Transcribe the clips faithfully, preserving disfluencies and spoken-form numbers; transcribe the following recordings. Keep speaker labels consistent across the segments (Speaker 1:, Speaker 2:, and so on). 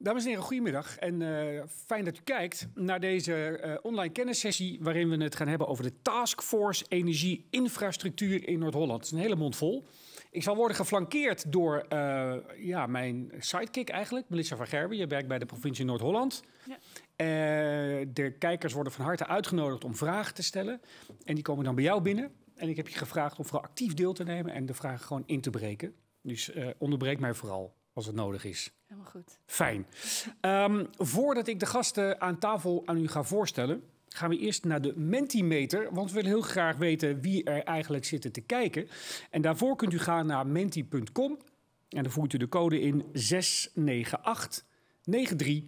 Speaker 1: Dames en heren, goedemiddag en uh, fijn dat u kijkt naar deze uh, online kennissessie waarin we het gaan hebben over de Taskforce Energie-infrastructuur in Noord-Holland. Het is een hele mond vol. Ik zal worden geflankeerd door uh, ja, mijn sidekick eigenlijk, Melissa van Gerwen. Je werkt bij de provincie Noord-Holland. Ja. Uh, de kijkers worden van harte uitgenodigd om vragen te stellen. En die komen dan bij jou binnen. En ik heb je gevraagd om vooral actief deel te nemen en de vragen gewoon in te breken. Dus uh, onderbreek mij vooral als het nodig is.
Speaker 2: Helemaal goed.
Speaker 1: Fijn. Um, voordat ik de gasten aan tafel aan u ga voorstellen, gaan we eerst naar de Mentimeter. Want we willen heel graag weten wie er eigenlijk zitten te kijken. En daarvoor kunt u gaan naar menti punt com. En dan voert u de code in zes negen acht negen drie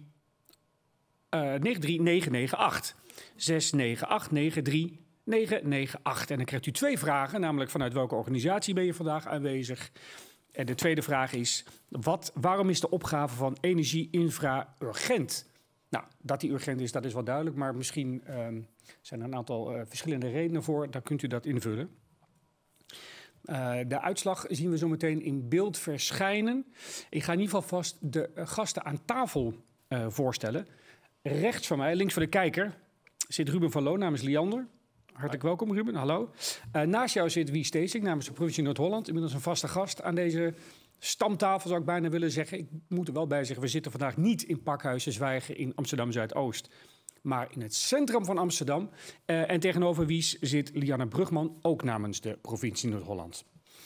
Speaker 1: negen negen acht. zes negen acht negen drie negen negen acht. En dan krijgt u twee vragen, namelijk vanuit welke organisatie ben je vandaag aanwezig? En de tweede vraag is, wat, waarom is de opgave van energie-infra urgent? Nou, dat die urgent is, dat is wel duidelijk, maar misschien um, zijn er een aantal uh, verschillende redenen voor. Dan kunt u dat invullen. Uh, de uitslag zien we zo meteen in beeld verschijnen. Ik ga in ieder geval vast de uh, gasten aan tafel uh, voorstellen. Rechts van mij, links van de kijker, zit Ruben van Loo namens Liander. Hartelijk welkom, Ruben. Hallo. Uh, naast jou zit Wie Steesink namens de provincie Noord-Holland. Inmiddels een vaste gast aan deze stamtafel, zou ik bijna willen zeggen. Ik moet er wel bij zeggen, we zitten vandaag niet in Pakhuizen Zwijgen in Amsterdam-Zuidoost, maar in het centrum van Amsterdam. Uh, en tegenover Wies zit Lianne Brugman, ook namens de provincie Noord-Holland.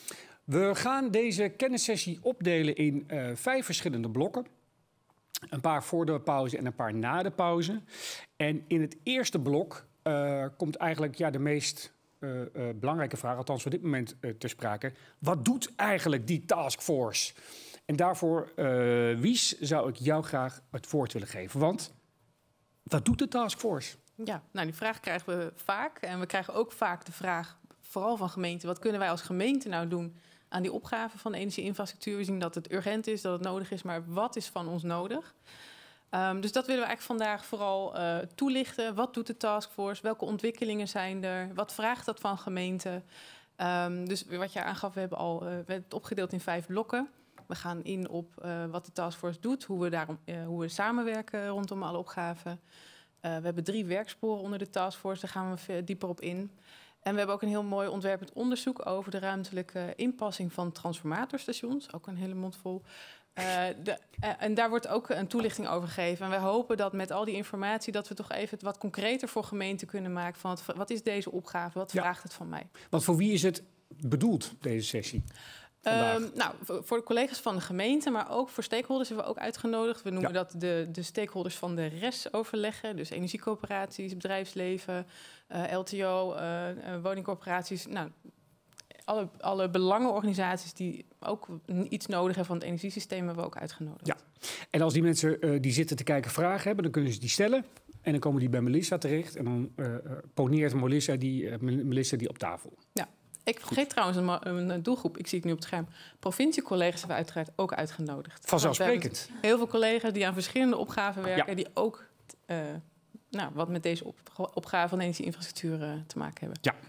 Speaker 1: We gaan deze kennissessie opdelen in uh, vijf verschillende blokken. Een paar voor de pauze en een paar na de pauze. En in het eerste blok Uh, komt eigenlijk ja, de meest uh, uh, belangrijke vraag, althans voor dit moment uh, ter sprake. Wat doet eigenlijk die taskforce? En daarvoor, uh, Wies, zou ik jou graag het woord willen geven. Want wat doet de taskforce?
Speaker 2: Ja, nou die vraag krijgen we vaak. En we krijgen ook vaak de vraag, vooral van gemeenten, wat kunnen wij als gemeente nou doen aan die opgave van de energie-infrastructuur? We zien dat het urgent is, dat het nodig is, maar wat is van ons nodig? Um, dus dat willen we eigenlijk vandaag vooral uh, toelichten. Wat doet de taskforce? Welke ontwikkelingen zijn er? Wat vraagt dat van gemeenten? Um, dus wat je aangaf, we hebben al uh, we hebben het opgedeeld in vijf blokken. We gaan in op uh, wat de taskforce doet, hoe we, daarom, uh, hoe we samenwerken rondom alle opgaven. Uh, we hebben drie werksporen onder de taskforce, daar gaan we dieper op in. En we hebben ook een heel mooi ontwerpend onderzoek over de ruimtelijke inpassing van transformatorstations. Ook een hele mond vol. Uh, de, uh, en daar wordt ook een toelichting over gegeven. En wij hopen dat met al die informatie dat we toch even het wat concreter voor gemeenten kunnen maken. Van wat, wat is deze opgave? Wat ja. vraagt het van mij?
Speaker 1: Want voor wie is het bedoeld, deze sessie?
Speaker 2: Um, nou, voor de collega's van de gemeente, maar ook voor stakeholders hebben we ook uitgenodigd. We noemen ja. dat de, de stakeholders van de R E S-overleggen. Dus energiecoöperaties, bedrijfsleven, uh, L T O, uh, uh, woningcorporaties. Nou, alle, alle belangenorganisaties die ook iets nodig hebben van het energiesysteem hebben we ook uitgenodigd.
Speaker 1: Ja, en als die mensen uh, die zitten te kijken vragen hebben, dan kunnen ze die stellen. En dan komen die bij Melissa terecht. En dan uh, poneert Melissa die, uh, Melissa die op tafel.
Speaker 2: Ja. Ik vergeet trouwens een, een doelgroep, ik zie het nu op het scherm. Provinciecollega's hebben we uiteraard ook uitgenodigd.
Speaker 1: Vanzelfsprekend.
Speaker 2: Heel veel collega's die aan verschillende opgaven werken, ja. die ook uh, nou, wat met deze op, opgave van energieinfrastructuur uh, te maken hebben.
Speaker 1: Ja.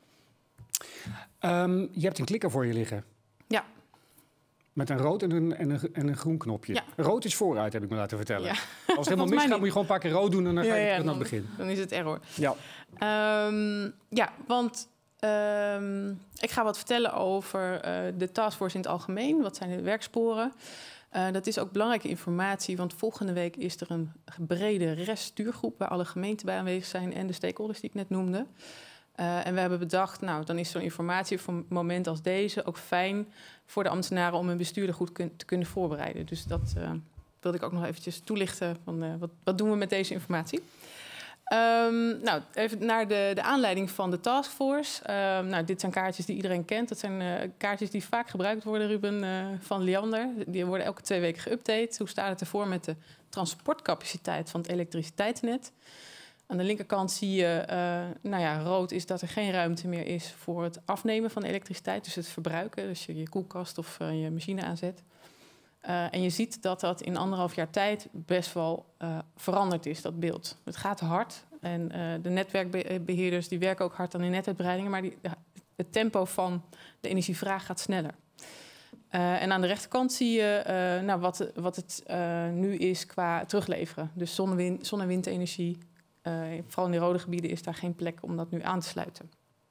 Speaker 1: Um, je hebt een klikker voor je liggen.
Speaker 2: Ja.
Speaker 1: Met een rood en een, en een, en een groen knopje.
Speaker 2: Ja.
Speaker 1: Rood is vooruit, heb ik me laten vertellen.
Speaker 2: Ja.
Speaker 1: Als het helemaal misgaat, moet je gewoon een paar keer rood doen en dan ga je ja, ja,
Speaker 2: dan,
Speaker 1: naar het begin.
Speaker 2: Dan is het error.
Speaker 1: Ja,
Speaker 2: um, ja want um, ik ga wat vertellen over uh, de taskforce in het algemeen. Wat zijn de werksporen? Uh, dat is ook belangrijke informatie, want volgende week is er een brede R E S-stuurgroep waar alle gemeenten bij aanwezig zijn en de stakeholders die ik net noemde. Uh, en we hebben bedacht, nou, dan is zo'n informatie voor een moment als deze ook fijn voor de ambtenaren om hun bestuurder goed kun te kunnen voorbereiden. Dus dat uh, wilde ik ook nog eventjes toelichten. Van, uh, wat, wat doen we met deze informatie? Um, nou, even naar de, de aanleiding van de taskforce. Um, nou, dit zijn kaartjes die iedereen kent. Dat zijn uh, kaartjes die vaak gebruikt worden, Ruben, uh, van Liander. Die worden elke twee weken geüpdate. Hoe staat het ervoor met de transportcapaciteit van het elektriciteitsnet? Aan de linkerkant zie je, uh, nou ja, rood is dat er geen ruimte meer is voor het afnemen van elektriciteit. Dus het verbruiken, dus je je koelkast of uh, je machine aanzet. Uh, en je ziet dat dat in anderhalf jaar tijd best wel uh, veranderd is, dat beeld. Het gaat hard en uh, de netwerkbeheerders die werken ook hard aan de netuitbreidingen, maar die, het tempo van de energievraag gaat sneller. Uh, en aan de rechterkant zie je uh, nou, wat, wat het uh, nu is qua terugleveren. Dus zonne-wind, zon- en windenergie. Uh, vooral in de rode gebieden is daar geen plek om dat nu aan te sluiten.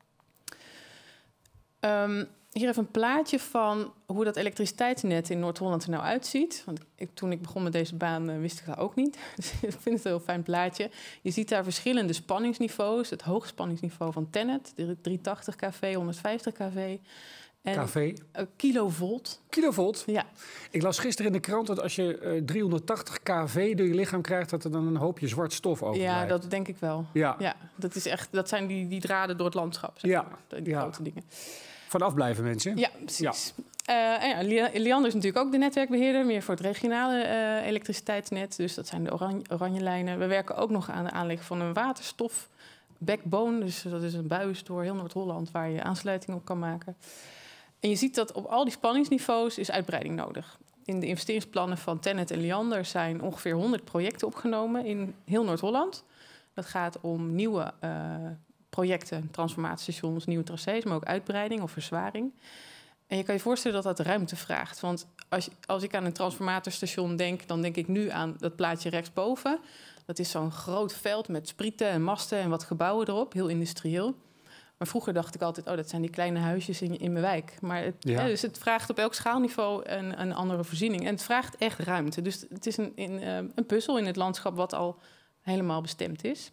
Speaker 2: Um, hier even een plaatje van hoe dat elektriciteitsnet in Noord-Holland er nou uitziet. Want ik, toen ik begon met deze baan uh, wist ik dat ook niet. Dus ik vind het een heel fijn plaatje. Je ziet daar verschillende spanningsniveaus. Het hoogspanningsniveau van Tennet, driehonderdtachtig kV, honderdvijftig kV. En,
Speaker 1: K V?
Speaker 2: Uh, kilovolt.
Speaker 1: Kilovolt?
Speaker 2: Ja.
Speaker 1: Ik las gisteren in de krant dat als je uh, driehonderdtachtig kV door je lichaam krijgt, dat er dan een hoopje zwart stof overblijft.
Speaker 2: Ja, dat denk ik wel. Ja. Ja, dat, is echt, dat zijn die, die draden door het landschap. Zeg
Speaker 1: ja.
Speaker 2: maar, die
Speaker 1: ja.
Speaker 2: grote dingen.
Speaker 1: Vanaf blijven mensen.
Speaker 2: Ja, precies. Ja. Uh, en ja, Liander is natuurlijk ook de netwerkbeheerder, meer voor het regionale uh, elektriciteitsnet. Dus dat zijn de oranje, oranje lijnen. We werken ook nog aan de aanleg van een waterstof backbone. Dus dat is een buis door heel Noord-Holland waar je aansluiting op kan maken. En je ziet dat op al die spanningsniveaus is uitbreiding nodig. In de investeringsplannen van Tennet en Liander zijn ongeveer honderd projecten opgenomen in heel Noord-Holland. Dat gaat om nieuwe uh, projecten, transformatiestations, nieuwe tracés, maar ook uitbreiding of verzwaring. En je kan je voorstellen dat dat ruimte vraagt. Want als, als ik aan een transformatorstation denk, dan denk ik nu aan dat plaatje rechtsboven. Dat is zo'n groot veld met sprieten en masten en wat gebouwen erop, heel industrieel. Maar vroeger dacht ik altijd, oh, dat zijn die kleine huisjes in, in mijn wijk. Maar het, ja. Ja, dus het vraagt op elk schaalniveau een, een andere voorziening. En het vraagt echt ruimte. Dus het is een, in, uh, een puzzel in het landschap wat al helemaal bestemd is.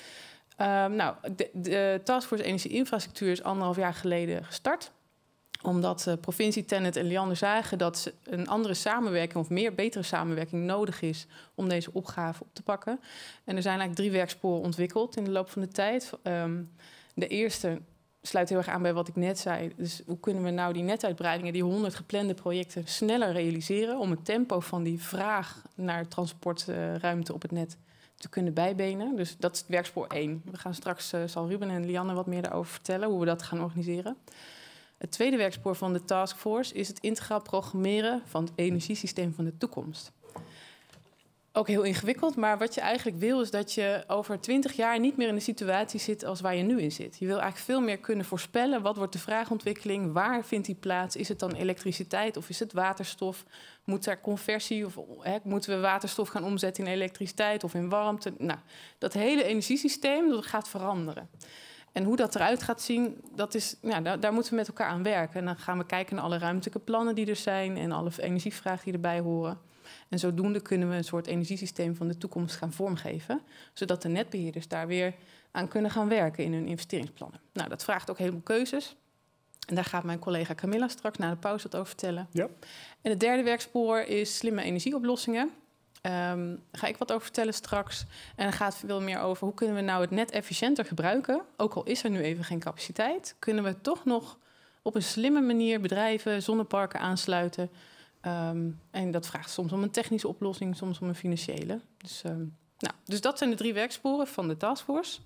Speaker 2: Uh, nou, de, de Taskforce Energie-Infrastructuur is anderhalf jaar geleden gestart. Omdat de uh, provincie Tennet en Liander zagen dat een andere samenwerking of meer betere samenwerking nodig is om deze opgave op te pakken. En er zijn eigenlijk drie werksporen ontwikkeld in de loop van de tijd. Um, De eerste sluit heel erg aan bij wat ik net zei. Dus hoe kunnen we nou die netuitbreidingen, die honderd geplande projecten, sneller realiseren om het tempo van die vraag naar transportruimte uh, op het net te kunnen bijbenen. Dus dat is werkspoor één. We gaan straks, uh, zal Ruben en Lianne wat meer daarover vertellen, hoe we dat gaan organiseren. Het tweede werkspoor van de taskforce is het integraal programmeren van het energiesysteem van de toekomst. Ook heel ingewikkeld, maar wat je eigenlijk wil is dat je over twintig jaar niet meer in de situatie zit als waar je nu in zit. Je wil eigenlijk veel meer kunnen voorspellen, wat wordt de vraagontwikkeling, waar vindt die plaats? Is het dan elektriciteit of is het waterstof? Moet er conversie of hè, moeten we waterstof gaan omzetten in elektriciteit of in warmte? Nou, dat hele energiesysteem dat gaat veranderen. En hoe dat eruit gaat zien, dat is, ja, daar, daar moeten we met elkaar aan werken. En dan gaan we kijken naar alle ruimtelijke plannen die er zijn en alle energievragen die erbij horen. En zodoende kunnen we een soort energiesysteem van de toekomst gaan vormgeven, zodat de netbeheerders daar weer aan kunnen gaan werken in hun investeringsplannen. Nou, dat vraagt ook helemaal keuzes. En daar gaat mijn collega Camilla straks na de pauze wat over vertellen. Ja. En het derde werkspoor is slimme energieoplossingen. Um, daar ga ik wat over vertellen straks. En dan gaat het veel meer over hoe kunnen we nou het net efficiënter gebruiken. Ook al is er nu even geen capaciteit, kunnen we toch nog op een slimme manier bedrijven, zonneparken aansluiten. Um, en dat vraagt soms om een technische oplossing, soms om een financiële. Dus, um, nou, dus dat zijn de drie werksporen van de taskforce.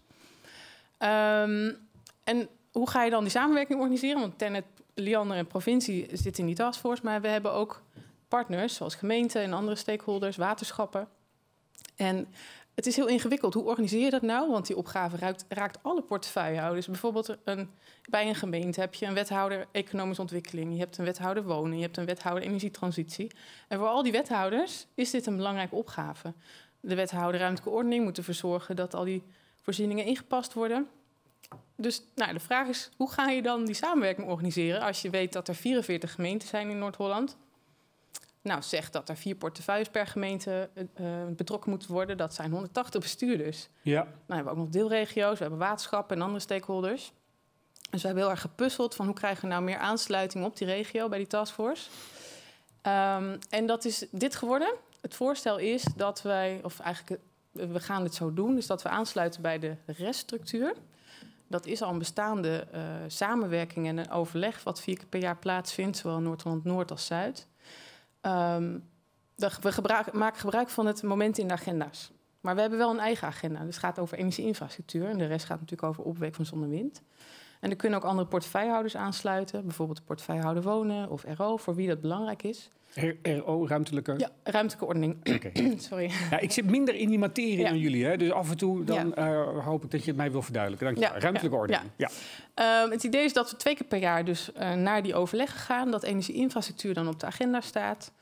Speaker 2: Um, en hoe ga je dan die samenwerking organiseren? Want Tennet, Liander en provincie zitten in die taskforce, maar we hebben ook partners zoals gemeenten en andere stakeholders, waterschappen. En het is heel ingewikkeld. Hoe organiseer je dat nou? Want die opgave raakt, raakt alle portefeuillehouders. Bijvoorbeeld een, bij een gemeente heb je een wethouder economische ontwikkeling. Je hebt een wethouder wonen. Je hebt een wethouder energietransitie. En voor al die wethouders is dit een belangrijke opgave. De wethouder ruimtelijke ordening moet ervoor zorgen dat al die voorzieningen ingepast worden. Dus nou, de vraag is, hoe ga je dan die samenwerking organiseren als je weet dat er vierenveertig gemeenten zijn in Noord-Holland? Nou, zeg dat er vier portefeuilles per gemeente uh, betrokken moeten worden. Dat zijn honderdtachtig bestuurders. Ja. Nou, we hebben ook nog deelregio's, we hebben waterschappen en andere stakeholders. Dus we hebben heel erg gepuzzeld van hoe krijgen we nou meer aansluiting op die regio bij die taskforce. Um, en dat is dit geworden. Het voorstel is dat wij, of eigenlijk we gaan dit zo doen, dus dat we aansluiten bij de reststructuur. Dat is al een bestaande uh, samenwerking en een overleg wat vier keer per jaar plaatsvindt, zowel in Noord-Holland Noord als Zuid. Um, we gebruik, maken gebruik van het moment in de agenda's. Maar we hebben wel een eigen agenda. Dus het gaat over energieinfrastructuur. En de rest gaat natuurlijk over opwek van zon en wind. En er kunnen ook andere portefeuillehouders aansluiten. Bijvoorbeeld de portefeuillehouder wonen of R O, voor wie dat belangrijk is.
Speaker 1: R O, ruimtelijke?
Speaker 2: Ja, ruimtelijke ordening.
Speaker 1: Okay.
Speaker 2: Sorry.
Speaker 1: Ja, ik zit minder in die materie
Speaker 2: ja.
Speaker 1: dan jullie. Hè? Dus af en toe dan, ja. uh, hoop ik dat je het mij wil verduidelijken. Dank je. Ja. Ruimtelijke ja. ordening. Ja.
Speaker 2: Ja. Um, het idee is dat we twee keer per jaar dus uh, naar die overleggen gaan. Dat energieinfrastructuur dan op de agenda staat.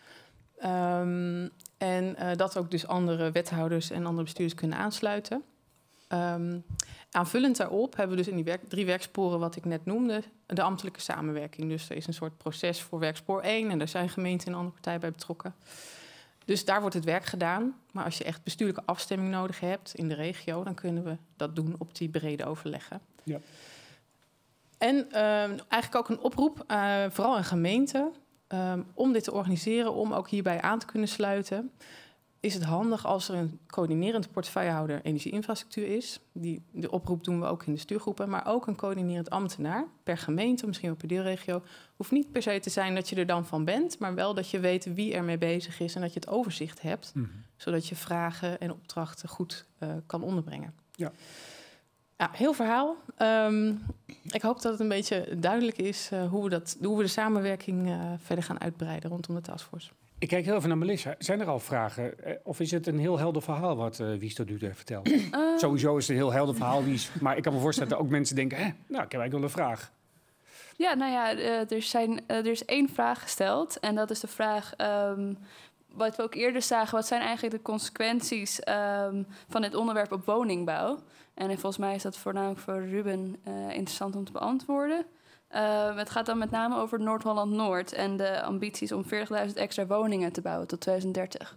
Speaker 2: Um, en uh, dat ook dus andere wethouders en andere bestuurders kunnen aansluiten. Um, aanvullend daarop hebben we dus in die werk, drie werksporen wat ik net noemde, de ambtelijke samenwerking. Dus er is een soort proces voor werkspoor één en daar zijn gemeenten en andere partijen bij betrokken. Dus daar wordt het werk gedaan. Maar als je echt bestuurlijke afstemming nodig hebt in de regio, dan kunnen we dat doen op die brede overleggen. Ja. En uh, eigenlijk ook een oproep, uh, vooral aan gemeenten, um, om dit te organiseren, om ook hierbij aan te kunnen sluiten. Is het handig als er een coördinerend portefeuillehouder energieinfrastructuur is. Die, de oproep doen we ook in de stuurgroepen. Maar ook een coördinerend ambtenaar per gemeente, misschien wel per deelregio. Hoeft niet per se te zijn dat je er dan van bent, maar wel dat je weet wie er mee bezig is en dat je het overzicht hebt. Mm-hmm. Zodat je vragen en opdrachten goed uh, kan onderbrengen. Ja. Ja, heel verhaal. Um, ik hoop dat het een beetje duidelijk is uh, hoe, we dat, hoe we de samenwerking uh, verder gaan uitbreiden rondom de taskforce.
Speaker 1: Ik kijk heel even naar Melissa. Zijn er al vragen? Of is het een heel helder verhaal wat uh, Wies tot nu toe heeft verteld? Uh, Sowieso is het een heel helder verhaal, Wies. Maar ik kan me voorstellen dat ook mensen denken, hè, nou, ik heb eigenlijk wel een vraag.
Speaker 3: Ja, nou ja, uh, er, zijn, uh, er is één vraag gesteld. En dat is de vraag, um, wat we ook eerder zagen, wat zijn eigenlijk de consequenties um, van dit onderwerp op woningbouw? En volgens mij is dat voornamelijk voor Ruben uh, interessant om te beantwoorden. Uh, het gaat dan met name over Noord-Holland-Noord en de ambities om veertigduizend extra woningen te bouwen tot twintig dertig.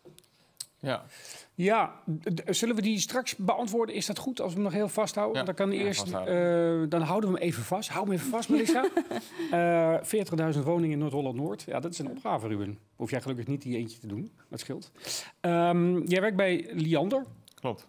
Speaker 1: Ja, ja d- zullen we die straks beantwoorden? Is dat goed als we hem nog heel vasthouden? Ja, dan, kan ja, eerst, uh, dan houden we hem even vast. Hou hem even vast, Melissa. uh, veertigduizend woningen in Noord-Holland-Noord. Ja, dat is een opgave, Ruben. Hoef jij gelukkig niet die eentje te doen. Dat scheelt. Um, jij werkt bij Liander.
Speaker 4: Klopt.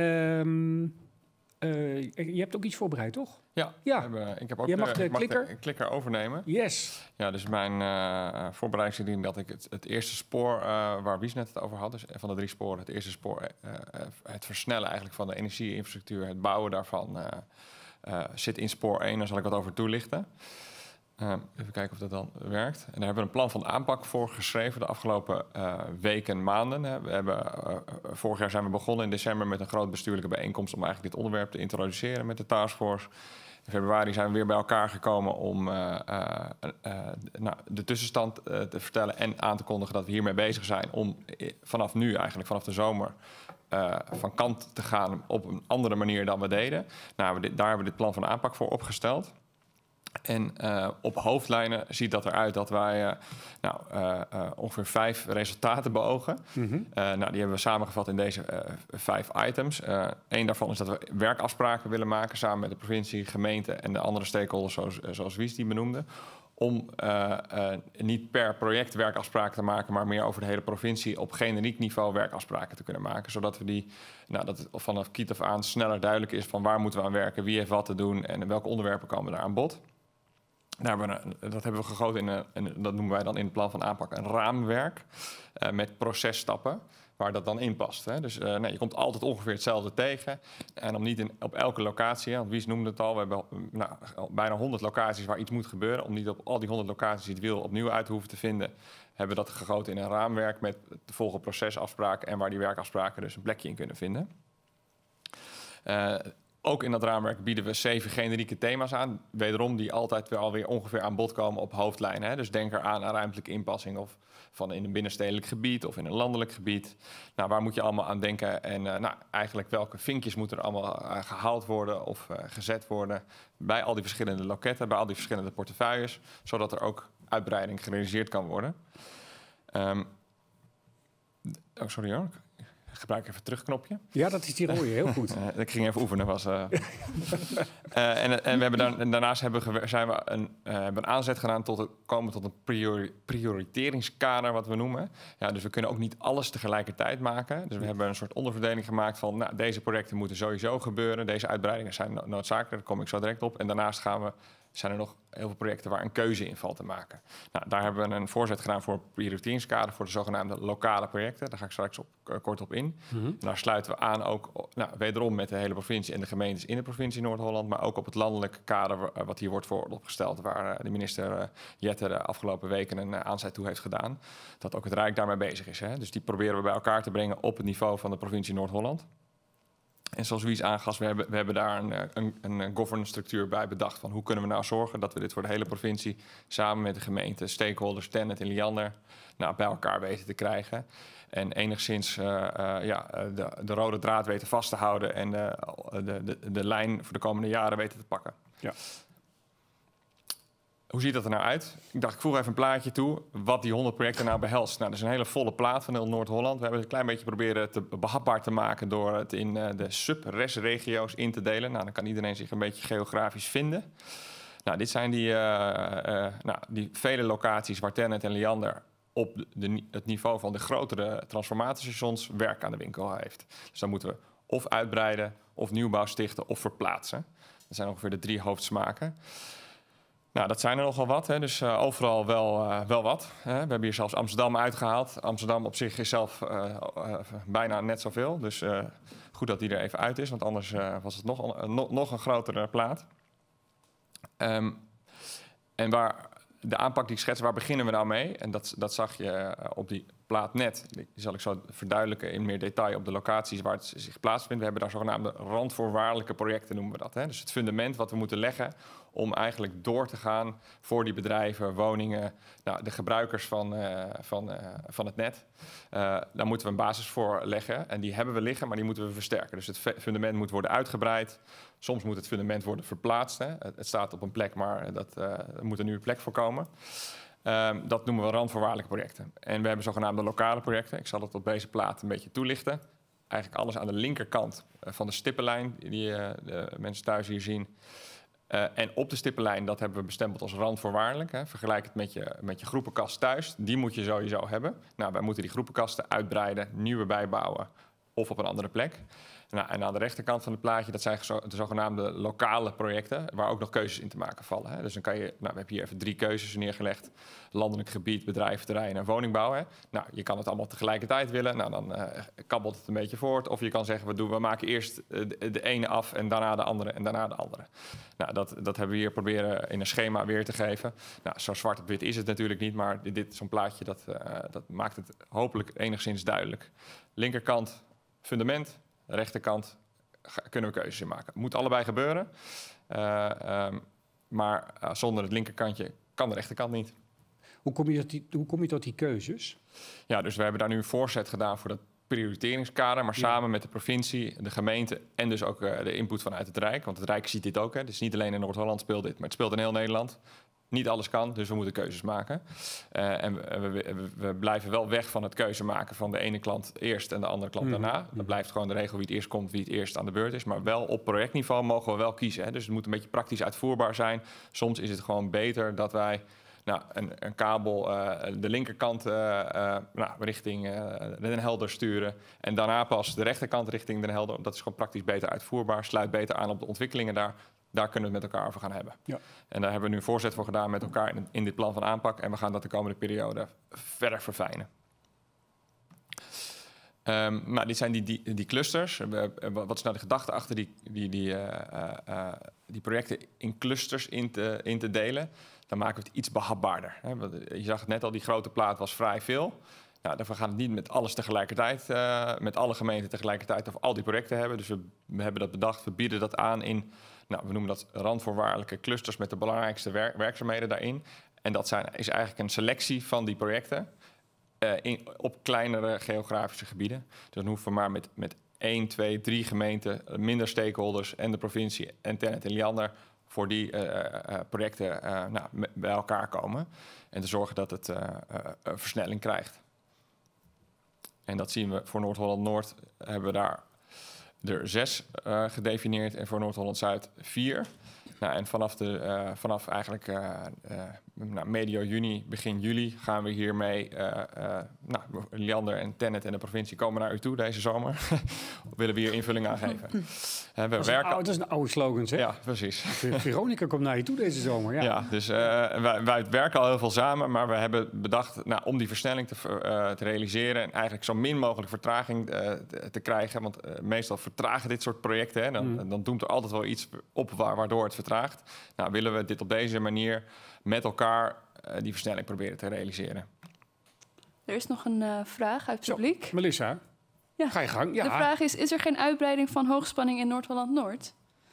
Speaker 1: Um, uh, je hebt ook iets voorbereid, toch?
Speaker 4: Ja,
Speaker 1: ja.
Speaker 4: We hebben, ik heb ook
Speaker 1: Jij mag de,
Speaker 4: de, mag
Speaker 1: klikker.
Speaker 4: de klikker overnemen.
Speaker 1: Yes.
Speaker 4: Ja, dus mijn uh, voorbereidingsdien dat ik het, het eerste spoor uh, waar Wies net het over had, dus van de drie sporen, het eerste spoor, uh, uh, het versnellen eigenlijk van de energieinfrastructuur, het bouwen daarvan, uh, uh, zit in spoor één. Daar zal ik wat over toelichten. Uh, even kijken of dat dan werkt. En daar hebben we een plan van aanpak voor geschreven de afgelopen uh, weken, maanden. Hè. We hebben, uh, vorig jaar zijn we begonnen in december met een grote bestuurlijke bijeenkomst om eigenlijk dit onderwerp te introduceren met de taskforce. In februari zijn we weer bij elkaar gekomen om uh, uh, uh, nou, de tussenstand uh, te vertellen en aan te kondigen dat we hiermee bezig zijn om vanaf nu, eigenlijk vanaf de zomer, uh, van kant te gaan op een andere manier dan we deden. Nou, we dit, daar hebben we dit plan van aanpak voor opgesteld. En uh, op hoofdlijnen ziet dat eruit dat wij uh, nou, uh, uh, ongeveer vijf resultaten beogen. Mm-hmm. Uh, nou, die hebben we samengevat in deze uh, vijf items. Uh, Eén daarvan is dat we werkafspraken willen maken samen met de provincie, gemeente en de andere stakeholders zoals, uh, zoals Wies die benoemde. Om uh, uh, niet per project werkafspraken te maken, maar meer over de hele provincie op generiek niveau werkafspraken te kunnen maken. Zodat we die, nou, dat het vanaf kiet af aan sneller duidelijk is van waar moeten we aan werken, wie heeft wat te doen en welke onderwerpen komen daar aan bod. Nou, dat hebben we gegoten in een, en dat noemen wij dan in het plan van aanpak een raamwerk uh, met processtappen waar dat dan in past. Hè. Dus uh, nou, je komt altijd ongeveer hetzelfde tegen. En om niet in, op elke locatie, hè, want Wies noemde het al, we hebben nou, bijna honderd locaties waar iets moet gebeuren. Om niet op al die honderd locaties het wiel opnieuw uit te hoeven te vinden, hebben we dat gegoten in een raamwerk met de volgende procesafspraken en waar die werkafspraken dus een plekje in kunnen vinden. Uh, Ook in dat raamwerk bieden we zeven generieke thema's aan. Wederom die altijd wel alweer ongeveer aan bod komen op hoofdlijnen. Hè. Dus denk eraan aan ruimtelijke inpassing of van in een binnenstedelijk gebied of in een landelijk gebied. Nou, waar moet je allemaal aan denken? En uh, nou, eigenlijk welke vinkjes moeten er allemaal uh, gehaald worden of uh, gezet worden bij al die verschillende loketten, bij al die verschillende portefeuilles, zodat er ook uitbreiding gerealiseerd kan worden. Um, oh, sorry hoor. Ik gebruik even het terugknopje.
Speaker 1: Ja, dat is die rode, heel goed.
Speaker 4: uh, ik ging even oefenen. Was, uh... uh, en, en, we hebben dan, en daarnaast hebben we, zijn we een, uh, hebben een aanzet gedaan tot het komen tot een priori, prioriteringskader, wat we noemen. Ja, dus we kunnen ook niet alles tegelijkertijd maken. Dus we hebben een soort onderverdeling gemaakt van, nou, deze projecten moeten sowieso gebeuren. Deze uitbreidingen zijn no- noodzakelijk, daar kom ik zo direct op. En daarnaast gaan we zijn er nog heel veel projecten waar een keuze in valt te maken. Nou, daar hebben we een voorzet gedaan voor een prioriteringskader voor de zogenaamde lokale projecten. Daar ga ik straks op, uh, kort op in. Mm-hmm. En daar sluiten we aan ook, nou, wederom met de hele provincie en de gemeentes in de provincie Noord-Holland, maar ook op het landelijke kader uh, wat hier wordt voor opgesteld, waar uh, de minister uh, Jette de afgelopen weken een uh, aanzet toe heeft gedaan. Dat ook het Rijk daarmee bezig is. Hè? Dus die proberen we bij elkaar te brengen op het niveau van de provincie Noord-Holland. En zoals Wies aangaf, we hebben, we hebben daar een, een, een governance structuur bij bedacht. Van hoe kunnen we nou zorgen dat we dit voor de hele provincie samen met de gemeente, stakeholders, Tennet en Liander, nou, bij elkaar weten te krijgen. En enigszins uh, uh, ja, de, de rode draad weten vast te houden en de, de, de, de lijn voor de komende jaren weten te pakken. Ja. Hoe ziet dat er nou uit? Ik dacht, ik voeg even een plaatje toe wat die honderd projecten nou behelst. Nou, dat is een hele volle plaat van heel Noord-Holland. We hebben het een klein beetje proberen te behapbaar te maken door het in uh, de sub-res-regio's in te delen. Nou, dan kan iedereen zich een beetje geografisch vinden. Nou, dit zijn die, uh, uh, nou, die vele locaties waar Tennet en Liander op de, het niveau van de grotere transformatiestations werk aan de winkel heeft. Dus dan moeten we of uitbreiden, of nieuwbouw stichten, of verplaatsen. Dat zijn ongeveer de drie hoofdsmaken. Nou, dat zijn er nogal wat, hè. Dus uh, overal wel, uh, wel wat. Hè. We hebben hier zelfs Amsterdam uitgehaald. Amsterdam op zich is zelf uh, uh, bijna net zoveel. Dus uh, goed dat die er even uit is, want anders uh, was het nog, uh, nog, nog een grotere plaat. Um, en waar de aanpak die ik schets, waar beginnen we nou mee? En dat, dat zag je uh, op die plaat net. Die zal ik zo verduidelijken in meer detail op de locaties waar het zich plaatsvindt. We hebben daar zogenaamde randvoorwaardelijke projecten, noemen we dat. Hè? Dus het fundament wat we moeten leggen om eigenlijk door te gaan voor die bedrijven, woningen, nou, de gebruikers van, uh, van, uh, van het net. Uh, daar moeten we een basis voor leggen. En die hebben we liggen, maar die moeten we versterken. Dus het fundament moet worden uitgebreid. Soms moet het fundament worden verplaatst. Hè? Het, het staat op een plek, maar dat, uh, er moet een nieuwe plek voor komen. Um, dat noemen we randvoorwaardelijke projecten. En we hebben zogenaamde lokale projecten. Ik zal het op deze plaat een beetje toelichten. Eigenlijk alles aan de linkerkant van de stippenlijn, die uh, de mensen thuis hier zien. Uh, en op de stippenlijn, dat hebben we bestempeld als randvoorwaardelijk. Hè. Vergelijk het met je, met je groepenkast thuis. Die moet je sowieso hebben. Nou, wij moeten die groepenkasten uitbreiden, nieuwe bijbouwen of op een andere plek. Nou, en aan de rechterkant van het plaatje, dat zijn de zogenaamde lokale projecten, waar ook nog keuzes in te maken vallen. Hè. Dus dan kan je, nou, we hebben hier even drie keuzes neergelegd. Landelijk gebied, bedrijventerrein en woningbouw. Hè. Nou, je kan het allemaal tegelijkertijd willen. Nou, dan uh, kabbelt het een beetje voort. Of je kan zeggen, we, doen, we maken eerst de, de ene af en daarna de andere en daarna de andere. Nou, dat, dat hebben we hier proberen in een schema weer te geven. Nou, zo zwart op wit is het natuurlijk niet, maar dit, dit zo'n plaatje, dat, uh, dat maakt het hopelijk enigszins duidelijk. Linkerkant, fundament. De rechterkant kunnen we keuzes in maken. Het moet allebei gebeuren. Uh, um, maar uh, zonder het linkerkantje kan de rechterkant niet.
Speaker 1: Hoe kom je tot die, hoe kom je tot die keuzes?
Speaker 4: Ja, dus we hebben daar nu een voorzet gedaan voor dat prioriteringskader. Maar ja. samen met de provincie, de gemeente en dus ook uh, de input vanuit het Rijk. Want het Rijk ziet dit ook. Hè. Dus niet alleen in Noord-Holland speelt dit, maar het speelt in heel Nederland. Niet alles kan, dus we moeten keuzes maken. Uh, en we, we, we, we blijven wel weg van het keuze maken van de ene klant eerst en de andere klant mm. daarna. Dat blijft gewoon de regel wie het eerst komt, wie het eerst aan de beurt is. Maar wel op projectniveau mogen we wel kiezen. Hè. Dus het moet een beetje praktisch uitvoerbaar zijn. Soms is het gewoon beter dat wij nou, een, een kabel uh, de linkerkant uh, uh, nou, richting uh, Den Helder sturen. En daarna pas de rechterkant richting Den Helder. Dat is gewoon praktisch beter uitvoerbaar. Sluit beter aan op de ontwikkelingen daar. Daar kunnen we het met elkaar over gaan hebben. Ja. En daar hebben we nu een voorzet voor gedaan met elkaar in, in dit plan van aanpak. En we gaan dat de komende periode verder verfijnen. Um, nou, dit zijn die, die, die clusters. We, wat is nou de gedachte achter die, die, die, uh, uh, die projecten in clusters in te, in te delen? Dan maken we het iets behapbaarder. Hè. Je zag het net al, die grote plaat was vrij veel. Nou, daarvoor gaan we het niet met alles tegelijkertijd, uh, met alle gemeenten tegelijkertijd over al die projecten hebben. Dus we, we hebben dat bedacht, we bieden dat aan in, nou, we noemen dat randvoorwaardelijke clusters met de belangrijkste wer- werkzaamheden daarin. En dat zijn, is eigenlijk een selectie van die projecten uh, in, op kleinere geografische gebieden. Dus dan hoeven we maar met, met één, twee, drie gemeenten, minder stakeholders en de provincie en Tennet en Liander voor die uh, uh, projecten uh, nou, me, bij elkaar komen. En te zorgen dat het uh, uh, een versnelling krijgt. En dat zien we voor Noord-Holland-Noord hebben we daar er zes uh, gedefinieerd en voor Noord-Holland-Zuid vier. Nou, en vanaf, de, uh, vanaf eigenlijk uh, uh, nou, medio juni, begin juli gaan we hiermee... Uh, uh, nou, Liander en Tennet en de provincie komen naar u toe deze zomer. Willen we hier invulling aan geven. Uh, we
Speaker 1: dat, is
Speaker 4: werken...
Speaker 1: oude, dat is een oude slogan, zeg.
Speaker 4: Ja, precies.
Speaker 1: Veronica komt naar je toe deze zomer. Ja,
Speaker 4: ja dus uh, wij, wij werken al heel veel samen, maar we hebben bedacht... Nou, om die versnelling te, uh, te realiseren... en eigenlijk zo min mogelijk vertraging uh, te, te krijgen... want uh, meestal vertragen dit soort projecten. Hè, dan, mm. dan doemt er altijd wel iets op waardoor het vertraagt. Nou, willen we dit op deze manier met elkaar uh, die versnelling proberen te realiseren.
Speaker 3: Er is nog een uh, vraag uit het publiek.
Speaker 1: Zo, Melissa, ja. Ga je gang. Ja.
Speaker 3: De vraag is, is er geen uitbreiding van hoogspanning in Noord-Holland-Noord?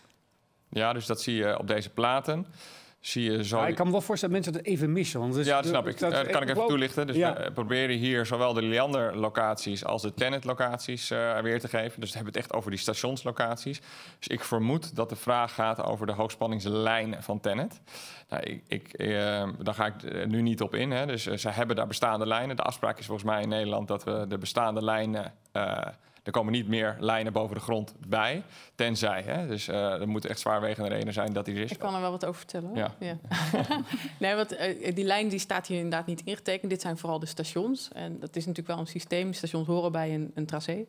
Speaker 4: Ja, dus dat zie je op deze platen. Zie je zo...
Speaker 1: Ja, ik kan me wel voorstellen dat mensen het even missen. Want dus
Speaker 4: ja, dat snap ik. Dat, dat kan ik even toelichten. Dus
Speaker 1: ja.
Speaker 4: we proberen hier zowel de Liander-locaties als de Tennet-locaties uh, weer te geven. Dus we hebben het echt over die stationslocaties. Dus ik vermoed dat de vraag gaat over de hoogspanningslijnen van Tennet. Nou, ik, ik, uh, daar ga ik uh, nu niet op in. Hè. Dus uh, ze hebben daar bestaande lijnen. De afspraak is volgens mij in Nederland dat we de bestaande lijnen... Uh, Er komen niet meer lijnen boven de grond bij, tenzij. Hè? Dus uh, er moeten echt zwaarwegende redenen zijn dat die er is.
Speaker 2: Ik kan er wel wat over vertellen. Hoor.
Speaker 4: Ja.
Speaker 2: Ja. nee, want uh, die lijn die staat hier inderdaad niet ingetekend. Dit zijn vooral de stations. En dat is natuurlijk wel een systeem. Stations horen bij een, een tracé.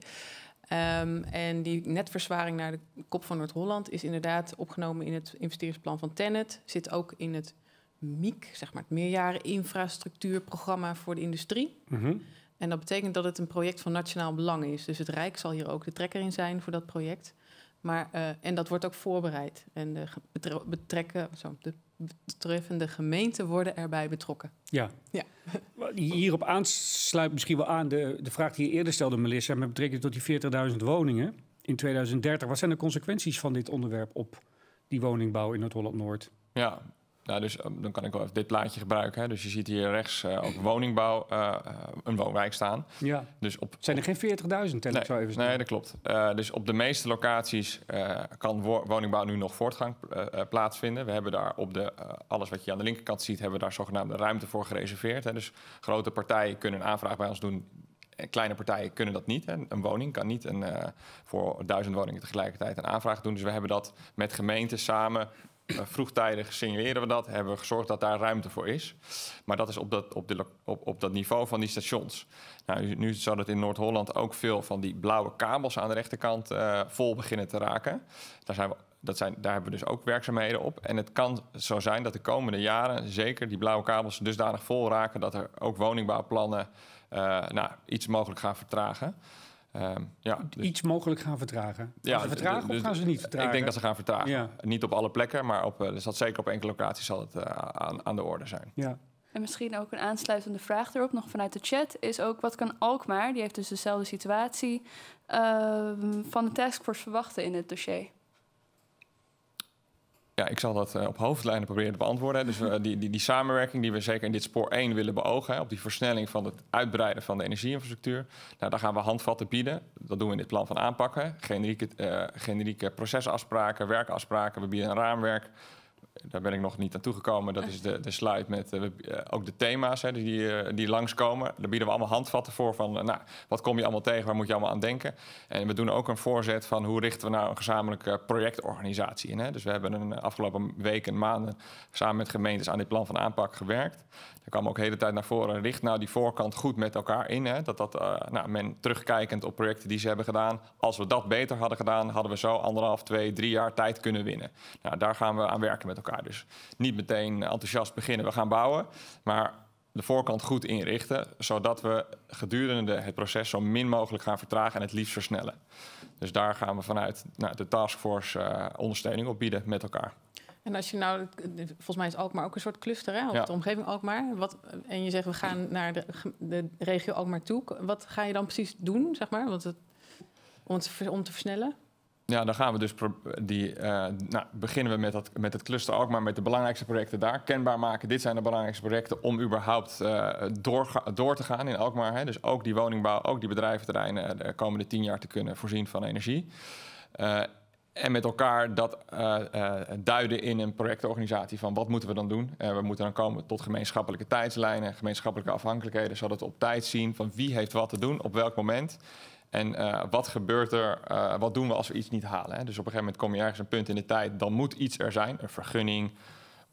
Speaker 2: Um, en die netverzwaring naar de kop van Noord-Holland... is inderdaad opgenomen in het investeringsplan van Tennet. Zit ook in het M I C, zeg maar het meerjaren infrastructuurprogramma voor de industrie... Mm-hmm. En dat betekent dat het een project van nationaal belang is. Dus het Rijk zal hier ook de trekker in zijn voor dat project. Maar, uh, en dat wordt ook voorbereid. En de, betre- betrekken, zo, de betreffende gemeenten worden erbij betrokken.
Speaker 1: Ja.
Speaker 2: ja.
Speaker 1: Hierop aansluit misschien wel aan de, de vraag die je eerder stelde, Melissa... met betrekking tot die veertigduizend woningen in tweeduizend dertig. Wat zijn de consequenties van dit onderwerp op die woningbouw in Noord-Holland-Noord?
Speaker 4: Ja. Nou, dus dan kan ik wel even dit plaatje gebruiken. Hè. Dus je ziet hier rechts uh, ook woningbouw, uh, een woonwijk staan.
Speaker 1: Ja.
Speaker 4: Dus op,
Speaker 1: zijn er geen veertigduizend?
Speaker 4: Nee, ik zo even nee, dat klopt. Uh, dus op de meeste locaties uh, kan wo- woningbouw nu nog voortgang uh, uh, plaatsvinden. We hebben daar op de, uh, alles wat je aan de linkerkant ziet, hebben we daar zogenaamde ruimte voor gereserveerd. Hè. Dus grote partijen kunnen een aanvraag bij ons doen. Kleine partijen kunnen dat niet. Hè. Een woning kan niet een, uh, voor duizend woningen tegelijkertijd een aanvraag doen. Dus we hebben dat met gemeenten samen... Uh, vroegtijdig signaleren we dat, hebben we gezorgd dat daar ruimte voor is. Maar dat is op dat, op de, op, op dat niveau van die stations. Nou, nu zou het in Noord-Holland ook veel van die blauwe kabels aan de rechterkant uh, vol beginnen te raken. Daar, zijn we, dat zijn, daar hebben we dus ook werkzaamheden op. En het kan zo zijn dat de komende jaren zeker die blauwe kabels dusdanig vol raken... dat er ook woningbouwplannen uh, nou, iets mogelijk gaan vertragen. Um, ja, dus
Speaker 1: iets mogelijk gaan vertragen. Gaan
Speaker 4: ja,
Speaker 1: ze vertragen
Speaker 4: dus,
Speaker 1: of gaan ze niet vertragen?
Speaker 4: Ik denk dat ze gaan vertragen.
Speaker 1: Ja.
Speaker 4: Niet op alle plekken, maar op, uh, dat zeker op enkele locaties zal het uh, aan, aan de orde zijn.
Speaker 1: Ja.
Speaker 3: En misschien ook een aansluitende vraag erop, nog vanuit de chat, is ook wat kan Alkmaar, die heeft dus dezelfde situatie, uh, van de taskforce verwachten in het dossier?
Speaker 4: Ja, ik zal dat uh, op hoofdlijnen proberen te beantwoorden. Dus uh, die, die, die samenwerking die we zeker in dit spoor één willen beogen... Hè, op die versnelling van het uitbreiden van de energieinfrastructuur... Nou, daar gaan we handvatten bieden. Dat doen we in dit plan van aanpakken. Generieke, uh, generieke procesafspraken, werkafspraken. We bieden een raamwerk. Daar ben ik nog niet aan toegekomen. Dat is de, de slide met uh, uh, ook de thema's hè, die, uh, die langskomen. Daar bieden we allemaal handvatten voor van... Uh, nou, wat kom je allemaal tegen, waar moet je allemaal aan denken? En we doen ook een voorzet van hoe richten we nou een gezamenlijke projectorganisatie in. Hè? Dus we hebben een afgelopen weken en maanden... samen met gemeentes aan dit plan van aanpak gewerkt. Er kwam ook de hele tijd naar voren... richt nou die voorkant goed met elkaar in. Hè? Dat dat, uh, nou, men terugkijkend op projecten die ze hebben gedaan... als we dat beter hadden gedaan... hadden we zo anderhalf, twee, drie jaar tijd kunnen winnen. Nou, daar gaan we aan werken met elkaar. Dus niet meteen enthousiast beginnen, we gaan bouwen. Maar de voorkant goed inrichten... zodat we gedurende het proces zo min mogelijk gaan vertragen... en het liefst versnellen. Dus daar gaan we vanuit nou, de taskforce uh, ondersteuning op bieden met elkaar.
Speaker 2: En als je nou, volgens mij is Alkmaar ook een soort cluster, hè, op
Speaker 4: ja.
Speaker 2: de omgeving Alkmaar. Wat, en je zegt we gaan naar de, de regio Alkmaar toe. Wat ga je dan precies doen, zeg maar, want het, om, te, om te versnellen?
Speaker 4: Ja, dan gaan we dus die, uh, nou, beginnen we met, dat, met het cluster Alkmaar, met de belangrijkste projecten daar kenbaar maken. Dit zijn de belangrijkste projecten om überhaupt uh, door, door te gaan in Alkmaar. Hè. Dus ook die woningbouw, ook die bedrijventerreinen de komende tien jaar te kunnen voorzien van energie. Uh, En met elkaar dat uh, uh, duiden in een projectorganisatie van wat moeten we dan doen. Uh, we moeten dan komen tot gemeenschappelijke tijdslijnen, gemeenschappelijke afhankelijkheden, zodat we op tijd zien van wie heeft wat te doen, op welk moment. En uh, wat gebeurt er, uh, wat doen we als we iets niet halen. Hè? Dus op een gegeven moment kom je ergens een punt in de tijd, dan moet iets er zijn, een vergunning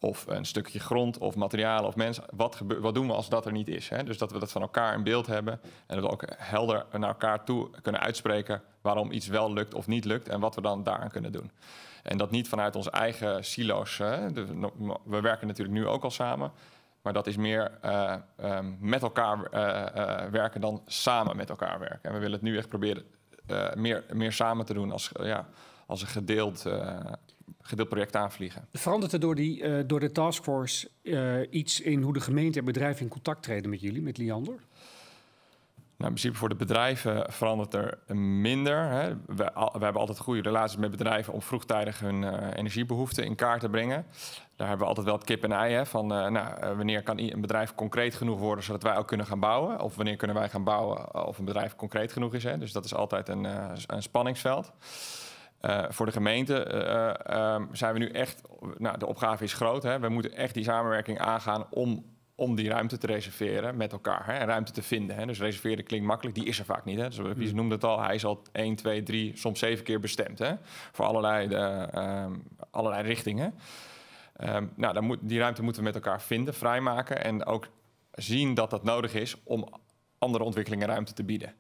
Speaker 4: of een stukje grond of materialen of mensen. Wat, gebe- wat doen we als dat er niet is? Hè? Dus dat we dat van elkaar in beeld hebben en dat we ook helder naar elkaar toe kunnen uitspreken waarom iets wel lukt of niet lukt en wat we dan daaraan kunnen doen. En dat niet vanuit onze eigen silo's. Hè? De, we werken natuurlijk nu ook al samen. Maar dat is meer uh, um, met elkaar uh, uh, werken dan samen met elkaar werken. En we willen het nu echt proberen uh, meer, meer samen te doen als, uh, ja, als een gedeeld, uh, gedeeld project aanvliegen.
Speaker 1: Verandert er door, die, uh, door de taskforce uh, iets in hoe de gemeente en bedrijven in contact treden met jullie, met Liander?
Speaker 4: Nou, in principe voor de bedrijven verandert er minder. Hè. We, we hebben altijd goede relaties met bedrijven om vroegtijdig hun uh, energiebehoeften in kaart te brengen. Daar hebben we altijd wel het kip en ei. Hè, van uh, nou, uh, wanneer kan een bedrijf concreet genoeg worden zodat wij ook kunnen gaan bouwen? Of wanneer kunnen wij gaan bouwen of een bedrijf concreet genoeg is? Hè. Dus dat is altijd een, uh, een spanningsveld. Uh, voor de gemeente uh, uh, zijn we nu echt... Nou, de opgave is groot. Hè. We moeten echt die samenwerking aangaan om... om die ruimte te reserveren met elkaar. Hè, en ruimte te vinden. Hè. Dus reserveren klinkt makkelijk, die is er vaak niet. Hè. Dus Wies noemde het al, hij is al één, twee, drie, soms zeven keer bestemd. Hè, voor allerlei, de, um, allerlei richtingen. Um, nou, dan moet, die ruimte moeten we met elkaar vinden, vrijmaken... en ook zien dat dat nodig is om andere ontwikkelingen ruimte te bieden.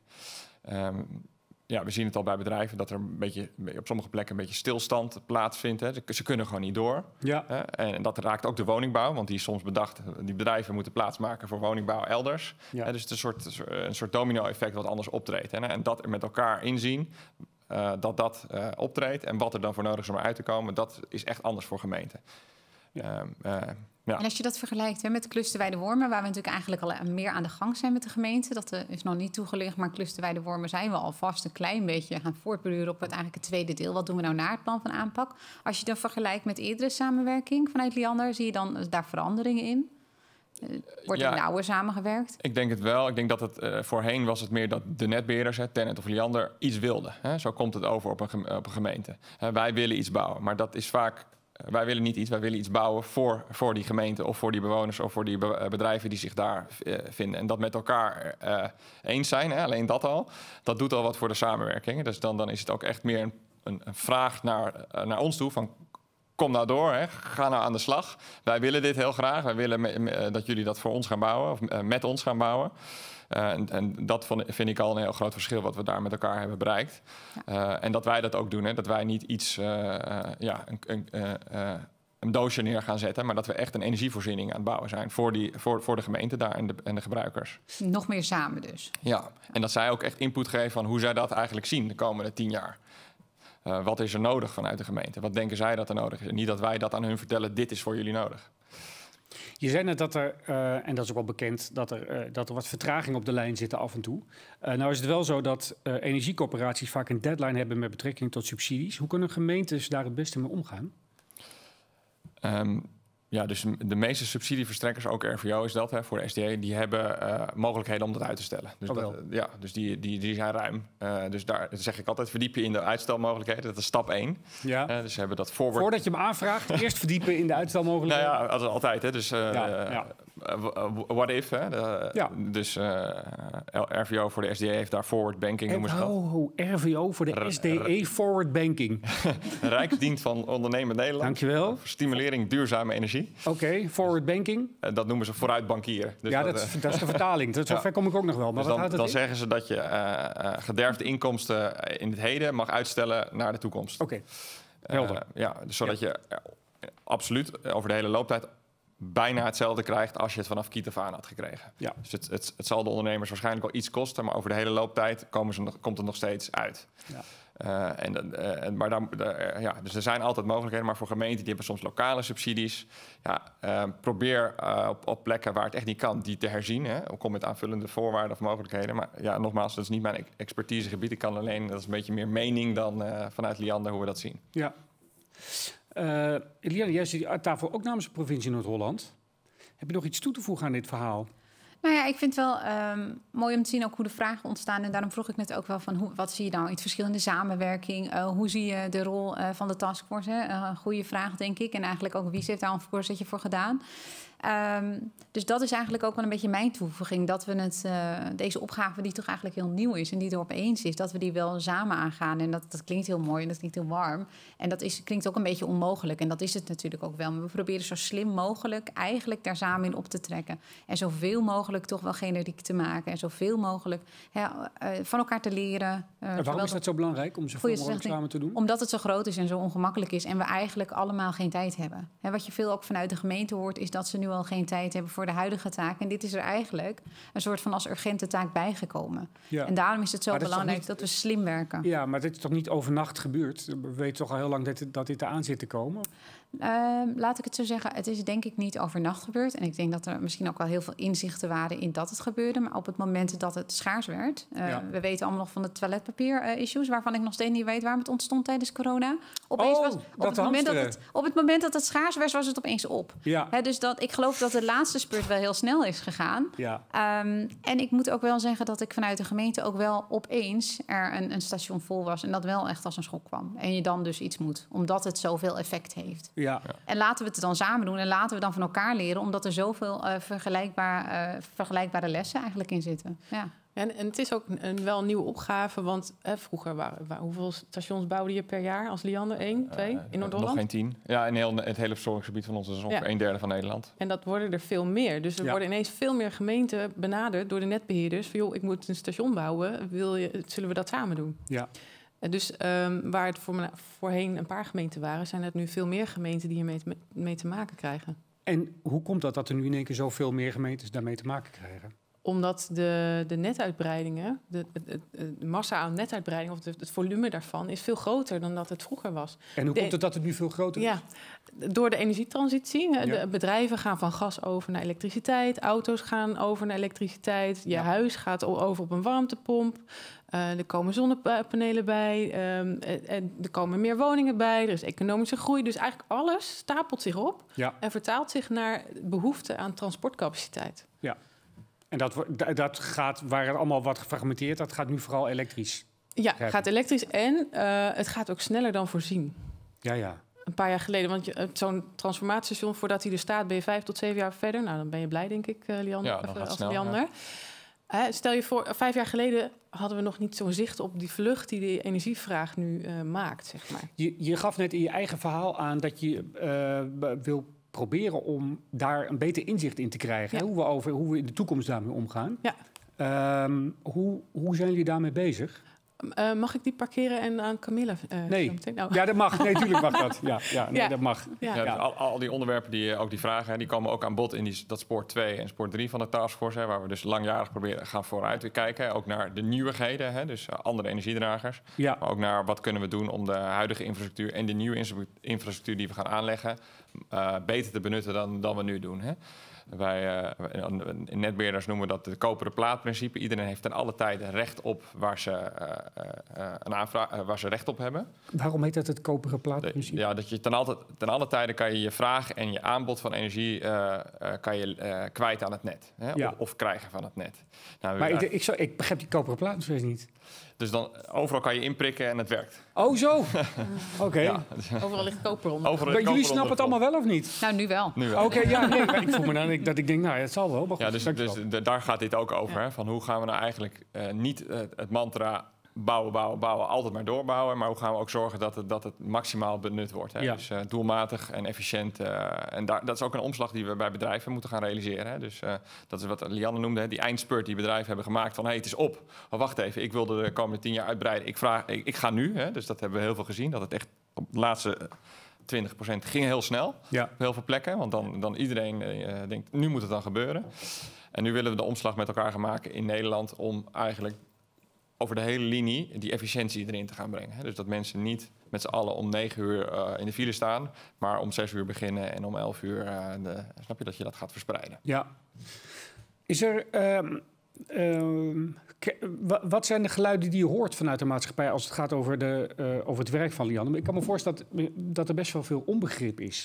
Speaker 4: Um, Ja, we zien het al bij bedrijven dat er een beetje, op sommige plekken een beetje stilstand plaatsvindt. Hè. Ze, ze kunnen gewoon niet door.
Speaker 1: Ja.
Speaker 4: Hè. En dat raakt ook de woningbouw, want die is soms bedacht... die bedrijven moeten plaatsmaken voor woningbouw elders.
Speaker 1: Ja.
Speaker 4: Hè, dus het is een soort, een soort domino-effect wat anders optreedt. Hè. En dat er met elkaar inzien uh, dat dat uh, optreedt... en wat er dan voor nodig is om eruit te komen... dat is echt anders voor gemeenten.
Speaker 1: Ja.
Speaker 4: Um, uh, Ja.
Speaker 5: En als je dat vergelijkt hè, met Clusterwijde Wormen... waar we natuurlijk eigenlijk al meer aan de gang zijn met de gemeente... dat uh, is nog niet toegelicht, maar Clusterwijde Wormen zijn we alvast een klein beetje gaan voortborduren op het, eigenlijk het tweede deel. Wat doen we nou na het plan van aanpak? Als je dan vergelijkt met eerdere samenwerking vanuit Liander... zie je dan daar veranderingen in? Uh, wordt er
Speaker 4: Ja,
Speaker 5: nauwer samengewerkt?
Speaker 4: Ik denk het wel. Ik denk dat het uh, voorheen was het meer dat de netbeheerders, hè, Tennet of Liander, iets wilden. Hè. Zo komt het over op een, geme- op een gemeente. Hè, wij willen iets bouwen, maar dat is vaak... Wij willen niet iets, wij willen iets bouwen voor, voor die gemeente... of voor die bewoners of voor die be- bedrijven die zich daar uh, vinden. En dat met elkaar uh, eens zijn, hè, alleen dat al... dat doet al wat voor de samenwerking. Dus dan, dan is het ook echt meer een, een, een vraag naar, uh, naar ons toe... van kom nou door, hè, ga nou aan de slag. Wij willen dit heel graag. Wij willen me, me, dat jullie dat voor ons gaan bouwen... of uh, met ons gaan bouwen. Uh, en, en dat vond, vind ik al een heel groot verschil wat we daar met elkaar hebben bereikt. Ja. Uh, en dat wij dat ook doen. Hè, dat wij niet iets, uh, uh, ja, een, een, uh, uh, een doosje neer gaan zetten... maar dat we echt een energievoorziening aan het bouwen zijn... voor, die, voor, voor de gemeente daar en de, en de gebruikers.
Speaker 5: Nog meer samen dus.
Speaker 4: Ja, en dat zij ook echt input geven van hoe zij dat eigenlijk zien de komende tien jaar. Uh, wat is er nodig vanuit de gemeente? Wat denken zij dat er nodig is? En niet dat wij dat aan hun vertellen, dit is voor jullie nodig.
Speaker 1: Je zei net dat er, uh, en dat is ook wel bekend, dat er, uh, dat er wat vertraging op de lijn zitten af en toe. Uh, nou is het wel zo dat uh, energiecoöperaties vaak een deadline hebben met betrekking tot subsidies. Hoe kunnen gemeentes daar het beste mee omgaan?
Speaker 4: Um, ja, dus de meeste subsidieverstrekkers, ook R V O is dat, hè, voor de S D E... die hebben uh, mogelijkheden om dat uit te stellen. Dus,
Speaker 1: oh,
Speaker 4: dat, ja, dus die, die, die zijn ruim. Uh, dus daar zeg ik altijd, verdiep je in de uitstelmogelijkheden. Dat is stap één.
Speaker 1: Ja.
Speaker 4: Uh, dus ze hebben dat forward...
Speaker 1: Voordat je hem aanvraagt, eerst verdiepen in de uitstelmogelijkheden.
Speaker 4: Nou ja, altijd. Hè. Dus uh,
Speaker 1: ja, ja.
Speaker 4: Uh, what if, hè. De,
Speaker 1: ja.
Speaker 4: Dus uh, R V O voor de S D E heeft daar forward banking, noemen ze dat.
Speaker 1: Oh, R V O voor de R- S D E forward banking.
Speaker 4: Rijksdienst van Ondernemend Nederland.
Speaker 1: Dankjewel.
Speaker 4: Stimulering duurzame energie.
Speaker 1: Oké, okay, forward banking.
Speaker 4: Uh, dat noemen ze vooruit bankieren. Dus
Speaker 1: ja,
Speaker 4: dat,
Speaker 1: dat,
Speaker 4: uh,
Speaker 1: dat is de vertaling. Dat, zover ja. kom ik ook nog wel. Maar
Speaker 4: dus
Speaker 1: wat
Speaker 4: dan
Speaker 1: het
Speaker 4: dan
Speaker 1: in?
Speaker 4: zeggen ze dat je uh, uh, gederfde inkomsten in het heden mag uitstellen naar de toekomst.
Speaker 1: Oké, okay. helder. Uh,
Speaker 4: ja, dus zodat ja. je uh, absoluut over de hele looptijd bijna hetzelfde krijgt als je het vanaf kiet af aan had gekregen.
Speaker 1: Ja.
Speaker 4: Dus het, het, het zal de ondernemers waarschijnlijk wel iets kosten, maar over de hele looptijd komen ze nog, komt het nog steeds uit. Ja. Uh, en, uh, maar dan, uh, ja, dus er zijn altijd mogelijkheden, maar voor gemeenten die hebben soms lokale subsidies. Ja, uh, probeer uh, op, op plekken waar het echt niet kan, die te herzien. Hè. Kom met aanvullende voorwaarden of mogelijkheden. Maar ja, nogmaals, dat is niet mijn expertisegebied. Ik kan alleen, dat is een beetje meer mening dan uh, vanuit Liander hoe we dat zien.
Speaker 1: Ja. Uh, Eliane, jij zit aan tafel ook namens de provincie Noord-Holland. Heb je nog iets toe te voegen aan dit verhaal?
Speaker 5: Nou ja, ik vind het wel um, mooi om te zien ook hoe de vragen ontstaan. En daarom vroeg ik net ook wel van hoe, wat zie je nou in het verschil in de samenwerking? Uh, hoe zie je de rol uh, van de taskforce? Hè? Uh, een goede vraag, denk ik. En eigenlijk ook Wies heeft daar een voorzetje voor gedaan. Um, dus dat is eigenlijk ook wel een beetje mijn toevoeging. Dat we het, uh, deze opgave die toch eigenlijk heel nieuw is en die er opeens is, dat we die wel samen aangaan. En dat, dat klinkt heel mooi en dat klinkt heel warm. En dat is, klinkt ook een beetje onmogelijk. En dat is het natuurlijk ook wel. Maar we proberen zo slim mogelijk eigenlijk daar samen in op te trekken. En zoveel mogelijk toch wel generiek te maken. En zoveel mogelijk ja, uh, van elkaar te leren. Uh,
Speaker 1: en waarom is dat zo belangrijk om zoveel mogelijk samen te doen?
Speaker 5: Omdat het zo groot is en zo ongemakkelijk is. En we eigenlijk allemaal geen tijd hebben. He, wat je veel ook vanuit de gemeente hoort, is dat ze nu al geen tijd hebben voor de huidige taak. En dit is er eigenlijk een soort van als urgente taak bijgekomen. Ja. En daarom is het zo dat belangrijk niet, dat we slim werken.
Speaker 1: Ja, maar dit is toch niet overnacht gebeurd? We weten toch al heel lang dat, dat dit eraan zit te komen?
Speaker 5: Uh, laat ik het zo zeggen, het is denk ik niet overnacht gebeurd. En ik denk dat er misschien ook wel heel veel inzichten waren in dat het gebeurde. Maar op het moment dat het schaars werd... Uh, ja. We weten allemaal nog van de toiletpapier-issues... waarvan ik nog steeds niet weet waarom het ontstond tijdens corona. Opeens
Speaker 1: oh,
Speaker 5: was, op, het moment dat het, op het moment dat het schaars werd, was het opeens op.
Speaker 1: Ja.
Speaker 5: He, dus dat, ik geloof dat de laatste spurt wel heel snel is gegaan.
Speaker 1: Ja.
Speaker 5: Um, en ik moet ook wel zeggen dat ik vanuit de gemeente ook wel opeens... er een, een station vol was en dat wel echt als een schok kwam. En je dan dus iets moet, omdat het zoveel effect heeft.
Speaker 1: Ja.
Speaker 5: En laten we het dan samen doen en laten we dan van elkaar leren... omdat er zoveel uh, vergelijkbaar, uh, vergelijkbare lessen eigenlijk in zitten. Ja.
Speaker 2: En, en het is ook een, een wel een nieuwe opgave, want eh, vroeger waren, waren hoeveel stations bouwde je per jaar als Liander? Eén, twee? Uh, in Noord-Holland?
Speaker 4: Nog geen tien. Ja, in heel, het hele verzorgingsgebied van ons is ongeveer ja. een derde van Nederland.
Speaker 2: En dat worden er veel meer. Dus er ja. worden ineens veel meer gemeenten benaderd door de netbeheerders. Van joh, ik moet een station bouwen, wil je, zullen we dat samen doen?
Speaker 1: Ja.
Speaker 2: Dus um, waar het voor, voorheen een paar gemeenten waren... zijn het nu veel meer gemeenten die hiermee te, mee te maken krijgen.
Speaker 1: En hoe komt dat dat er nu in één keer zoveel meer gemeentes daarmee te maken krijgen?
Speaker 2: Omdat de, de netuitbreidingen, de, de, de massa aan netuitbreiding... of de, het volume daarvan is veel groter dan dat het vroeger was.
Speaker 1: En hoe
Speaker 2: de,
Speaker 1: komt het dat het nu veel groter is?
Speaker 2: Ja, door de energietransitie. Ja. De bedrijven gaan van gas over naar elektriciteit. Auto's gaan over naar elektriciteit. Je ja. huis gaat over op een warmtepomp. Uh, er komen zonnepanelen bij. Um, er komen meer woningen bij. Er is economische groei. Dus eigenlijk alles stapelt zich op...
Speaker 1: Ja.
Speaker 2: en vertaalt zich naar behoefte aan transportcapaciteit.
Speaker 1: Ja. En dat, dat gaat, waar het allemaal wat gefragmenteerd, dat gaat nu vooral elektrisch.
Speaker 2: Ja, het gaat elektrisch en uh, het gaat ook sneller dan voorzien.
Speaker 1: Ja, ja.
Speaker 2: Een paar jaar geleden, want je, zo'n transformatiestation, voordat hij er staat, ben je vijf tot zeven jaar verder. Nou, dan ben je blij, denk ik, uh, Liander.
Speaker 4: Ja, dan
Speaker 2: of,
Speaker 4: gaat
Speaker 2: als
Speaker 4: snel,
Speaker 2: Liander.
Speaker 4: Ja.
Speaker 2: Uh, stel je voor, vijf jaar geleden hadden we nog niet zo'n zicht op die vlucht die de energievraag nu uh, maakt, zeg maar.
Speaker 1: Je, je gaf net in je eigen verhaal aan dat je uh, wil proberen om daar een beter inzicht in te krijgen. Ja. Hè? Hoe, we over, hoe we in de toekomst daarmee omgaan.
Speaker 2: Ja.
Speaker 1: Um, hoe, hoe zijn jullie daarmee bezig?
Speaker 2: Uh, mag ik die parkeren en aan Camilla? Uh,
Speaker 1: nee. Nou. Ja, dat mag. Nee, natuurlijk mag dat. Ja, ja, nee,
Speaker 2: ja.
Speaker 1: dat mag.
Speaker 4: Ja. Ja, dus al, al die onderwerpen, die, ook die vragen, die komen ook aan bod in die, dat spoor twee en spoor drie van de taskforce. Hè, waar we dus langjarig proberen gaan vooruit te kijken. Hè, ook naar de nieuwigheden, hè, dus uh, andere energiedragers.
Speaker 1: Ja.
Speaker 4: Maar ook naar wat kunnen we doen om de huidige infrastructuur en de nieuwe infrastructuur die we gaan aanleggen uh, beter te benutten dan, dan we nu doen. Hè. Wij, uh, in netbeheerders noemen we dat het koperen plaatprincipe. Iedereen heeft ten alle tijde recht op waar ze, uh, uh, een aanvraag, uh, waar ze recht op hebben.
Speaker 1: Waarom heet dat het koperen plaatprincipe?
Speaker 4: Ja, dat je ten, altijd, ten alle tijde kan je je vraag en je aanbod van energie uh, uh, kan je, uh, kwijt aan het net. Hè? Ja. Of, of krijgen van het net. Nou,
Speaker 1: maar ik, ik, zou, ik begrijp die koperen plaatprincipe niet.
Speaker 4: Dus dan overal kan je inprikken en het werkt.
Speaker 1: Oh, zo? Oké. Okay.
Speaker 2: Ja. Overal ligt koper onder.
Speaker 1: Overal maar jullie snappen het allemaal wel of niet?
Speaker 5: Nou, nu wel.
Speaker 4: Nu
Speaker 1: wel. Oké, okay, ja, nee. Ik voel me dan dat ik denk, nou, het zal wel. Maar goed,
Speaker 4: ja, dus, dus de, daar gaat dit ook over. Ja. Hè? Van hoe gaan we nou eigenlijk uh, niet uh, het mantra bouwen, bouwen, bouwen, altijd maar doorbouwen. Maar hoe gaan we ook zorgen dat het, dat het maximaal benut wordt. Hè? Ja. Dus uh, doelmatig en efficiënt. Uh, en daar, dat is ook een omslag die we bij bedrijven moeten gaan realiseren. Hè? Dus uh, dat is wat Lianne noemde, hè? Die eindspurt die bedrijven hebben gemaakt. Van, hé, hey, het is op. Maar wacht even, ik wilde de komende tien jaar uitbreiden. Ik, vraag, ik, ik ga nu. Hè? Dus dat hebben we heel veel gezien. Dat het echt op de laatste twintig procent ging heel snel. Ja. Op heel veel plekken. Want dan, dan iedereen uh, denkt, nu moet het dan gebeuren. En nu willen we de omslag met elkaar gaan maken in Nederland om eigenlijk over de hele linie die efficiëntie erin te gaan brengen. Dus dat mensen niet met z'n allen om negen uur uh, in de file staan, maar om zes uur beginnen en om elf uur, uh, de, snap je, dat je dat gaat verspreiden.
Speaker 1: Ja. Is er, um, um, wat zijn de geluiden die je hoort vanuit de maatschappij als het gaat over, de, uh, over het werk van Lianne? Ik kan me voorstellen dat, dat er best wel veel onbegrip is.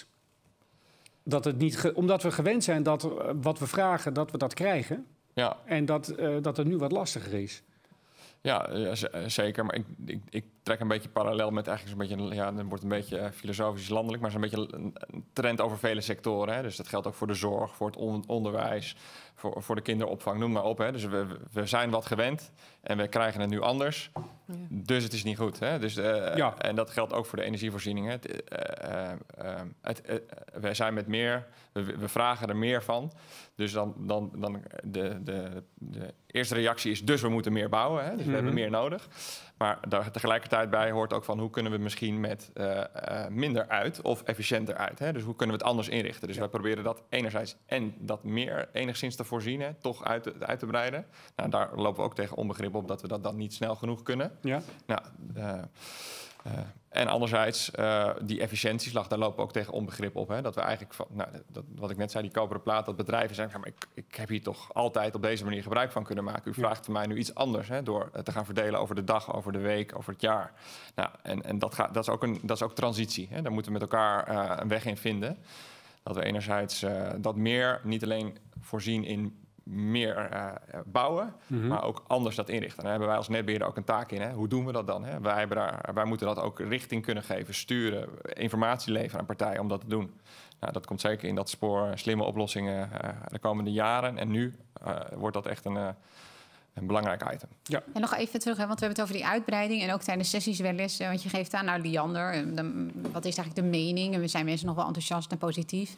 Speaker 1: Dat het niet ge, omdat we gewend zijn dat uh, wat we vragen, dat we dat krijgen. Ja. En dat, uh, dat het nu wat lastiger is.
Speaker 4: Ja, uh, z- zeker. Maar ik, ik, ik trek een beetje parallel met eigenlijk zo'n beetje... Ja, dan wordt het een beetje uh, filosofisch landelijk... maar zo'n beetje een, een trend over vele sectoren. Hè. Dus dat geldt ook voor de zorg, voor het on- onderwijs... Voor, voor de kinderopvang, noem maar op. Hè. Dus we, we zijn wat gewend en we krijgen het nu anders. Ja. Dus het is niet goed. Hè. Dus, uh, ja. En dat geldt ook voor de energievoorziening. Hè. Het, uh, uh, uh, het, uh, we zijn met meer... We, we vragen er meer van. Dus dan, dan, dan de, de, de eerste reactie is... dus we moeten meer bouwen. Hè. Dus mm-hmm. we hebben meer nodig. Maar daar tegelijkertijd bij hoort ook van... hoe kunnen we misschien met uh, uh, minder uit of efficiënter uit. Hè? Dus hoe kunnen we het anders inrichten? Dus ja. wij proberen dat enerzijds en dat meer enigszins te voorzien... Hè, toch uit te, uit te breiden. Nou, daar lopen we ook tegen onbegrip op... dat we dat dan niet snel genoeg kunnen. Ja. Nou, uh, Uh, en anderzijds, uh, die efficiëntieslag, daar lopen we ook tegen onbegrip op. Hè? Dat we eigenlijk, van, nou, dat, wat ik net zei, die koperen plaat, dat bedrijven zeggen... maar ik, ik heb hier toch altijd op deze manier gebruik van kunnen maken. U vraagt van mij nu iets anders, hè? Door te gaan verdelen over de dag, over de week, over het jaar. Nou, en en dat, gaat, dat, is ook een, dat is ook transitie. Hè? Daar moeten we met elkaar uh, een weg in vinden. Dat we enerzijds uh, dat meer niet alleen voorzien in... meer uh, bouwen, mm-hmm. maar ook anders dat inrichten. Daar hebben wij als netbeheerder ook een taak in. Hè? Hoe doen we dat dan? Hè? Wij, hebben daar, wij moeten dat ook richting kunnen geven, sturen, informatie leveren aan partijen om dat te doen. Nou, dat komt zeker in dat spoor slimme oplossingen uh, de komende jaren. En nu uh, wordt dat echt een... Uh, Een belangrijk item. Ja.
Speaker 5: En nog even terug, hè, want we hebben het over die uitbreiding... en ook tijdens sessies wel eens, want je geeft aan... nou, Liander, de, wat is eigenlijk de mening? En we zijn mensen nog wel enthousiast en positief.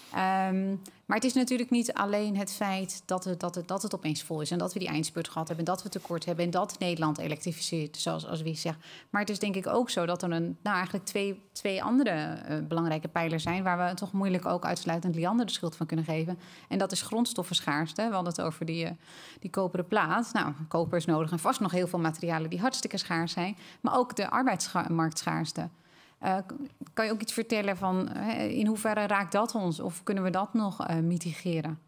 Speaker 5: Um, maar het is natuurlijk niet alleen het feit dat het, dat, het, dat het opeens vol is... en dat we die eindspurt gehad hebben... en dat we tekort hebben... en dat Nederland elektrificeert, zoals als wie zegt. Maar het is denk ik ook zo dat er een, nou, eigenlijk twee, twee andere uh, belangrijke pijlers zijn... waar we toch moeilijk ook uitsluitend Liander de schuld van kunnen geven. En dat is grondstoffenschaarste. We hadden het over die, uh, die koperen plaat. Nou, koper is nodig en vast nog heel veel materialen... die hartstikke schaars zijn. Maar ook de arbeidsmarktschaarste. Uh, kan je ook iets vertellen van uh, in hoeverre raakt dat ons? Of kunnen we dat nog uh, mitigeren?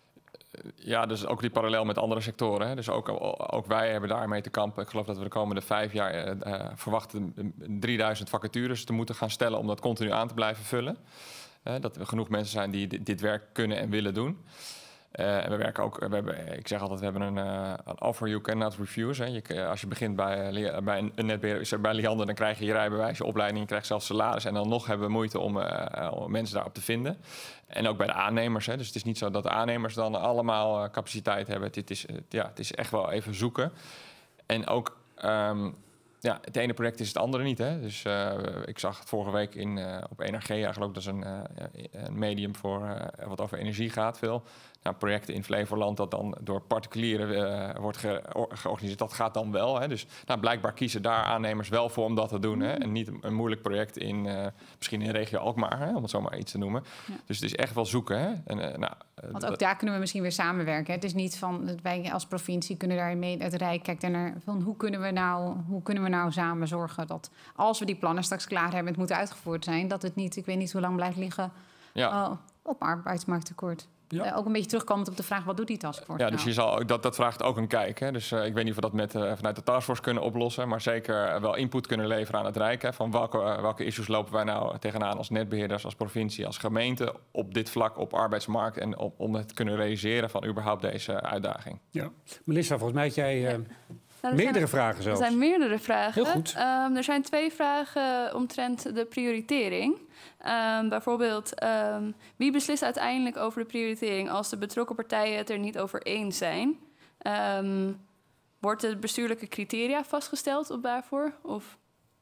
Speaker 4: Ja, dus ook die parallel met andere sectoren. Hè. Dus ook, ook wij hebben daarmee te kampen. Ik geloof dat we de komende vijf jaar uh, verwachten drieduizend vacatures te moeten gaan stellen... om dat continu aan te blijven vullen. Uh, dat er genoeg mensen zijn die dit, dit werk kunnen en willen doen. Uh, en we werken ook, we hebben, ik zeg altijd, we hebben een, uh, een offer you cannot refuse. Hè. Je, als je begint bij, uh, bij een netbeheerder, bij Liander, dan krijg je je rijbewijs, je opleiding, je krijgt zelfs salaris. En dan nog hebben we moeite om, uh, om mensen daarop te vinden. En ook bij de aannemers. Hè. Dus het is niet zo dat de aannemers dan allemaal uh, capaciteit hebben. Het is, uh, ja, het is echt wel even zoeken. En ook... Um, Ja, het ene project is het andere niet. Hè? Dus uh, ik zag het vorige week in, uh, op Energia, geloof dat is een, uh, een medium voor uh, wat over energie gaat veel. Nou, projecten in Flevoland dat dan door particulieren uh, wordt ge georganiseerd, dat gaat dan wel. Hè? Dus nou, blijkbaar kiezen daar aannemers wel voor om dat te doen. Hè? En niet een, een moeilijk project in uh, misschien in regio Alkmaar, hè? Om het zo maar iets te noemen. Ja. Dus het is echt wel zoeken. Hè? En, uh, nou, uh,
Speaker 5: Want ook daar kunnen we misschien weer samenwerken. Hè? Het is niet van wij als provincie kunnen daarmee, het Rijk kijkt er naar van hoe kunnen we nou, hoe kunnen we nou samen zorgen dat als we die plannen straks klaar hebben, het moet uitgevoerd zijn, dat het niet, ik weet niet hoe lang blijft liggen ja. uh, op arbeidsmarkttekort. Ja. Uh, ook een beetje terugkomend op de vraag, wat doet die taskforce?
Speaker 4: Ja, dus je zal, dat, dat vraagt ook een kijk. Hè? Dus uh, ik weet niet of we dat met, uh, vanuit de taskforce kunnen oplossen, maar zeker uh, wel input kunnen leveren aan het Rijk. Hè? Van welke, uh, welke issues lopen wij nou tegenaan als netbeheerders, als provincie, als gemeente op dit vlak, op arbeidsmarkt en op, om het te kunnen realiseren van überhaupt deze uitdaging.
Speaker 1: Ja, Melissa, volgens mij had jij... Uh... Ja. Nou, meerdere
Speaker 3: zijn,
Speaker 1: vragen zelfs.
Speaker 3: Er zijn meerdere vragen.
Speaker 1: Heel goed.
Speaker 3: Um, er zijn twee vragen omtrent de prioritering. Um, bijvoorbeeld, um, wie beslist uiteindelijk over de prioritering als de betrokken partijen het er niet over eens zijn? Um, wordt de bestuurlijke criteria vastgesteld op daarvoor? Of...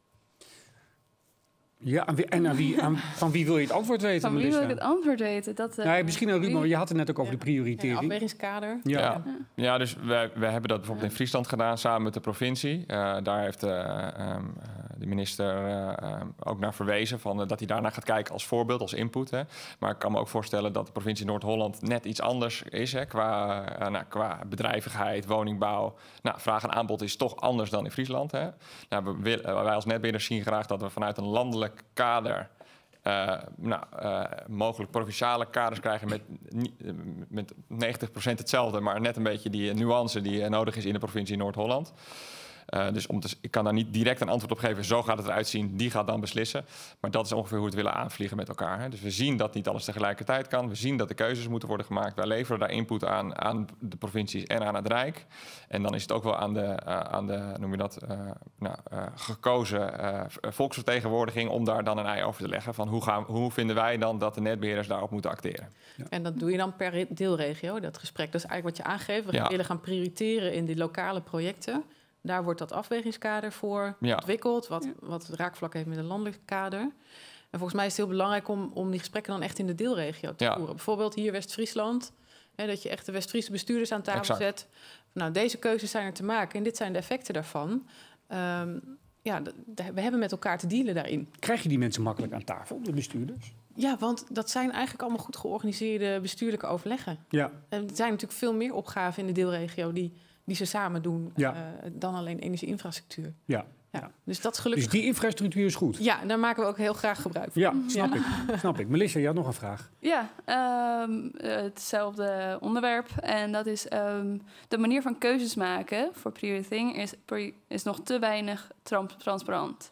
Speaker 1: Ja, en aan wie, aan, van wie wil je het antwoord weten?
Speaker 3: Van wie
Speaker 1: Melissa?
Speaker 3: wil ik het antwoord weten? Dat, uh,
Speaker 1: nou, misschien ook, maar je had het net ook over ja. de prioritering.
Speaker 2: Ja, afwegingskader.
Speaker 4: Ja, ja. ja dus we, we hebben dat bijvoorbeeld in Friesland gedaan samen met de provincie. Uh, daar heeft uh, um, de minister uh, um, ook naar verwezen van, uh, dat hij daarnaar gaat kijken als voorbeeld, als input. Hè. Maar ik kan me ook voorstellen dat de provincie Noord-Holland net iets anders is. Hè, qua, uh, nou, qua bedrijvigheid, woningbouw. Nou, vraag en aanbod is toch anders dan in Friesland. Hè. Nou, we wil, uh, wij als netbeheerders zien graag dat we vanuit een landelijk kader, uh, nou, uh, mogelijk provinciale kaders krijgen met, met negentig procent hetzelfde, maar net een beetje die nuance die nodig is in de provincie Noord-Holland. Uh, dus om te, ik kan daar niet direct een antwoord op geven. Zo gaat het eruit zien, die gaat dan beslissen. Maar dat is ongeveer hoe we het willen aanvliegen met elkaar. Hè. Dus we zien dat niet alles tegelijkertijd kan. We zien dat de keuzes moeten worden gemaakt. Wij leveren daar input aan, aan de provincies en aan het Rijk. En dan is het ook wel aan de, uh, aan de noem je dat, uh, nou, uh, gekozen uh, volksvertegenwoordiging om daar dan een ei over te leggen. Van hoe, gaan, hoe vinden wij dan dat de netbeheerders daarop moeten acteren?
Speaker 2: Ja. En dat doe je dan per deelregio, dat gesprek. Dat is eigenlijk wat je aangeeft. We ja. willen gaan prioriteren in die lokale projecten. Daar wordt dat afwegingskader voor ja. ontwikkeld, wat, ja. wat raakvlak heeft met een landelijk kader. En volgens mij is het heel belangrijk om, om die gesprekken dan echt in de deelregio te ja. voeren. Bijvoorbeeld hier West-Friesland, hè, dat je echt de West-Friese bestuurders aan tafel exact. zet. Nou, deze keuzes zijn er te maken en dit zijn de effecten daarvan. Um, ja, d- d- we hebben met elkaar te dealen daarin.
Speaker 1: Krijg je die mensen makkelijk aan tafel, de bestuurders?
Speaker 2: Ja, want dat zijn eigenlijk allemaal goed georganiseerde bestuurlijke overleggen. Ja. En er zijn natuurlijk veel meer opgaven in de deelregio die, die ze samen doen ja. uh, dan alleen energie-infrastructuur. Ja. Ja, dus dat is gelukkig.
Speaker 1: Dus die infrastructuur is goed?
Speaker 2: Ja, daar maken we ook heel graag gebruik van.
Speaker 1: Ja, snap ja. ik. Snap ik. Melissa, je had nog een vraag.
Speaker 3: Ja, um, hetzelfde onderwerp. En dat is um, de manier van keuzes maken voor prioritering is, is nog te weinig trans- transparant.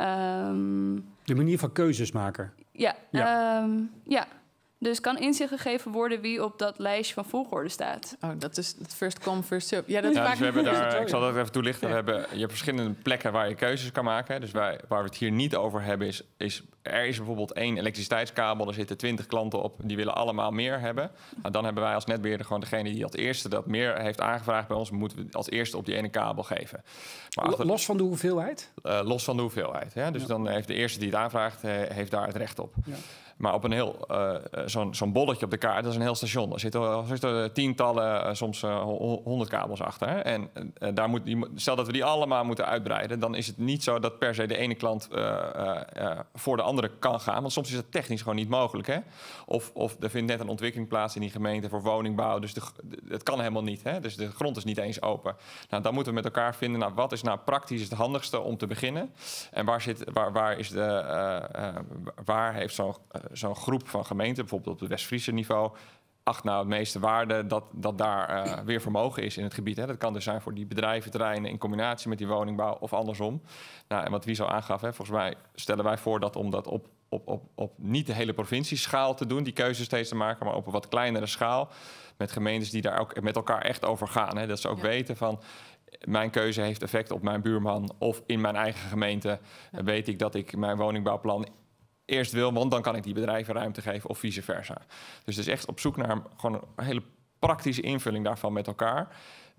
Speaker 3: Um,
Speaker 1: de manier van keuzes maken?
Speaker 3: Ja, ja. Um, ja. Dus kan inzicht gegeven worden wie op dat lijstje van volgorde staat.
Speaker 2: Oh, dat is het first come, first serve. Ja, dat
Speaker 4: ja,
Speaker 2: vaak
Speaker 4: dus we hebben daar, ik zal dat even toelichten. Ja. We hebben, je hebt verschillende plekken waar je keuzes kan maken. Dus wij, waar we het hier niet over hebben is, is... er is bijvoorbeeld één elektriciteitskabel. Er zitten twintig klanten op. Die willen allemaal meer hebben. Nou, dan hebben wij als netbeheerder gewoon degene die als eerste dat meer heeft aangevraagd bij ons, moeten we als eerste op die ene kabel geven. Maar achter,
Speaker 1: los van de hoeveelheid?
Speaker 4: Uh, los van de hoeveelheid. Ja? Dus ja. dan heeft de eerste die het aanvraagt, uh, heeft daar het recht op. Ja. Maar op een heel, uh, zo'n, zo'n bolletje op de kaart, dat is een heel station. Er zitten, er zitten tientallen, uh, soms honderd uh, kabels achter. Hè? En uh, daar moet, die, stel dat we die allemaal moeten uitbreiden, dan is het niet zo dat per se de ene klant uh, uh, uh, voor de andere kan gaan. Want soms is dat technisch gewoon niet mogelijk. Hè? Of, of er vindt net een ontwikkeling plaats in die gemeente voor woningbouw. Dus de, het kan helemaal niet. Hè? Dus de grond is niet eens open. Nou, dan moeten we met elkaar vinden, nou, wat is nou praktisch het handigste om te beginnen? En waar, zit, waar, waar, is de, uh, uh, waar heeft zo'n... Uh, zo'n groep van gemeenten, bijvoorbeeld op het West-Friese niveau, acht nou het meeste waarde dat, dat daar uh, weer vermogen is in het gebied. Hè. Dat kan dus zijn voor die bedrijventerreinen in combinatie met die woningbouw of andersom. Nou, en wat Wies al aangaf, hè, volgens mij stellen wij voor dat om dat op, op, op, op niet de hele provincieschaal te doen, die keuze steeds te maken, maar op een wat kleinere schaal, met gemeentes die daar ook met elkaar echt over gaan. Hè. Dat ze ook ja. weten van, mijn keuze heeft effect op mijn buurman of in mijn eigen gemeente. Ja. Weet ik dat ik mijn woningbouwplan eerst wil, want dan kan ik die bedrijven ruimte geven of vice versa. Dus het is echt op zoek naar gewoon een hele praktische invulling daarvan met elkaar.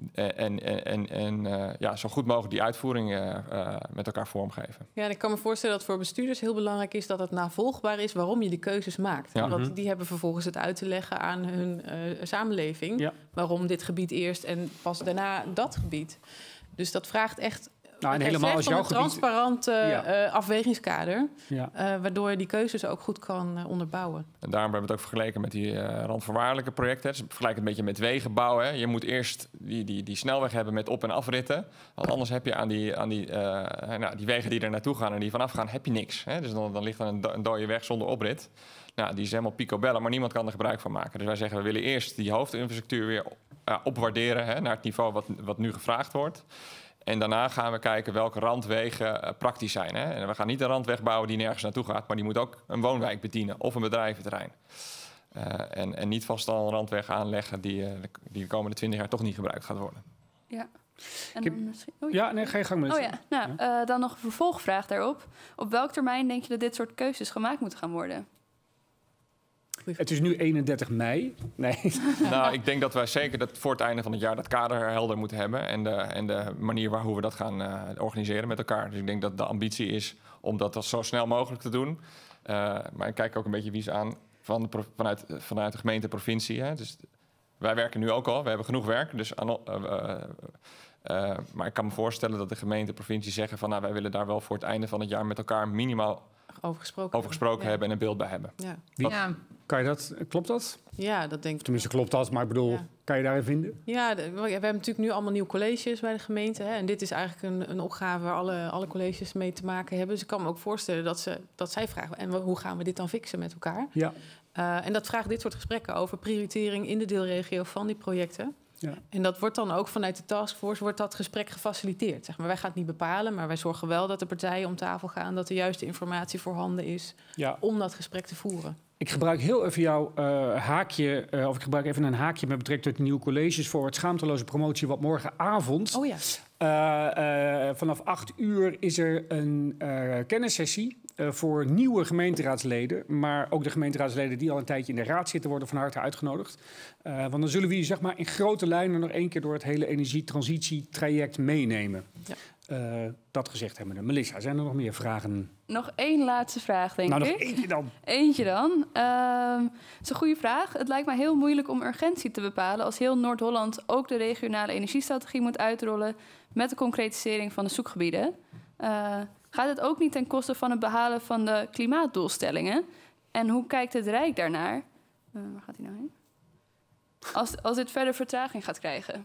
Speaker 4: En, en, en, en uh, ja, zo goed mogelijk die uitvoering uh, uh, met elkaar vormgeven.
Speaker 2: Ja, en ik kan me voorstellen dat voor bestuurders heel belangrijk is dat het navolgbaar is waarom je die keuzes maakt. Ja. Want die hebben vervolgens het uit te leggen aan hun uh, samenleving. Ja. Waarom dit gebied eerst en pas daarna dat gebied. Dus dat vraagt echt... Nou, en helemaal als jouw een transparante ja. uh, afwegingskader, ja. uh, waardoor je die keuzes ook goed kan uh, onderbouwen.
Speaker 4: En daarom hebben we het ook vergeleken met die uh, randvoorwaardelijke projecten. Dus vergelijk het een beetje met wegenbouw. Hè. Je moet eerst die, die, die snelweg hebben met op- en afritten. Want anders heb je aan die, aan die, uh, nou, die wegen die er naartoe gaan en die vanaf gaan, heb je niks. Hè. Dus dan, dan ligt er een, do- een dode weg zonder oprit. Nou, die is helemaal picobello, maar niemand kan er gebruik van maken. Dus wij zeggen, we willen eerst die hoofdinfrastructuur weer uh, opwaarderen, hè, naar het niveau wat, wat nu gevraagd wordt. En daarna gaan we kijken welke randwegen uh, praktisch zijn. Hè? En we gaan niet een randweg bouwen die nergens naartoe gaat, maar die moet ook een woonwijk bedienen of een bedrijventerrein. Uh, en, en niet vast al een randweg aanleggen die, uh, die de komende twintig jaar toch niet gebruikt gaat worden.
Speaker 3: Ja. En dan misschien...
Speaker 1: oh, ja. ja, nee, ga je gang met
Speaker 3: oh, ja. Nou, ja. Uh, dan nog een vervolgvraag daarop. Op welk termijn denk je dat dit soort keuzes gemaakt moeten gaan worden?
Speaker 1: Het is nu eenendertig mei. Nee.
Speaker 4: Nou, ik denk dat wij zeker dat voor het einde van het jaar dat kader helder moeten hebben. En de, en de manier waar hoe we dat gaan uh, organiseren met elkaar. Dus ik denk dat de ambitie is om dat zo snel mogelijk te doen. Uh, maar ik kijk ook een beetje wie is aan van de, vanuit, vanuit de gemeente, provincie. Hè. Dus wij werken nu ook al. We hebben genoeg werk. Dus aan, uh, uh, uh, maar ik kan me voorstellen dat de gemeente, provincie zeggen van, nou, wij willen daar wel voor het einde van het jaar met elkaar minimaal
Speaker 2: over gesproken,
Speaker 4: over gesproken
Speaker 2: ja.
Speaker 4: hebben en een beeld bij hebben.
Speaker 2: Ja.
Speaker 1: Wie, ja. Kan je dat, klopt dat?
Speaker 2: Ja, dat denk ik.
Speaker 1: Tenminste, klopt dat, maar ik bedoel, ja. kan je daarin vinden?
Speaker 2: Ja, de, we hebben natuurlijk nu allemaal nieuwe colleges bij de gemeente. Hè, en dit is eigenlijk een, een opgave waar alle, alle colleges mee te maken hebben. Dus ik kan me ook voorstellen dat, ze, dat zij vragen, en hoe gaan we dit dan fixen met elkaar? Ja. Uh, en dat vraagt dit soort gesprekken over prioritering in de deelregio van die projecten.
Speaker 1: Ja.
Speaker 2: En dat wordt dan ook vanuit de taskforce wordt dat gesprek gefaciliteerd. Zeg maar, wij gaan het niet bepalen, maar wij zorgen wel dat de partijen om tafel gaan, dat de juiste informatie voorhanden is
Speaker 1: Ja.
Speaker 2: om dat gesprek te voeren.
Speaker 1: Ik gebruik heel even jouw uh, haakje, uh, of ik gebruik even een haakje met betrekking tot de nieuwe colleges voor het schaamteloze promotie, wat morgenavond.
Speaker 2: Oh ja.
Speaker 1: Uh, uh, vanaf acht uur is er een uh, kennissessie uh, voor nieuwe gemeenteraadsleden. Maar ook de gemeenteraadsleden die al een tijdje in de raad zitten, worden van harte uitgenodigd. Uh, want dan zullen we je zeg maar in grote lijnen nog één keer door het hele energietransitietraject meenemen. Ja. Uh, dat gezegd hebben we. Melissa, zijn er nog meer vragen?
Speaker 3: Nog één laatste vraag, denk
Speaker 1: nou,
Speaker 3: ik.
Speaker 1: nog eentje dan.
Speaker 3: Eentje dan. Uh, dat is een goede vraag. Het lijkt mij heel moeilijk om urgentie te bepalen als heel Noord-Holland ook de regionale energiestrategie moet uitrollen met de concretisering van de zoekgebieden. Uh, gaat het ook niet ten koste van het behalen van de klimaatdoelstellingen? En hoe kijkt het Rijk daarnaar? Uh, waar gaat hij nou heen? Als, als dit verder vertraging gaat krijgen.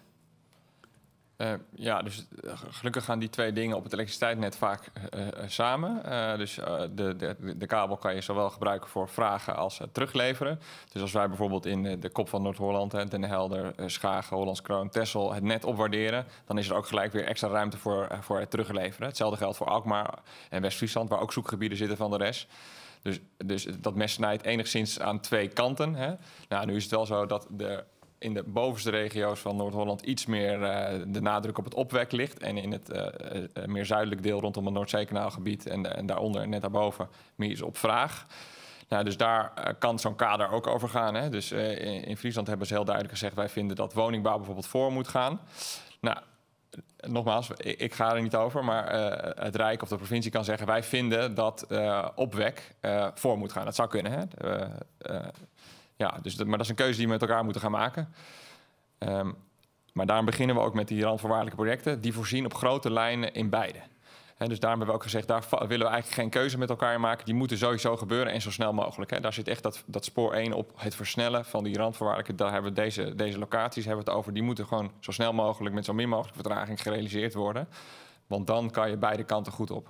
Speaker 4: Uh, ja, dus uh, gelukkig gaan die twee dingen op het elektriciteitsnet vaak uh, uh, samen. Uh, dus uh, de, de, de kabel kan je zowel gebruiken voor vragen als uh, terugleveren. Dus als wij bijvoorbeeld in uh, de kop van Noord-Holland, uh, Den Helder, uh, Schagen, Hollands Kroon, Texel het net opwaarderen, dan is er ook gelijk weer extra ruimte voor, uh, voor het terugleveren. Hetzelfde geldt voor Alkmaar en West-Friesland, waar ook zoekgebieden zitten van de rest. Dus, dus dat mes snijdt enigszins aan twee kanten. Hè. Nou, nu is het wel zo dat de in de bovenste regio's van Noord-Holland iets meer uh, de nadruk op het opwek ligt. En in het uh, uh, meer zuidelijk deel rondom het Noordzeekanaalgebied en, en daaronder en net daarboven meer is op vraag. Nou, dus daar uh, kan zo'n kader ook over gaan. Hè. Dus uh, in, in Friesland hebben ze heel duidelijk gezegd, wij vinden dat woningbouw bijvoorbeeld voor moet gaan. Nou, nogmaals, ik, ik ga er niet over, maar uh, het Rijk of de provincie kan zeggen, wij vinden dat uh, opwek uh, voor moet gaan. Dat zou kunnen, hè. Uh, uh, Ja, dus dat, maar dat is een keuze die we met elkaar moeten gaan maken. Um, maar daarom beginnen we ook met die randvoorwaardelijke projecten. Die voorzien op grote lijnen in beide. He, dus daarom hebben we ook gezegd, daar willen we eigenlijk geen keuze met elkaar in maken. Die moeten sowieso gebeuren en zo snel mogelijk. He, daar zit echt dat, dat spoor één op, het versnellen van die randvoorwaardelijke. Daar hebben we deze, deze locaties hebben we het over. Die moeten gewoon zo snel mogelijk met zo min mogelijk vertraging gerealiseerd worden. Want dan kan je beide kanten goed op.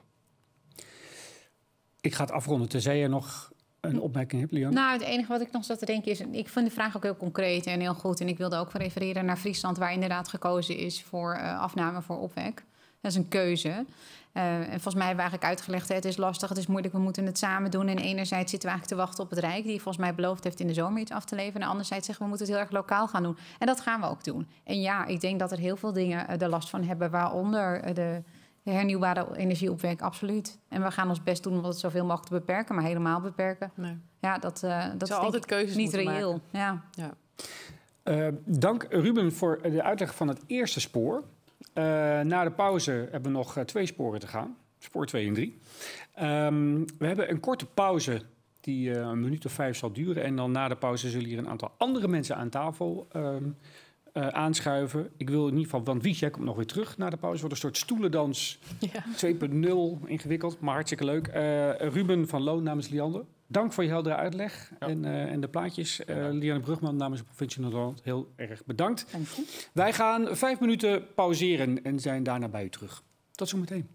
Speaker 1: Ik ga het afronden, tenzij je nog een opmerking hebt, Lian?
Speaker 5: Nou, het enige wat ik nog zat te denken is, ik vind de vraag ook heel concreet en heel goed. En ik wilde ook refereren naar Friesland, waar inderdaad gekozen is voor uh, afname voor opwek. Dat is een keuze. Uh, en volgens mij hebben we eigenlijk uitgelegd, hè, het is lastig, het is moeilijk, we moeten het samen doen. En enerzijds zitten we eigenlijk te wachten op het Rijk, die volgens mij beloofd heeft in de zomer iets af te leveren. En anderzijds zeggen we, we moeten het heel erg lokaal gaan doen. En dat gaan we ook doen. En ja, ik denk dat er heel veel dingen uh, er last van hebben, waaronder uh, de De hernieuwbare energieopwek, absoluut. En we gaan ons best doen om het zoveel mogelijk te beperken, maar helemaal beperken. Nee. Ja, dat, uh, dat is
Speaker 2: altijd keuzes
Speaker 5: niet reëel.
Speaker 2: Ja. Ja.
Speaker 1: Uh, dank Ruben voor de uitleg van het eerste spoor. Uh, na de pauze hebben we nog uh, twee sporen te gaan. Spoor twee en drie. Um, we hebben een korte pauze die uh, een minuut of vijf zal duren. En dan na de pauze zullen hier een aantal andere mensen aan tafel Um, Uh, aanschuiven. Ik wil in ieder geval, want Wies, jij komt nog weer terug na de pauze. Wordt een soort stoelendans ja. twee punt nul, ingewikkeld, maar hartstikke leuk. Uh, Ruben van Loon namens Liander. Dank voor je heldere uitleg ja. en, uh, en de plaatjes. Uh, ja. Lianne Brugman namens de provincie Noord-Holland, heel erg bedankt.
Speaker 5: Dank je.
Speaker 1: Wij gaan vijf minuten pauzeren en zijn daarna bij u terug. Tot zometeen.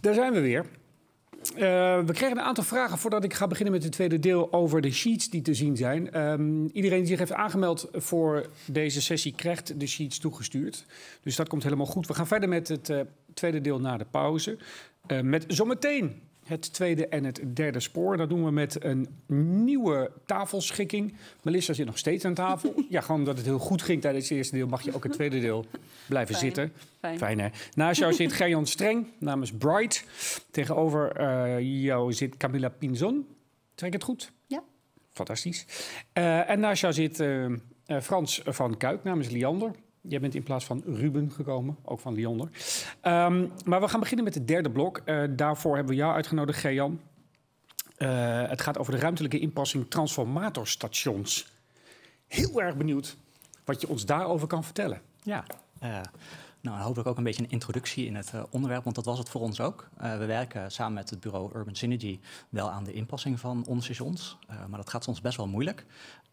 Speaker 1: Daar zijn we weer. Uh, we kregen een aantal vragen voordat ik ga beginnen met het tweede deel over de sheets die te zien zijn. Um, iedereen die zich heeft aangemeld voor deze sessie krijgt de sheets toegestuurd. Dus dat komt helemaal goed. We gaan verder met het uh, tweede deel na de pauze. Uh, met zometeen het tweede en het derde spoor. Dat doen we met een nieuwe tafelschikking. Melissa zit nog steeds aan tafel. Ja, gewoon omdat het heel goed ging tijdens het eerste deel, mag je ook het tweede deel blijven
Speaker 3: Fijn.
Speaker 1: zitten.
Speaker 3: Fijn.
Speaker 1: Fijn, hè? Naast jou zit Gerjan Streng namens Bright. Tegenover uh, jou zit Camilla Pinzon. Zeg ik het goed?
Speaker 5: Ja.
Speaker 1: Fantastisch. Uh, en naast jou zit uh, uh, Frans van Kuik namens Liander. Jij bent in plaats van Ruben gekomen, ook van Liander. Um, maar we gaan beginnen met het derde blok. Uh, daarvoor hebben we jou uitgenodigd, Gerjan. Uh, het gaat over de ruimtelijke inpassing transformatorstations. Heel erg benieuwd wat je ons daarover kan vertellen.
Speaker 6: Ja, uh, nou dan hopelijk ook een beetje een introductie in het uh, onderwerp, want dat was het voor ons ook. Uh, we werken samen met het bureau Urban Synergy wel aan de inpassing van onderstations, uh, maar dat gaat soms best wel moeilijk.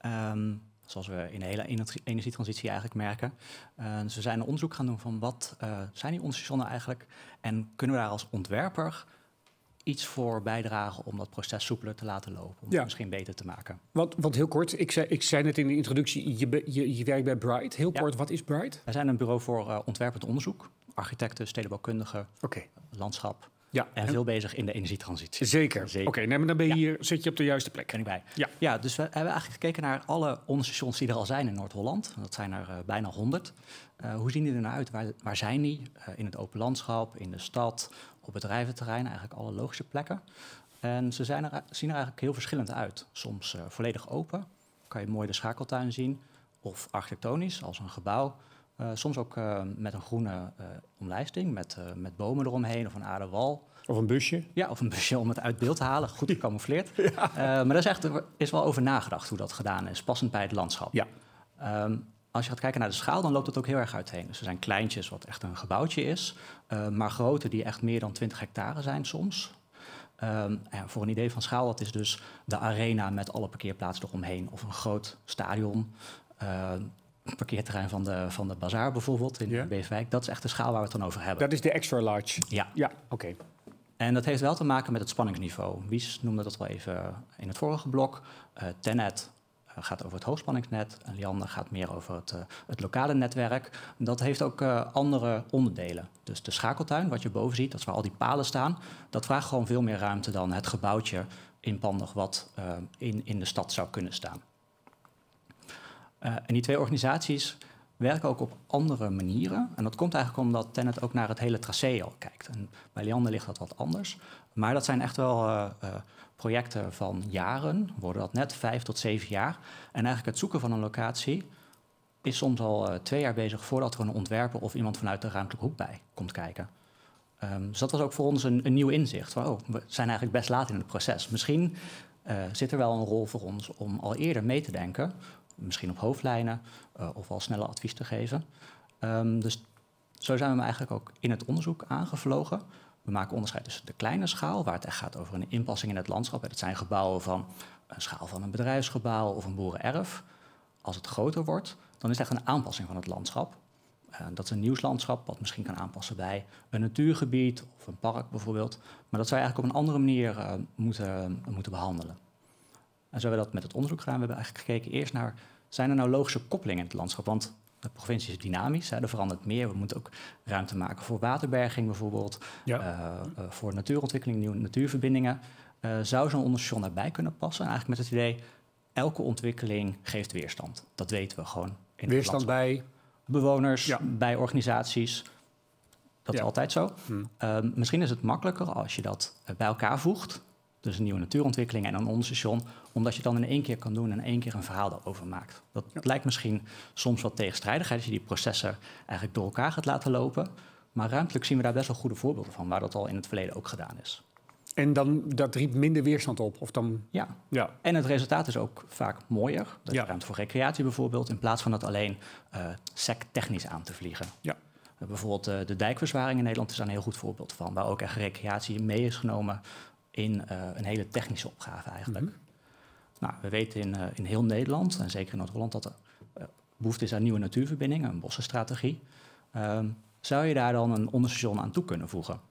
Speaker 6: Um, Zoals we in de hele energietransitie eigenlijk merken. Uh, dus we zijn een onderzoek gaan doen van wat uh, zijn die onderstations eigenlijk en kunnen we daar als ontwerper iets voor bijdragen om dat proces soepeler te laten lopen, om ja. het misschien beter te maken.
Speaker 1: Want, want heel kort, ik zei, ik zei net in de introductie, je, je, je werkt bij Bright. Heel ja. kort, wat is Bright?
Speaker 6: Wij zijn een bureau voor uh, ontwerpend onderzoek, architecten, stedenbouwkundigen,
Speaker 1: okay.
Speaker 6: landschap.
Speaker 1: Ja.
Speaker 6: En veel bezig in de energietransitie.
Speaker 1: Zeker. Zeker. Oké, okay, nee, maar dan ben je ja. hier, zit je op de juiste plek.
Speaker 6: Ben ik bij.
Speaker 1: Ja.
Speaker 6: ja, dus we hebben eigenlijk gekeken naar alle onderstations die er al zijn in Noord-Holland. Dat zijn er uh, bijna honderd. Uh, hoe zien die er nou uit? Waar, waar zijn die? Uh, in het open landschap, in de stad, op bedrijventerrein, eigenlijk alle logische plekken. En ze zijn er, zien er eigenlijk heel verschillend uit. Soms uh, volledig open, kan je mooi de schakeltuin zien. Of architectonisch, als een gebouw. Uh, soms ook uh, met een groene uh, omlijsting, met, uh, met bomen eromheen of een aardewal.
Speaker 1: Of een busje.
Speaker 6: Ja, of een busje om het uit beeld te halen. Goed gecamoufleerd. Ja. Uh, maar daar is, echt, er is wel over nagedacht hoe dat gedaan is, passend bij het landschap.
Speaker 1: Ja.
Speaker 6: Um, als je gaat kijken naar de schaal, dan loopt het ook heel erg uiteen. Dus er zijn kleintjes wat echt een gebouwtje is, uh, maar grote die echt meer dan twintig hectare zijn soms. Um, en voor een idee van schaal, dat is dus de arena met alle parkeerplaatsen eromheen. Of een groot stadion. Uh, parkeerterrein van de, van de Bazaar bijvoorbeeld in ja. Beverwijk. Dat is echt de schaal waar we het dan over hebben.
Speaker 1: Dat is de extra large?
Speaker 6: Ja.
Speaker 1: Ja, oké. Okay.
Speaker 6: En dat heeft wel te maken met het spanningsniveau. Wies noemde dat wel even in het vorige blok. Uh, Tennet uh, gaat over het hoogspanningsnet. En Liander gaat meer over het, uh, het lokale netwerk. Dat heeft ook uh, andere onderdelen. Dus de schakeltuin, wat je boven ziet, dat is waar al die palen staan. Dat vraagt gewoon veel meer ruimte dan het gebouwtje inpandig wat uh, in, in de stad zou kunnen staan. Uh, en die twee organisaties werken ook op andere manieren. En dat komt eigenlijk omdat Tennet ook naar het hele tracé al kijkt. En bij Liander ligt dat wat anders. Maar dat zijn echt wel uh, uh, projecten van jaren, worden dat net vijf tot zeven jaar. En eigenlijk het zoeken van een locatie is soms al uh, twee jaar bezig voordat er een ontwerper of iemand vanuit de ruimtelijke hoek bij komt kijken. Um, dus dat was ook voor ons een, een nieuw inzicht. Van, oh, we zijn eigenlijk best laat in het proces. Misschien uh, zit er wel een rol voor ons om al eerder mee te denken. Misschien op hoofdlijnen uh, of al sneller advies te geven. Um, dus zo zijn we eigenlijk ook in het onderzoek aangevlogen. We maken onderscheid tussen de kleine schaal, waar het echt gaat over een inpassing in het landschap. Dat zijn gebouwen van een schaal van een bedrijfsgebouw of een boerenerf. Als het groter wordt, dan is het echt een aanpassing van het landschap. Uh, dat is een nieuwslandschap wat misschien kan aanpassen bij een natuurgebied of een park bijvoorbeeld. Maar dat zou je eigenlijk op een andere manier uh, moeten, uh, moeten behandelen. En zo hebben we dat met het onderzoek gedaan. We hebben eigenlijk gekeken eerst naar, zijn er nou logische koppelingen in het landschap? Want de provincie is dynamisch, hè, er verandert meer. We moeten ook ruimte maken voor waterberging bijvoorbeeld. Ja. Uh, uh, voor natuurontwikkeling, nieuwe natuurverbindingen. Uh, zou zo'n onderstation daarbij kunnen passen? En eigenlijk met het idee, elke ontwikkeling geeft weerstand. Dat weten we gewoon. In
Speaker 1: weerstand bij?
Speaker 6: Bewoners, ja. bij organisaties. Dat
Speaker 1: ja.
Speaker 6: is altijd zo. Hmm. Uh, misschien is het makkelijker als je dat uh, bij elkaar voegt. Dus een nieuwe natuurontwikkeling en een onderstation, omdat je dan in één keer kan doen en één keer een verhaal daarover maakt. Dat ja. lijkt misschien soms wat tegenstrijdig, als je die processen eigenlijk door elkaar gaat laten lopen. Maar ruimtelijk zien we daar best wel goede voorbeelden van, waar dat al in het verleden ook gedaan is.
Speaker 1: En dan, dat riep minder weerstand op? Of dan...
Speaker 6: ja. ja, en het resultaat is ook vaak mooier. Dat ja. je ruimte voor recreatie bijvoorbeeld, in plaats van het alleen uh, sec-technisch aan te vliegen. Ja. Uh, bijvoorbeeld uh, de dijkverzwaring in Nederland is daar een heel goed voorbeeld van, waar ook echt recreatie mee is genomen in uh, een hele technische opgave eigenlijk. Mm-hmm. Nou, we weten in, uh, in heel Nederland, en zeker in Noord-Holland, dat er uh, behoefte is aan nieuwe natuurverbindingen, een bossenstrategie. Um, zou je daar dan een onderstation aan toe kunnen voegen?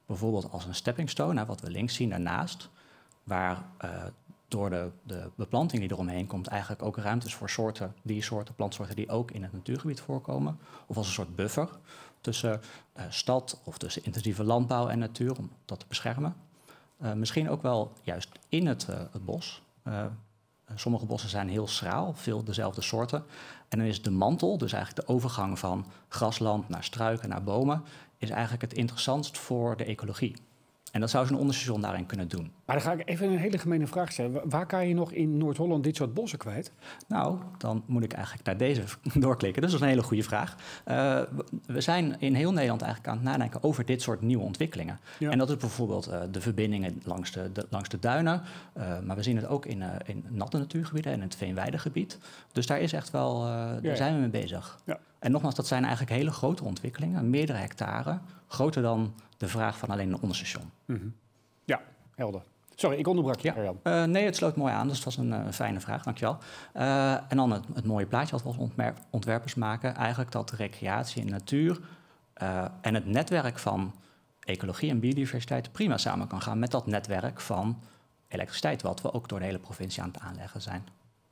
Speaker 6: bijvoorbeeld als een stepping stone, hè, wat we links zien daarnaast, waar uh, door de, de beplanting die eromheen komt eigenlijk ook ruimtes voor soorten, die soorten, plantsoorten die ook in het natuurgebied voorkomen, of als een soort buffer tussen uh, stad of tussen intensieve landbouw en natuur om dat te beschermen. Uh, misschien ook wel juist in het, uh, het bos. Uh, sommige bossen zijn heel schraal, veel dezelfde soorten. En dan is de mantel, dus eigenlijk de overgang van grasland naar struiken, naar bomen, is eigenlijk het interessantst voor de ecologie. En dat zou zo'n onderstation daarin kunnen doen.
Speaker 1: Maar dan ga ik even een hele gemene vraag stellen. Waar kan je nog in Noord-Holland dit soort bossen kwijt?
Speaker 6: Nou, dan moet ik eigenlijk naar deze doorklikken. Dus dat is een hele goede vraag. Uh, we zijn in heel Nederland eigenlijk aan het nadenken over dit soort nieuwe ontwikkelingen. Ja. En dat is bijvoorbeeld uh, de verbindingen langs de, de, langs de duinen. Uh, maar we zien het ook in, uh, in natte natuurgebieden en in het veenweidegebied. Dus daar is echt wel, uh, daar ja, ja. zijn we mee bezig. Ja. En nogmaals, dat zijn eigenlijk hele grote ontwikkelingen. Meerdere hectare. Groter dan de vraag van alleen een onderstation.
Speaker 1: Mm-hmm. Ja, helder. Sorry, ik onderbrak je.
Speaker 6: Ja. Uh, nee, het sloot mooi aan, dus dat was een uh, fijne vraag, dankjewel. Uh, en dan het, het mooie plaatje wat we als ontwerp, ontwerpers maken. Eigenlijk dat recreatie en natuur uh, en het netwerk van ecologie en biodiversiteit prima samen kan gaan met dat netwerk van elektriciteit, wat we ook door de hele provincie aan het aanleggen zijn.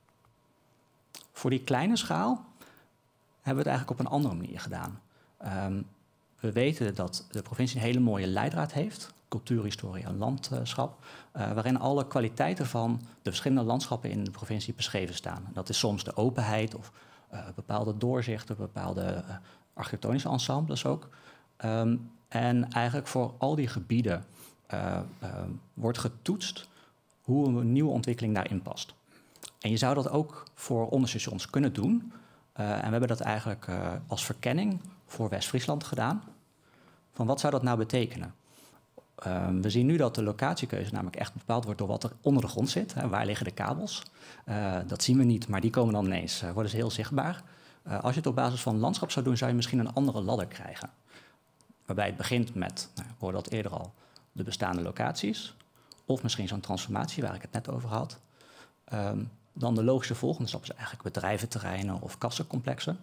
Speaker 6: Voor die kleine schaal hebben we het eigenlijk op een andere manier gedaan. Um, we weten dat de provincie een hele mooie leidraad heeft, cultuur, historie en landschap, uh, waarin alle kwaliteiten van de verschillende landschappen in de provincie beschreven staan. Dat is soms de openheid of uh, bepaalde doorzichten, bepaalde uh, architectonische ensembles ook. Um, en eigenlijk voor al die gebieden uh, uh, wordt getoetst hoe een nieuwe ontwikkeling daarin past. En je zou dat ook voor onderstations kunnen doen. Uh, en we hebben dat eigenlijk uh, als verkenning voor West-Friesland gedaan. Van wat zou dat nou betekenen? Uh, we zien nu dat de locatiekeuze namelijk echt bepaald wordt door wat er onder de grond zit. Hè, waar liggen de kabels? Uh, dat zien we niet, maar die komen dan ineens, uh, worden ze heel zichtbaar. Uh, als je het op basis van landschap zou doen, zou je misschien een andere ladder krijgen. Waarbij het begint met, nou, we hoorden dat eerder al, de bestaande locaties. Of misschien zo'n transformatie waar ik het net over had. Um, dan de logische volgende stap is eigenlijk bedrijventerreinen of kassencomplexen.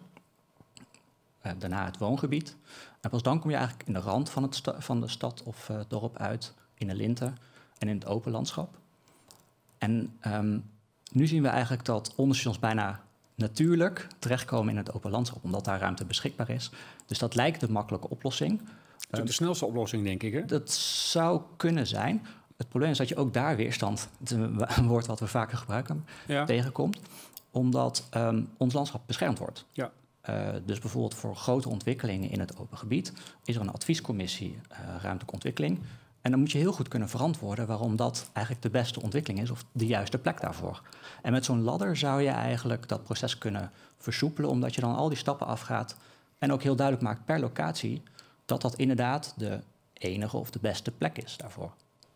Speaker 6: Uh, daarna het woongebied. En pas dan kom je eigenlijk in de rand van, het sta- van de stad of uh, dorp uit, in de linten en in het open landschap. En um, nu zien we eigenlijk dat onderstations bijna natuurlijk terechtkomen in het open landschap, omdat daar ruimte beschikbaar is. Dus dat lijkt de makkelijke oplossing.
Speaker 1: Dat is ook de snelste oplossing, denk ik, hè?
Speaker 6: Dat zou kunnen zijn. Het probleem is dat je ook daar weerstand, het is een woord wat we vaker gebruiken, ja. tegenkomt. Omdat um, ons landschap beschermd wordt. Ja. Uh, dus bijvoorbeeld voor grote ontwikkelingen in het open gebied is er een adviescommissie uh, ruimtelijke ontwikkeling. En dan moet je heel goed kunnen verantwoorden waarom dat eigenlijk de beste ontwikkeling is of de juiste plek daarvoor. En met zo'n ladder zou je eigenlijk dat proces kunnen versoepelen, omdat je dan al die stappen afgaat en ook heel duidelijk maakt per locatie dat dat inderdaad de enige of de beste plek is daarvoor.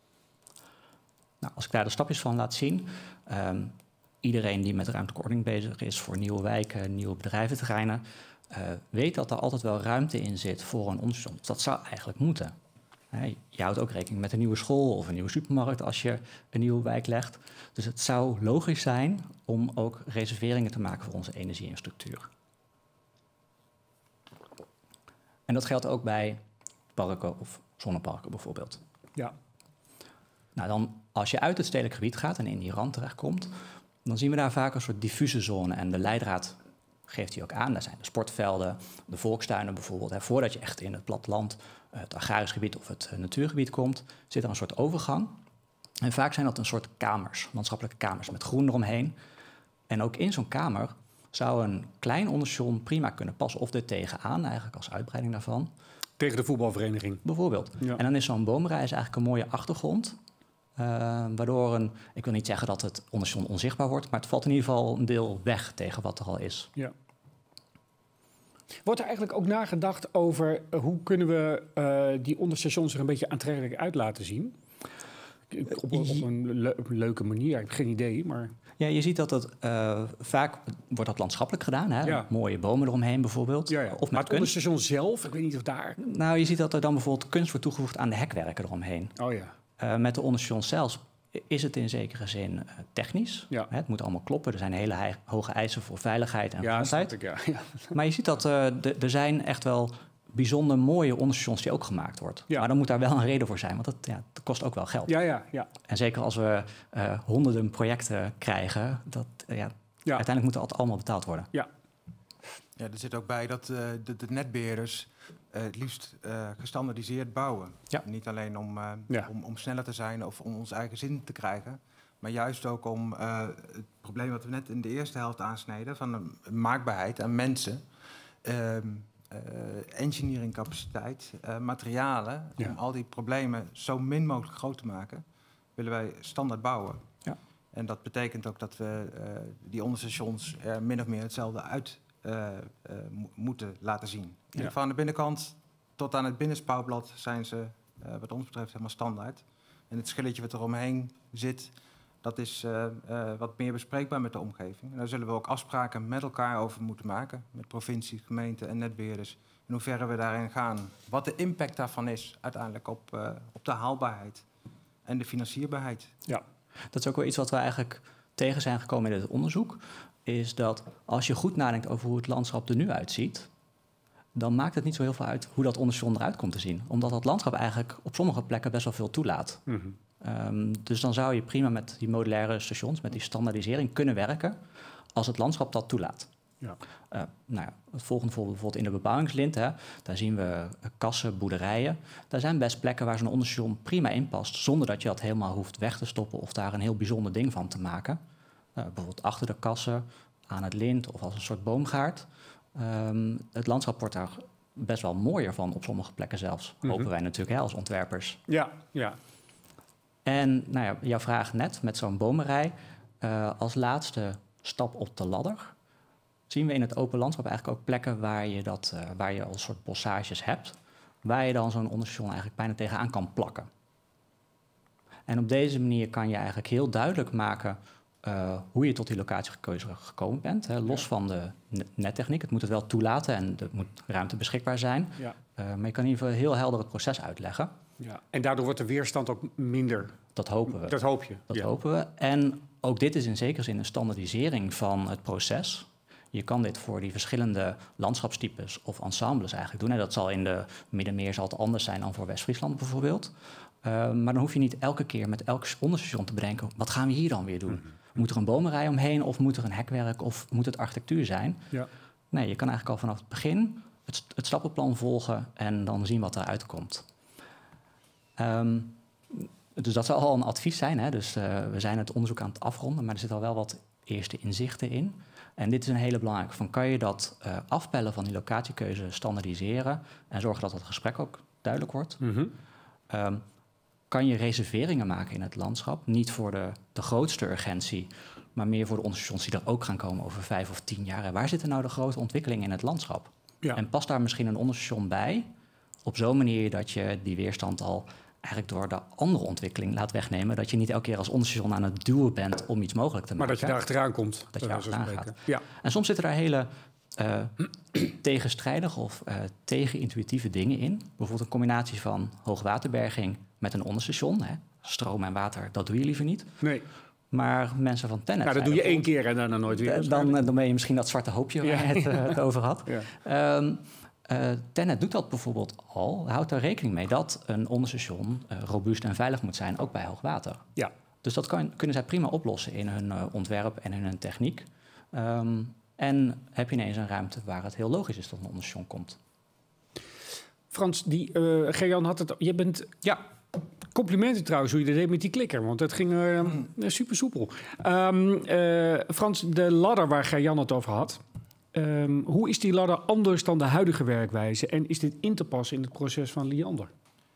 Speaker 6: Nou, als ik daar de stapjes van laat zien, um, iedereen die met ruimtelijke ordening bezig is voor nieuwe wijken, nieuwe bedrijventerreinen, uh, weet dat er altijd wel ruimte in zit voor een onderstation. Dat zou eigenlijk moeten. He, je houdt ook rekening met een nieuwe school of een nieuwe supermarkt als je een nieuwe wijk legt. Dus het zou logisch zijn om ook reserveringen te maken voor onze energieinfrastructuur. En dat geldt ook bij parken of zonneparken bijvoorbeeld. Ja. Nou, dan als je uit het stedelijk gebied gaat en in die rand terechtkomt, dan zien we daar vaak een soort diffuse zone. En de leidraad geeft die ook aan. Daar zijn de sportvelden, de volkstuinen bijvoorbeeld. Hè. Voordat je echt in het platteland, het agrarisch gebied of het natuurgebied komt, zit er een soort overgang. En vaak zijn dat een soort kamers, landschappelijke kamers met groen eromheen. En ook in zo'n kamer zou een klein onderstation prima kunnen passen. Of er tegenaan, eigenlijk als uitbreiding daarvan.
Speaker 1: Tegen de voetbalvereniging.
Speaker 6: Bijvoorbeeld. Ja. En dan is zo'n boomrij eigenlijk een mooie achtergrond. Uh, waardoor een, ik wil niet zeggen dat het onderstation onzichtbaar wordt, maar het valt in ieder geval een deel weg tegen wat er al is. Ja.
Speaker 1: Wordt er eigenlijk ook nagedacht over uh, hoe kunnen we uh, die onderstations er een beetje aantrekkelijk uit laten zien? Op, op, op een le- leuke manier, ik heb geen idee, maar...
Speaker 6: Ja, je ziet dat het uh, vaak wordt dat landschappelijk gedaan. Hè? Ja. Mooie bomen eromheen bijvoorbeeld.
Speaker 1: Ja, ja. Of met maar het onderstation zelf, ik weet niet of daar...
Speaker 6: Nou, je ziet dat er dan bijvoorbeeld kunst wordt toegevoegd aan de hekwerken eromheen.
Speaker 1: Oh ja.
Speaker 6: Uh, met de onderstations zelfs is het in zekere zin uh, technisch. Ja. Hè, het moet allemaal kloppen. Er zijn hele he- hoge eisen voor veiligheid en
Speaker 1: ja,
Speaker 6: gezondheid.
Speaker 1: Ik, ja. Ja.
Speaker 6: Maar je ziet dat uh, d- er zijn echt wel bijzonder mooie onderstations die ook gemaakt wordt.
Speaker 1: Ja.
Speaker 6: Maar dan moet daar wel een reden voor zijn, want dat, ja, dat kost ook wel geld.
Speaker 1: Ja, ja, ja.
Speaker 6: En zeker als we uh, honderden projecten krijgen, dat, uh, ja,
Speaker 1: Ja.
Speaker 6: uiteindelijk moet dat allemaal betaald worden.
Speaker 1: Ja.
Speaker 7: Ja, er zit ook bij dat uh, de, de netbeheerders uh, het liefst uh, gestandaardiseerd bouwen.
Speaker 6: Ja.
Speaker 7: Niet alleen om, uh,
Speaker 1: Ja.
Speaker 7: om, om sneller te zijn of om ons eigen zin te krijgen, maar juist ook om uh, het probleem wat we net in de eerste helft aansneden, van de maakbaarheid aan mensen, uh, uh, engineeringcapaciteit, uh, materialen,
Speaker 1: Ja.
Speaker 7: om al die problemen zo min mogelijk groot te maken, willen wij standaard bouwen.
Speaker 1: Ja.
Speaker 7: En dat betekent ook dat we uh, die onderstations er min of meer hetzelfde uit Uh, uh, mo moeten laten zien.
Speaker 1: Ja.
Speaker 7: Van de binnenkant tot aan het binnenspouwblad zijn ze, uh, wat ons betreft, helemaal standaard. En het schilletje wat er omheen zit, dat is uh, uh, wat meer bespreekbaar met de omgeving. En daar zullen we ook afspraken met elkaar over moeten maken, met provincie, gemeente en netbeheerders. In hoeverre we daarin gaan. Wat de impact daarvan is uiteindelijk op, uh, op de haalbaarheid en de financierbaarheid.
Speaker 1: Ja.
Speaker 6: Dat is ook wel iets wat we eigenlijk tegen zijn gekomen in het onderzoek, is dat als je goed nadenkt over hoe het landschap er nu uitziet, dan maakt het niet zo heel veel uit hoe dat onderstation eruit komt te zien. Omdat dat landschap eigenlijk op sommige plekken best wel veel toelaat.
Speaker 1: Mm-hmm.
Speaker 6: Um, dus dan zou je prima met die modulaire stations, met die standaardisering kunnen werken als het landschap dat toelaat.
Speaker 1: Ja.
Speaker 6: Uh, nou ja, het volgende voorbeeld bijvoorbeeld in de bebouwingslint. Hè, daar zien we kassen, boerderijen. Daar zijn best plekken waar zo'n onderstation prima in past, zonder dat je dat helemaal hoeft weg te stoppen of daar een heel bijzonder ding van te maken. Uh, bijvoorbeeld achter de kassen, aan het lint of als een soort boomgaard. Um, het landschap wordt daar best wel mooier van, op sommige plekken zelfs.
Speaker 1: Mm-hmm.
Speaker 6: Hopen wij natuurlijk hè, als ontwerpers.
Speaker 1: Ja, ja.
Speaker 6: En nou ja, jouw vraag net met zo'n bomenrij. Uh, als laatste stap op de ladder zien we in het open landschap eigenlijk ook plekken waar je, dat, uh, waar je al een soort bossages hebt, waar je dan zo'n onderstation eigenlijk bijna tegenaan kan plakken. En op deze manier kan je eigenlijk heel duidelijk maken uh, hoe je tot die locatiekeuze gekomen bent. Hè, los ja. van de nettechniek. Het moet het wel toelaten en er moet ruimte beschikbaar zijn.
Speaker 1: Ja.
Speaker 6: Uh, maar je kan in ieder geval heel helder het proces uitleggen.
Speaker 1: Ja. En daardoor wordt de weerstand ook minder.
Speaker 6: Dat hopen we.
Speaker 1: Dat hoop je.
Speaker 6: Dat
Speaker 1: ja.
Speaker 6: hopen we. En ook dit is in zekere zin een standaardisering van het proces. Je kan dit voor die verschillende landschapstypes of ensembles eigenlijk doen. En dat zal in de Middenmeer zal het anders zijn dan voor West-Friesland bijvoorbeeld. Uh, maar dan hoef je niet elke keer met elk onderstation te bedenken, wat gaan we hier dan weer doen? Mm-hmm. Moet er een bomenrij omheen of moet er een hekwerk of moet het architectuur zijn? Ja. Nee, je kan eigenlijk al vanaf het begin het, het stappenplan volgen en dan zien wat eruit komt. Um, dus dat zal al een advies zijn. Hè? Dus uh, we zijn het onderzoek aan het afronden, maar er zitten al wel wat eerste inzichten in. En dit is een hele belangrijke. Van kan je dat uh, afpellen van die locatiekeuze standaardiseren en zorgen dat het gesprek ook duidelijk wordt?
Speaker 1: Mm-hmm.
Speaker 6: Um, kan je reserveringen maken in het landschap? Niet voor de, de grootste urgentie, maar meer voor de onderstations die er ook gaan komen over vijf of tien jaar. En waar zitten nou de grote ontwikkelingen in het landschap? Ja. En past daar misschien een onderstation bij, op zo'n manier dat je die weerstand al eigenlijk door de andere ontwikkeling laat wegnemen, dat je niet elke keer als onderstation aan het duwen bent om iets mogelijk te
Speaker 1: maar
Speaker 6: maken.
Speaker 1: Maar dat je daar achteraan komt.
Speaker 6: Dat je daar achteraan gaat.
Speaker 1: Ja.
Speaker 6: En soms zitten daar hele uh, tegenstrijdige of uh, tegenintuïtieve dingen in. Bijvoorbeeld een combinatie van hoogwaterberging met een onderstation. Hè. Stroom en water, dat doe je liever niet.
Speaker 1: Nee.
Speaker 6: Maar mensen van Tennet...
Speaker 1: Nou, dat doe je één keer en daarna nooit weer.
Speaker 6: Dan, dan ben je misschien dat zwarte hoopje waar je het, uh, het over had. Ja. Um, Uh, Tennet doet dat bijvoorbeeld al. Houdt daar rekening mee dat een onderstation uh, robuust en veilig moet zijn, ook bij hoogwater.
Speaker 1: Ja.
Speaker 6: Dus dat kan, kunnen zij prima oplossen in hun uh, ontwerp en in hun techniek. Um, en heb je ineens een ruimte waar het heel logisch is dat een onderstation komt.
Speaker 1: Frans, die uh, Gerjan had het... Je bent... Ja. Complimenten trouwens, hoe je dat deed met die klikker, want dat ging uh, mm. super soepel. Um, uh, Frans, de ladder waar Gerjan het over had... Um, hoe is die ladder anders dan de huidige werkwijze? En is dit in te passen in het proces van Liander?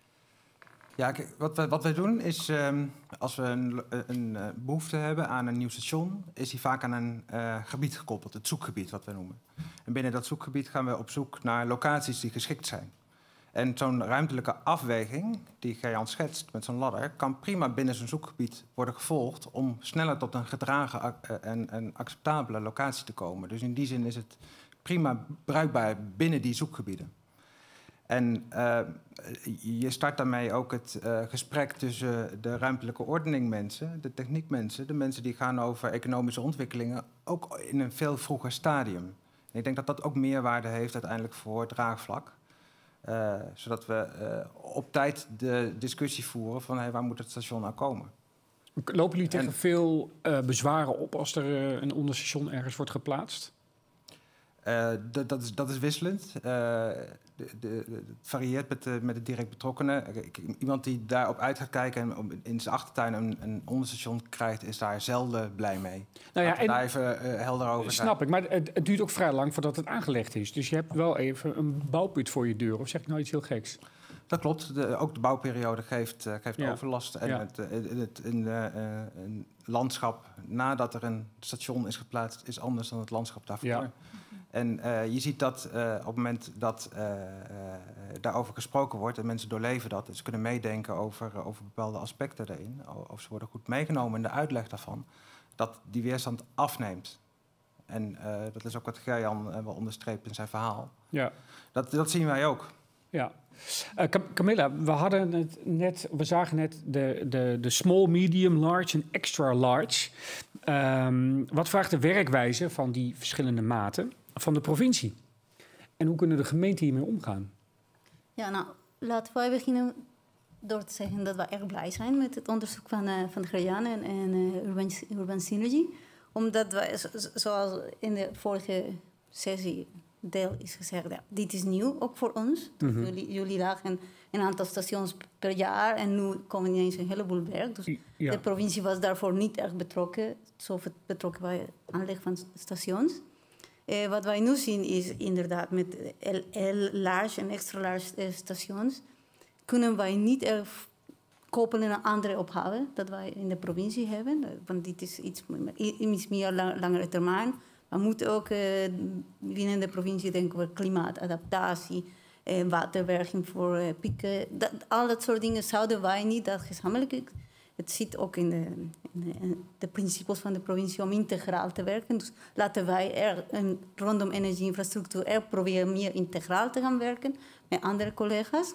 Speaker 7: Ja, kijk, wat, wij, wat wij doen is, um, als we een, een uh, behoefte hebben aan een nieuw station, is die vaak aan een uh, gebied gekoppeld, het zoekgebied wat we noemen. En binnen dat zoekgebied gaan we op zoek naar locaties die geschikt zijn. En zo'n ruimtelijke afweging, die Gerjan schetst met zo'n ladder, kan prima binnen zo'n zoekgebied worden gevolgd om sneller tot een gedragen en, en acceptabele locatie te komen. Dus in die zin is het prima bruikbaar binnen die zoekgebieden. En uh, je start daarmee ook het uh, gesprek tussen de ruimtelijke ordening mensen, de techniekmensen, de mensen die gaan over economische ontwikkelingen, ook in een veel vroeger stadium. En ik denk dat dat ook meerwaarde heeft uiteindelijk voor het draagvlak. Uh, zodat we uh, op tijd de discussie voeren van hey, waar moet het station nou komen.
Speaker 1: Lopen jullie tegen
Speaker 7: en,
Speaker 1: veel uh, bezwaren op als er uh, een onderstation ergens wordt geplaatst?
Speaker 7: Uh, dat, dat, is, dat is wisselend. Uh, de, de, het varieert met de, met de direct betrokkenen. Ik, iemand die daarop uit gaat kijken en in zijn achtertuin een, een onderstation krijgt, is daar zelden blij mee. Nou ja, en, daar even uh, helder over zijn.
Speaker 1: Snap ik, maar het, het duurt ook vrij lang voordat het aangelegd is. Dus je hebt wel even een bouwput voor je deur. Of zeg ik nou iets heel geks?
Speaker 7: Dat klopt. De, ook de bouwperiode geeft, uh, geeft ja. overlast. En
Speaker 1: ja.
Speaker 7: het, het, het een, uh, een landschap nadat er een station is geplaatst is anders dan het landschap daarvoor. Ja. En uh, je ziet dat uh, op het moment dat uh, uh, daarover gesproken wordt en mensen doorleven dat, en ze kunnen meedenken over, uh, over bepaalde aspecten daarin, of ze worden goed meegenomen in de uitleg daarvan, dat die weerstand afneemt. En uh, dat is ook wat Gerjan uh, wel onderstreept in zijn verhaal.
Speaker 1: Ja.
Speaker 7: Dat, dat zien wij ook.
Speaker 1: Ja. Uh, Camilla, we hadden het net, we zagen net de, de, de small, medium, large en extra large. Um, wat vraagt de werkwijze van die verschillende maten van de provincie? En hoe kunnen de gemeenten hiermee omgaan?
Speaker 8: Ja, nou, laten wij beginnen door te zeggen dat we erg blij zijn met het onderzoek van, uh, van Gerjan en, en uh, Urban, Urban Synergy. Omdat wij, zoals in de vorige sessie deel is gezegd, ja, dit is nieuw, ook voor ons. Mm-hmm. Jullie, jullie dagen een aantal stations per jaar en nu komen ineens een heleboel werk. Dus ja. De provincie was daarvoor niet erg betrokken, zo betrokken bij het aanleg van stations. Uh, wat wij nu zien is inderdaad met L L, large en extra large uh, stations kunnen wij niet erg koppelen aan andere opgaven dat wij in de provincie hebben. Want dit is iets, iets meer lang, langere termijn. We moeten ook uh, binnen de provincie denken over klimaatadaptatie, uh, waterwerking voor uh, pieken. Dat, al dat soort dingen zouden wij niet, dat gezamenlijk. Het zit ook in de, in de, in de principes van de provincie om integraal te werken. Dus laten wij er een, rondom energieinfrastructuur er proberen meer integraal te gaan werken met andere collega's.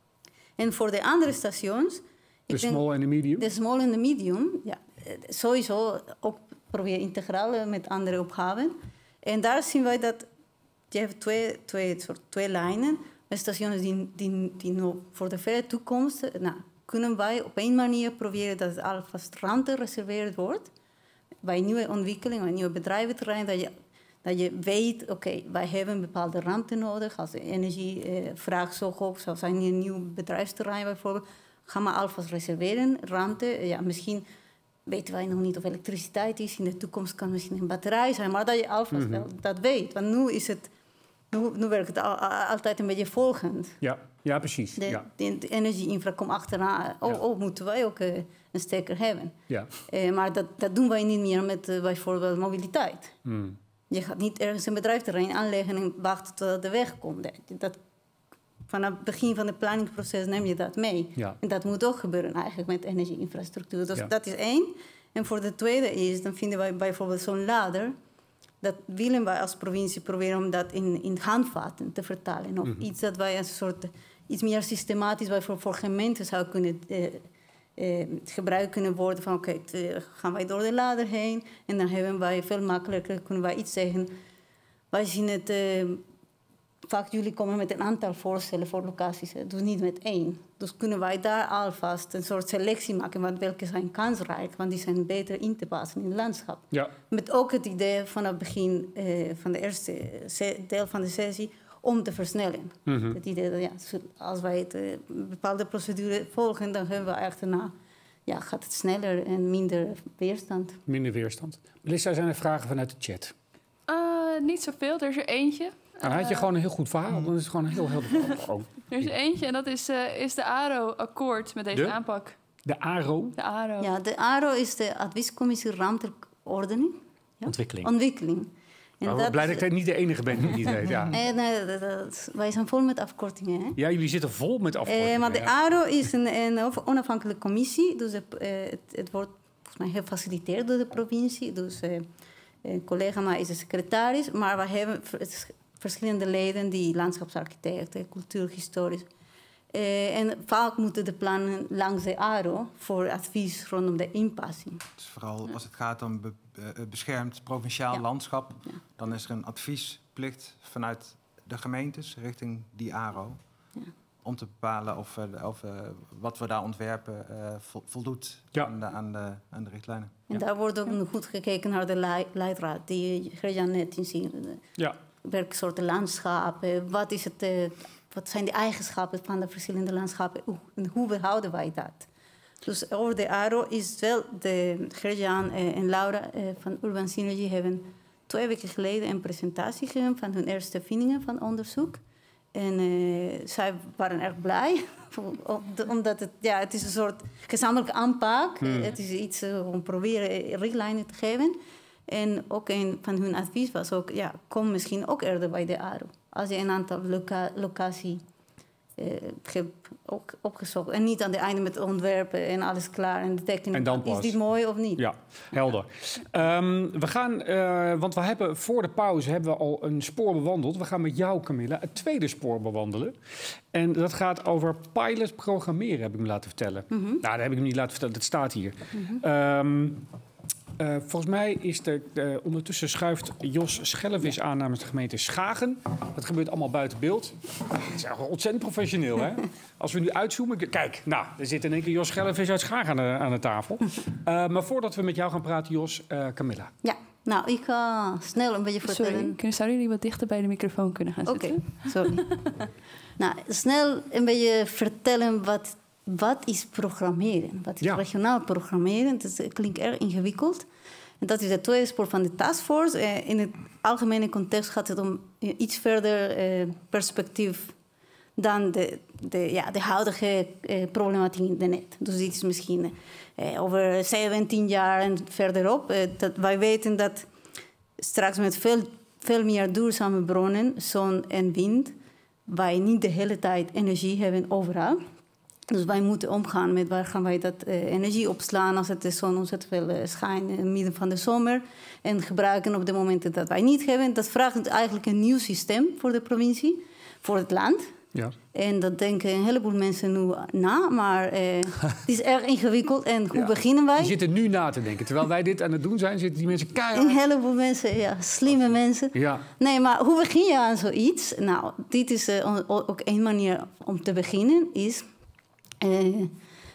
Speaker 8: En voor de andere stations...
Speaker 1: De small en de medium?
Speaker 8: De small en de medium, ja. Sowieso ook proberen integraal met andere opgaven. En daar zien wij dat je hebt twee, twee, soort, twee lijnen. Met stations die, die, die nog voor de verre toekomst... Nou, kunnen wij op een manier proberen dat het alvast ruimte gereserveerd wordt. Bij nieuwe ontwikkelingen, bij nieuwe bedrijventerreinen, dat je, dat je weet, oké, okay, wij hebben een bepaalde ruimte nodig. Als de energievraag eh, zo hoog zou zijn in een nieuw bedrijfsterrein bijvoorbeeld, gaan we alvast reserveren, ruimte. Ja, misschien weten wij nog niet of elektriciteit is. In de toekomst kan misschien een batterij zijn, maar dat je alvast mm-hmm. wel dat weet. Want nu is het, nu, nu werkt het al, altijd een beetje volgend.
Speaker 1: Ja. Ja, precies.
Speaker 8: De,
Speaker 1: ja.
Speaker 8: de, de energieinfra komt achteraan. Oh, ja. oh, moeten wij ook uh, een stekker hebben.
Speaker 1: Ja.
Speaker 8: Uh, maar dat, dat doen wij niet meer met uh, bijvoorbeeld mobiliteit. Mm. Je gaat niet ergens een bedrijfterrein aanleggen en wachten totdat de weg komt. Dat, vanaf het begin van het planningsproces neem je dat mee. Ja. En dat moet ook gebeuren eigenlijk met energieinfrastructuur. Dus ja. Dat is één. En voor de tweede is, dan vinden wij bijvoorbeeld zo'n lader. Dat willen wij als provincie proberen om dat in, in handvaten te vertalen. Of mm-hmm. iets dat wij een soort... iets meer systematisch voor, voor gemeenten zou kunnen uh, uh, gebruikt kunnen worden. Van oké, okay, gaan wij door de lader heen en dan hebben wij veel makkelijker, kunnen wij iets zeggen. Wij zien het, uh, vaak jullie komen met een aantal voorstellen voor locaties, hè, dus niet met één. Dus kunnen wij daar alvast een soort selectie maken, want welke zijn kansrijk, want die zijn beter in te passen in het landschap. Ja. Met ook het idee vanaf het begin uh, van de eerste deel van de sessie, om te versnellen. Mm-hmm. Het idee dat ja, als wij het, uh, bepaalde procedure volgen, dan hebben we echt daarna, ja, gaat het sneller en minder weerstand.
Speaker 1: Minder weerstand. Melissa, zijn er vragen vanuit de chat?
Speaker 3: Uh, niet zoveel, er is er eentje.
Speaker 1: Dan had je uh, gewoon een heel goed verhaal, dan is het gewoon een heel helder verhaal.
Speaker 3: Er is er eentje en dat is, uh, is de A R O akkoord met deze
Speaker 1: de?
Speaker 3: aanpak.
Speaker 1: De A R O?
Speaker 3: De A R O.
Speaker 8: Ja, de A R O is de Adviescommissie Ruimtelijke Ordening. Ja?
Speaker 6: Ontwikkeling.
Speaker 8: Ontwikkeling.
Speaker 1: En oh, dat blij dat ik niet de enige ben die het weet. Ja.
Speaker 8: Nee, nee, dat, dat, wij zijn vol met afkortingen. Hè?
Speaker 1: Ja, jullie zitten vol met afkortingen.
Speaker 8: Eh, maar de
Speaker 1: ja.
Speaker 8: A R O is een, een onafhankelijke commissie. Dus het, uh, het, het wordt volgens mij gefaciliteerd door de provincie. Dus uh, een collega maar is de secretaris. Maar we hebben verschillende leden die landschapsarchitecten, cultuurhistorisch. Uh, en vaak moeten de plannen langs de A R O voor advies rondom de inpassing.
Speaker 7: Dus vooral als het gaat om be, be, beschermd provinciaal ja. landschap, ja. dan is er een adviesplicht vanuit de gemeentes richting die A R O.
Speaker 8: Ja.
Speaker 7: Om te bepalen of, uh, of uh, wat we daar ontwerpen uh, vo voldoet
Speaker 1: ja.
Speaker 7: aan, de, aan, de, aan de richtlijnen.
Speaker 8: En
Speaker 1: ja.
Speaker 8: daar wordt ook nog goed gekeken naar de lei leidraad die Gerjan net inziet.
Speaker 1: Ja.
Speaker 8: Welke soorten landschappen, wat, is het, uh, wat zijn de eigenschappen van de verschillende landschappen en hoe behouden wij dat? Dus over de aero is wel de Gerjan uh, en Laura uh, van Urban Synergy hebben twee weken geleden een presentatie gegeven van hun eerste vindingen van onderzoek. En uh, zij waren erg blij, omdat het, ja, het is een soort gezamenlijke aanpak is. Hmm. Het is iets uh, om proberen richtlijnen te geven. En ook een van hun advies was ook, ja, kom misschien ook eerder bij de aero. Als je een aantal loca locaties uh, hebt ook opgezocht. En niet aan het einde met ontwerpen en alles klaar en de tekening.
Speaker 1: En dan pas.
Speaker 8: Is dit mooi of niet?
Speaker 1: Ja, helder. Um, we gaan, uh, want we hebben voor de pauze hebben we al een spoor bewandeld. We gaan met jou, Camilla, het tweede spoor bewandelen. En dat gaat over pilot programmeren, heb ik me laten vertellen. Mm-hmm. Nou, dat heb ik hem niet laten vertellen, dat staat hier. Mm-hmm. um, Uh, volgens mij is de, de, ondertussen schuift Jos Schellevis aan namens de gemeente Schagen. Dat gebeurt allemaal buiten beeld. Dat is eigenlijk ontzettend professioneel, hè? Als we nu uitzoomen... Kijk, nou, er zit in één keer Jos Schellevis uit Schagen aan de, aan de tafel. Uh, maar voordat we met jou gaan praten, Jos, uh, Camilla.
Speaker 8: Ja, nou, ik ga snel een beetje vertellen.
Speaker 3: Sorry, kunnen, zouden jullie wat dichter bij de microfoon kunnen gaan zitten?
Speaker 8: Oké, okay, sorry. Nou, snel een beetje vertellen wat... Wat is programmeren? Wat is ja. regionaal programmeren? Dat klinkt erg ingewikkeld. En dat is het tweede spoor van de taskforce. Uh, in het algemene context gaat het om uh, iets verder uh, perspectief dan de, de, ja, de huidige uh, problematiek in de net. Dus dit is misschien uh, over zeventien jaar en verderop. Uh, dat wij weten dat straks met veel, veel meer duurzame bronnen, zon en wind, wij niet de hele tijd energie hebben overal. Dus wij moeten omgaan met waar gaan wij dat uh, energie opslaan als het de zon ontzettend veel uh, schijnt in het midden van de zomer. En gebruiken op de momenten dat wij niet hebben. Dat vraagt eigenlijk een nieuw systeem voor de provincie, voor het land. Ja. En dat denken een heleboel mensen nu na, maar uh, het is erg ingewikkeld. En hoe ja. beginnen wij?
Speaker 1: Die zitten nu na te denken. Terwijl wij dit aan het doen zijn, zitten die mensen keihard.
Speaker 8: Een heleboel mensen, ja, slimme mensen. Ja. Nee, maar hoe begin je aan zoiets? Nou, dit is uh, ook één manier om te beginnen, is... Uh,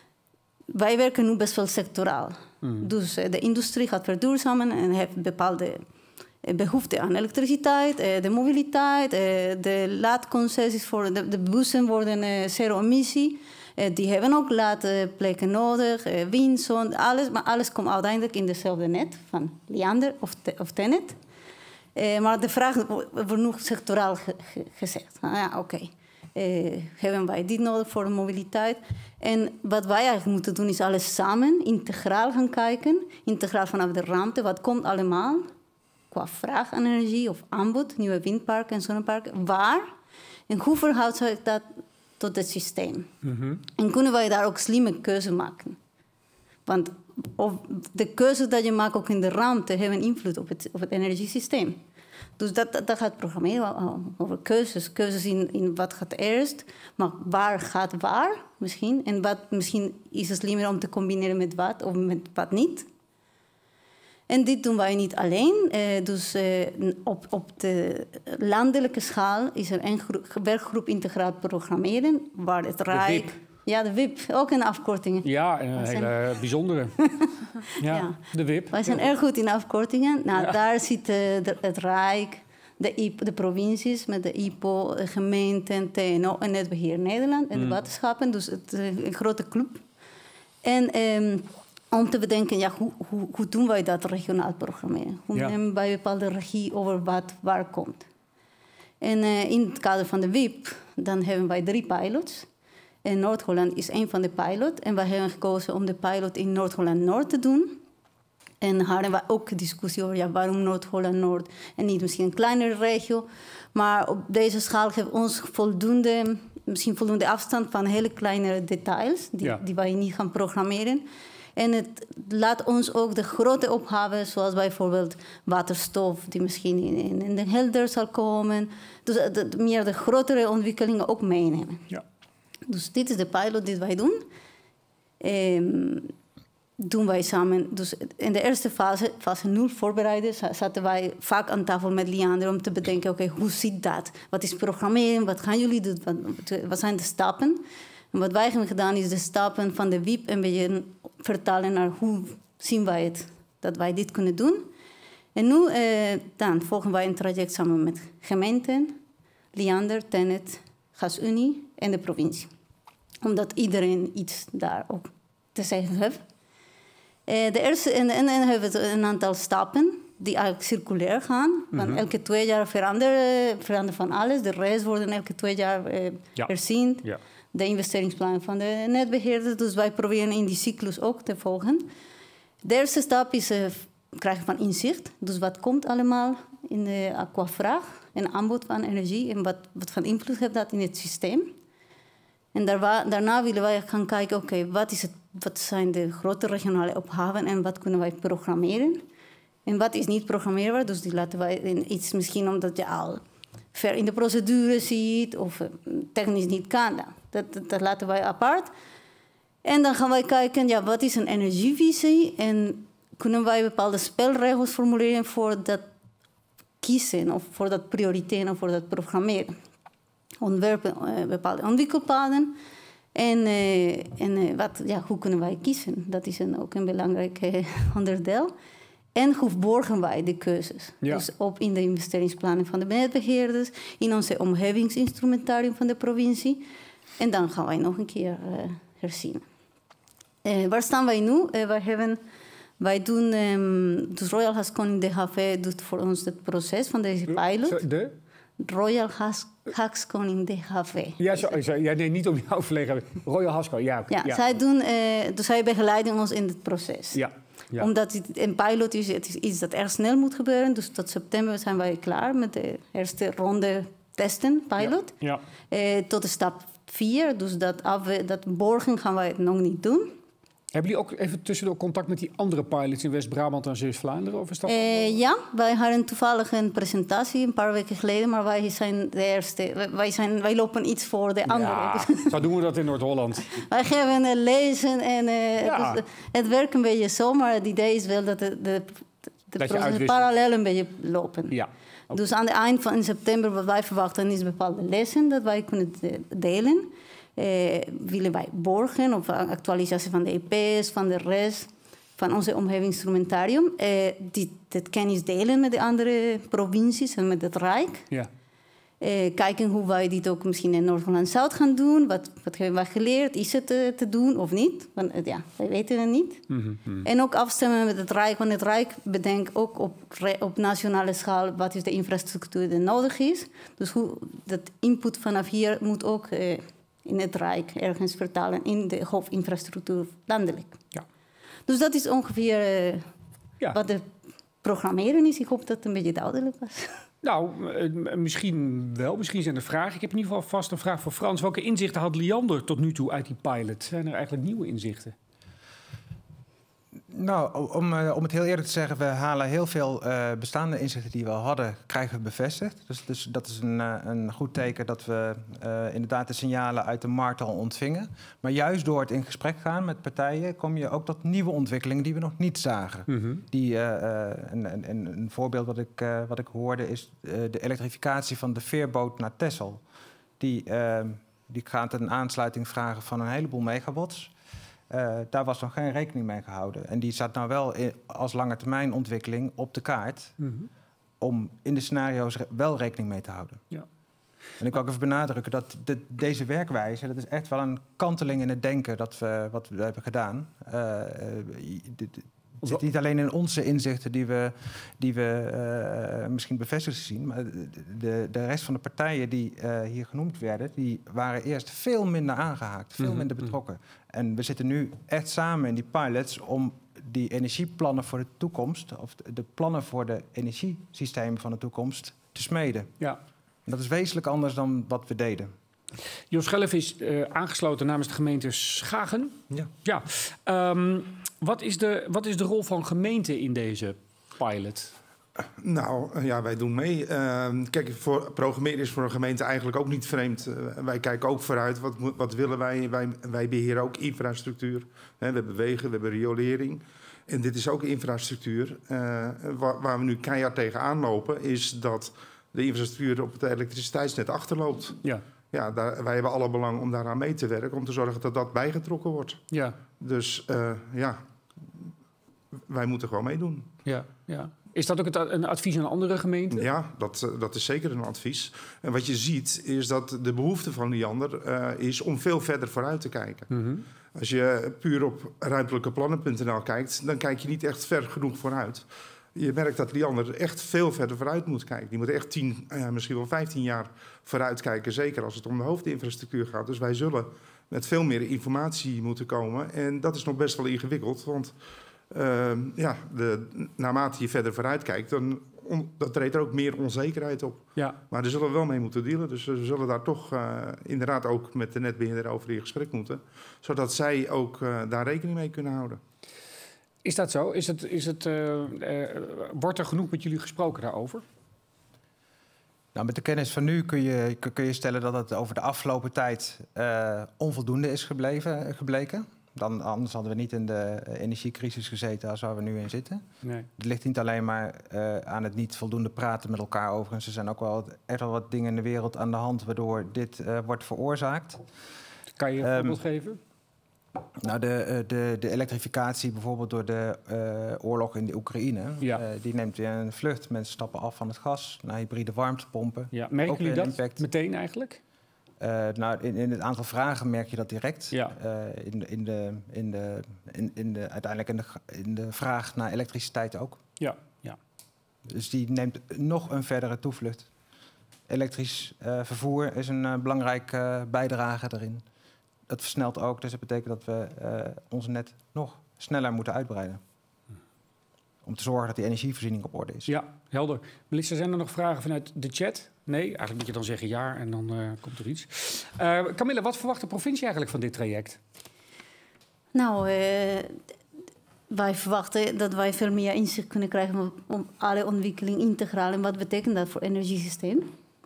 Speaker 8: wij werken nu best wel sectoraal. Mm. Dus uh, de industrie gaat verduurzamen en heeft bepaalde uh, behoeften aan elektriciteit, uh, de mobiliteit, uh, de laadconcessies voor de, de bussen worden uh, zero-emissie. Uh, die hebben ook laadplekken nodig, uh, wind, zon, alles. Maar alles komt uiteindelijk in dezelfde net van Liander of, te, of Tennet. Uh, maar de vraag wordt nog sectoraal ge, ge, gezegd. Ah, ja, oké. Okay. Uh, hebben wij dit nodig voor de mobiliteit? En wat wij eigenlijk moeten doen is alles samen, integraal gaan kijken. Integraal vanaf de ruimte. Wat komt allemaal qua vraag aan energie of aanbod, nieuwe windparken en zonneparken? Waar? En hoe verhoudt zich dat tot het systeem? Mm-hmm. En kunnen wij daar ook slimme keuze maken? Want of de keuzes die je maakt ook in de ruimte hebben invloed op het, op het energiesysteem. Dus dat, dat, dat gaat programmeren over keuzes. Keuzes in, in wat gaat eerst, maar waar gaat waar misschien. En wat misschien is het slimmer om te combineren met wat of met wat niet. En dit doen wij niet alleen. Uh, dus uh, op, op de landelijke schaal is er een werkgroep integraal programmeren, waar het Rijk... Ja, de W I P, ook een afkorting.
Speaker 1: Ja, een hele zijn... bijzondere. ja, ja, de W I P.
Speaker 8: Wij zijn erg goed in afkortingen. Nou, ja. Daar zit uh, de, het Rijk, de, I P O, de provincies met de I P O, de gemeenten, T N O en Netbeheer Nederland en mm. de waterschappen. Dus het is een grote club. En um, om te bedenken, ja, hoe, hoe, hoe doen wij dat regionaal programmeren? Hoe ja. nemen wij bepaalde regie over wat waar komt? En uh, in het kader van de W I P, dan hebben wij drie pilots. En Noord-Holland is een van de pilots. En wij hebben gekozen om de pilot in Noord-Holland-Noord te doen. En hadden we ook een discussie over ja, waarom Noord-Holland-Noord en niet misschien een kleinere regio. Maar op deze schaal geeft ons voldoende, misschien voldoende afstand van hele kleine details die, ja. die wij niet gaan programmeren. En het laat ons ook de grote opgaven, zoals bijvoorbeeld waterstof, die misschien in, in de helder zal komen. Dus de, meer de grotere ontwikkelingen ook meenemen. Ja. Dus dit is de pilot die wij doen. Um, doen wij samen. Dus in de eerste fase, fase nul voorbereiden, zaten wij vaak aan tafel met Liander om te bedenken, oké, okay, hoe zit dat? Wat is programmeren? Wat gaan jullie doen? Wat, wat zijn de stappen? En wat wij hebben gedaan is de stappen van de W I P een beetje vertalen naar hoe zien wij het dat wij dit kunnen doen. En nu uh, dan volgen wij een traject samen met gemeenten, Liander, Tennet, GasUnie en de provincie. Omdat iedereen iets daar ook te zeggen heeft. Uh, de eerste, en, en, en hebben we een aantal stappen die eigenlijk circulair gaan. Want mm-hmm. elke twee jaar veranderen verander van alles. De reis worden elke twee jaar uh, ja. herzien. Ja. De investeringsplannen van de netbeheerder. Dus wij proberen in die cyclus ook te volgen. De eerste stap is uh, krijgen van inzicht. Dus wat komt allemaal in de, qua vraag en aanbod van energie. En wat, wat van invloed heeft dat in het systeem. En daarna, daarna willen wij gaan kijken, oké, okay, wat, wat zijn de grote regionale opgaven en wat kunnen wij programmeren? En wat is niet programmeerbaar? Dus die laten wij in iets misschien omdat je al ver in de procedure ziet of uh, technisch niet kan. Dat, dat, dat laten wij apart. En dan gaan wij kijken, ja, wat is een energievisie? En kunnen wij bepaalde spelregels formuleren voor dat kiezen of voor dat prioriteren of voor dat programmeren? Ontwerpen uh, bepaalde ontwikkelpaden. En, uh, en uh, wat, ja, hoe kunnen wij kiezen? Dat is een, ook een belangrijk uh, onderdeel. En hoe borgen wij de keuzes? Ja. Dus op in de investeringsplannen van de netbeheerders, in onze omgevingsinstrumentarium van de provincie. En dan gaan wij nog een keer uh, herzien. Uh, waar staan wij nu? Uh, wij, hebben, wij doen, um, dus Royal Haskoning D H V doet voor ons het proces van deze pilot. De? Royal Haskoning D H V.
Speaker 1: Ja, zo, zo, ja, nee, niet om jou verlegen. Royal Haskoning, ja.
Speaker 8: Ja, ja. Zij, doen, uh, dus zij begeleiden ons in het proces.
Speaker 1: Ja. Ja.
Speaker 8: Omdat het een pilot is, het is iets dat erg snel moet gebeuren. Dus tot september zijn wij klaar met de eerste ronde testen, pilot.
Speaker 1: Ja. Ja.
Speaker 8: Uh, tot de stap vier, dus dat, af, dat borgen gaan wij het nog niet doen.
Speaker 1: Hebben jullie ook even tussendoor contact met die andere pilots in West-Brabant en Zeeuws-Vlaanderen? Of is dat...
Speaker 8: uh, ja, wij hadden toevallig een presentatie een paar weken geleden, maar wij zijn de eerste. Wij, zijn, wij lopen iets voor de anderen.
Speaker 1: Ja, zo doen we dat in Noord-Holland.
Speaker 8: Wij geven uh, lezen en uh, ja. dus, uh, het werkt een beetje zo, maar het idee is wel dat de, de, de processen parallel een beetje lopen.
Speaker 1: Ja. Okay.
Speaker 8: Dus aan het eind van in september wat wij verwachten is bepaalde lessen dat wij kunnen delen. Uh, willen wij borgen of actualisatie van de E P's, van de rest, van onze omgevingsinstrumentarium. Uh, die, dit kennis delen met de andere provincies en met het Rijk.
Speaker 1: Ja.
Speaker 8: Uh, kijken hoe wij dit ook misschien in Noord-Holland-Zuid gaan doen. Wat, wat hebben wij geleerd? Is het uh, te doen of niet? Want uh, ja, wij weten het niet.
Speaker 1: Mm-hmm, mm-hmm.
Speaker 8: En ook afstemmen met het Rijk. Want het Rijk bedenkt ook op, op nationale schaal wat is de infrastructuur die nodig is. Dus hoe, dat input vanaf hier moet ook... Uh, in het Rijk ergens vertalen in de hoofdinfrastructuur landelijk.
Speaker 1: Ja.
Speaker 8: Dus dat is ongeveer uh,
Speaker 1: ja.
Speaker 8: wat de programmeren is. Ik hoop dat het een beetje duidelijk was.
Speaker 1: Nou, uh, misschien wel. Misschien zijn er vragen. Ik heb in ieder geval vast een vraag voor Frans. Welke inzichten had Liander tot nu toe uit die pilot? Zijn er eigenlijk nieuwe inzichten?
Speaker 7: Nou, om, uh, om het heel eerlijk te zeggen, we halen heel veel uh, bestaande inzichten die we al hadden, krijgen we bevestigd. Dus, dus dat is een, uh, een goed teken dat we uh, inderdaad de signalen uit de markt al ontvingen. Maar juist door het in gesprek gaan met partijen, kom je ook tot nieuwe ontwikkelingen die we nog niet zagen. Mm-hmm. Die, uh, uh, een, een, een voorbeeld wat ik, uh, wat ik hoorde is uh, de elektrificatie van de veerboot naar Texel. Die, uh, die gaat een aansluiting vragen van een heleboel megawatts. Uh, daar was nog geen rekening mee gehouden. En die staat nou wel in, als langetermijnontwikkeling op de kaart... Mm-hmm. om in de scenario's re- wel rekening mee te houden.
Speaker 1: Ja.
Speaker 7: En ik wil ook even benadrukken dat de, deze werkwijze... dat is echt wel een kanteling in het denken dat we, wat we hebben gedaan. Uh, uh, de, de, het zit niet alleen in onze inzichten die we, die we uh, misschien bevestigd zien... maar de, de rest van de partijen die uh, hier genoemd werden... die waren eerst veel minder aangehaakt, veel minder betrokken. En we zitten nu echt samen in die pilots... om die energieplannen voor de toekomst... of de plannen voor de energiesystemen van de toekomst te smeden.
Speaker 1: Ja.
Speaker 7: En dat is wezenlijk anders dan wat we deden.
Speaker 1: Jos Schelf is uh, aangesloten namens de gemeente Schagen.
Speaker 9: Ja.
Speaker 1: ja. Um, wat, is de, wat is de rol van gemeenten in deze pilot?
Speaker 9: Nou, ja, wij doen mee. Uh, kijk, voor, programmeren is voor een gemeente eigenlijk ook niet vreemd. Uh, wij kijken ook vooruit, wat, wat willen wij? wij? Wij beheren ook infrastructuur. Hè, we hebben wegen, we hebben riolering. En dit is ook infrastructuur. Uh, waar, waar we nu keihard tegenaan lopen, is dat de infrastructuur op het elektriciteitsnet achterloopt.
Speaker 1: Ja.
Speaker 9: Ja, daar, wij hebben alle belang om daaraan mee te werken, om te zorgen dat dat bijgetrokken wordt.
Speaker 1: Ja.
Speaker 9: Dus uh, ja, wij moeten gewoon meedoen.
Speaker 1: Ja, ja. Is dat ook het, een advies aan andere gemeenten?
Speaker 9: Ja, dat, dat is zeker een advies. En wat je ziet, is dat de behoefte van Liander uh, is om veel verder vooruit te kijken.
Speaker 1: Mm-hmm.
Speaker 9: Als je puur op ruimtelijkeplannen punt n l kijkt, dan kijk je niet echt ver genoeg vooruit. Je merkt dat Liander echt veel verder vooruit moet kijken. Die moet echt tien, uh, misschien wel vijftien jaar vooruit kijken. Zeker als het om de hoofdinfrastructuur gaat. Dus wij zullen met veel meer informatie moeten komen. En dat is nog best wel ingewikkeld. Want uh, ja, de, naarmate je verder vooruit kijkt, dan on, dat treedt er ook meer onzekerheid op.
Speaker 1: Ja.
Speaker 9: Maar daar zullen we wel mee moeten dealen. Dus we zullen daar toch uh, inderdaad ook met de netbeheerder over in gesprek moeten. Zodat zij ook uh, daar rekening mee kunnen houden.
Speaker 1: Is dat zo? Is het, is het, uh, uh, wordt er genoeg met jullie gesproken daarover?
Speaker 7: Nou, met de kennis van nu kun je, kun je stellen dat het over de afgelopen tijd uh, onvoldoende is gebleven, gebleken. Dan, anders hadden we niet in de energiecrisis gezeten als waar we nu in zitten.
Speaker 1: Nee.
Speaker 7: Het ligt niet alleen maar uh, aan het niet voldoende praten met elkaar overigens. Er zijn ook wel echt wel wat dingen in de wereld aan de hand waardoor dit uh, wordt veroorzaakt.
Speaker 1: Kan je een
Speaker 7: um,
Speaker 1: voorbeeld geven?
Speaker 7: Nou, de, de, de elektrificatie bijvoorbeeld door de uh, oorlog in de Oekraïne,
Speaker 1: ja.
Speaker 7: uh, die neemt weer een vlucht. Mensen stappen af van het gas naar hybride warmtepompen.
Speaker 1: Ja. Merken jullie dat
Speaker 7: impact.
Speaker 1: meteen eigenlijk?
Speaker 7: Uh, nou, in, in het aantal vragen merk je dat direct.
Speaker 1: Ja.
Speaker 7: Uh, in, in de, in de, in, in de, uiteindelijk in de, in de vraag naar elektriciteit ook.
Speaker 1: Ja. Ja.
Speaker 7: Dus die neemt nog een verdere toevlucht. Elektrisch uh, vervoer is een uh, belangrijke uh, bijdrage daarin. Dat versnelt ook, dus dat betekent dat we uh, ons net nog sneller moeten uitbreiden. Om te zorgen dat die energievoorziening op orde is.
Speaker 1: Ja, helder. Melissa, zijn er nog vragen vanuit de chat? Nee, eigenlijk moet je dan zeggen ja en dan uh, komt er iets. Uh, Camilla, wat verwacht de provincie eigenlijk van dit traject?
Speaker 8: Nou, uh, wij verwachten dat wij veel meer inzicht kunnen krijgen om, om alle ontwikkeling integraal. En wat betekent dat voor het energiesysteem?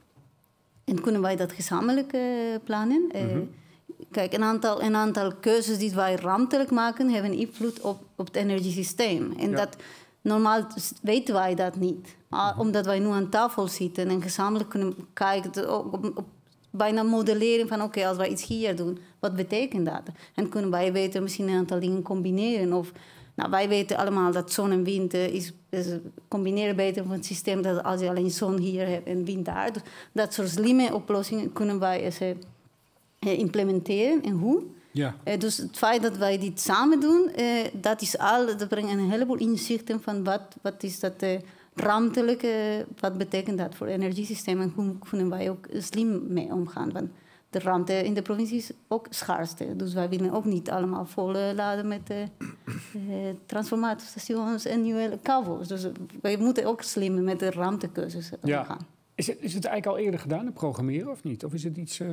Speaker 8: En kunnen wij dat gezamenlijk uh, plannen? Uh, mm-hmm. Kijk, een aantal, een aantal keuzes die wij ruimtelijk maken, hebben invloed op, op het energiesysteem. En ja. dat, normaal weten wij dat niet. Maar mm-hmm. omdat wij nu aan tafel zitten en gezamenlijk kunnen kijken, op, op, op bijna modelleren van oké, okay, als wij iets hier doen, wat betekent dat? En kunnen wij beter misschien een aantal dingen combineren. Of, nou, wij weten allemaal dat zon en wind uh, is, is combineren beter van het systeem dan als je alleen zon hier hebt en wind daar. Dus dat soort slimme oplossingen kunnen wij eens uh, implementeren. En hoe?
Speaker 1: Ja.
Speaker 8: Uh, dus het feit dat wij dit samen doen, uh, dat is al, dat brengt een heleboel inzichten van wat, wat is dat uh, ruimtelijk, uh, wat betekent dat voor het energiesysteem en hoe kunnen wij ook slim mee omgaan. Want de ruimte in de provincie is ook schaars. Dus wij willen ook niet allemaal vol uh, laden met uh, uh, transformatorstations en nieuwe kabels. Dus uh, wij moeten ook slim met de ruimtekeuzes
Speaker 1: ja.
Speaker 8: omgaan.
Speaker 1: Is het, is het eigenlijk al eerder gedaan, het programmeren, of niet? Of is het iets... Uh...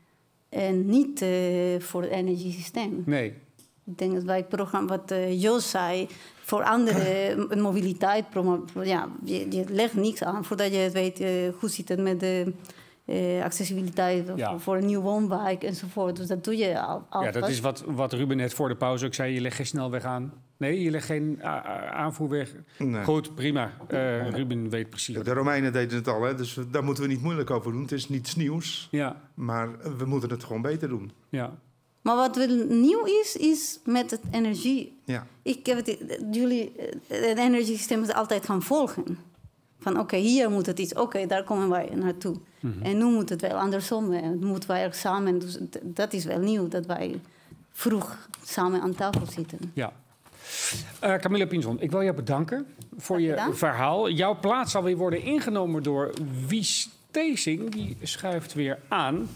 Speaker 8: En niet uh, voor het energiesysteem.
Speaker 1: Nee.
Speaker 8: Ik denk dat wij het programma, wat uh, Jos zei, voor andere mobiliteit, ja, je, je legt niks aan voordat je het weet uh, hoe zit het met de uh, accessibiliteit ja. voor, voor een nieuw woonwijk enzovoort. Dus dat doe je al. al
Speaker 1: ja, dat is wat, wat Ruben net voor de pauze ook zei. Je legt geen snelweg aan. Nee, je legt geen uh, aanvoerweg. Nee. Goed, prima. Uh, Ruben weet precies.
Speaker 9: Ja, de Romeinen deden het al, hè? Dus daar moeten we niet moeilijk over doen. Het is niets nieuws,
Speaker 1: ja.
Speaker 9: maar we moeten het gewoon beter doen.
Speaker 1: Ja.
Speaker 8: Maar wat wel nieuw is, is met het energie.
Speaker 9: Ja.
Speaker 8: Ik heb het, jullie, het energiesysteem is altijd gaan volgen. Van oké, okay, hier moet het iets, oké, okay, daar komen wij naartoe. Mm-hmm. En nu moet het wel andersom, en moeten wij ook samen. Dus dat is wel nieuw, dat wij vroeg samen aan tafel zitten.
Speaker 1: Ja. Uh, Camilla Pinzon, ik wil jou bedanken voor je verhaal. Jouw plaats zal weer worden ingenomen door Wies Teesing. Die schuift weer aan.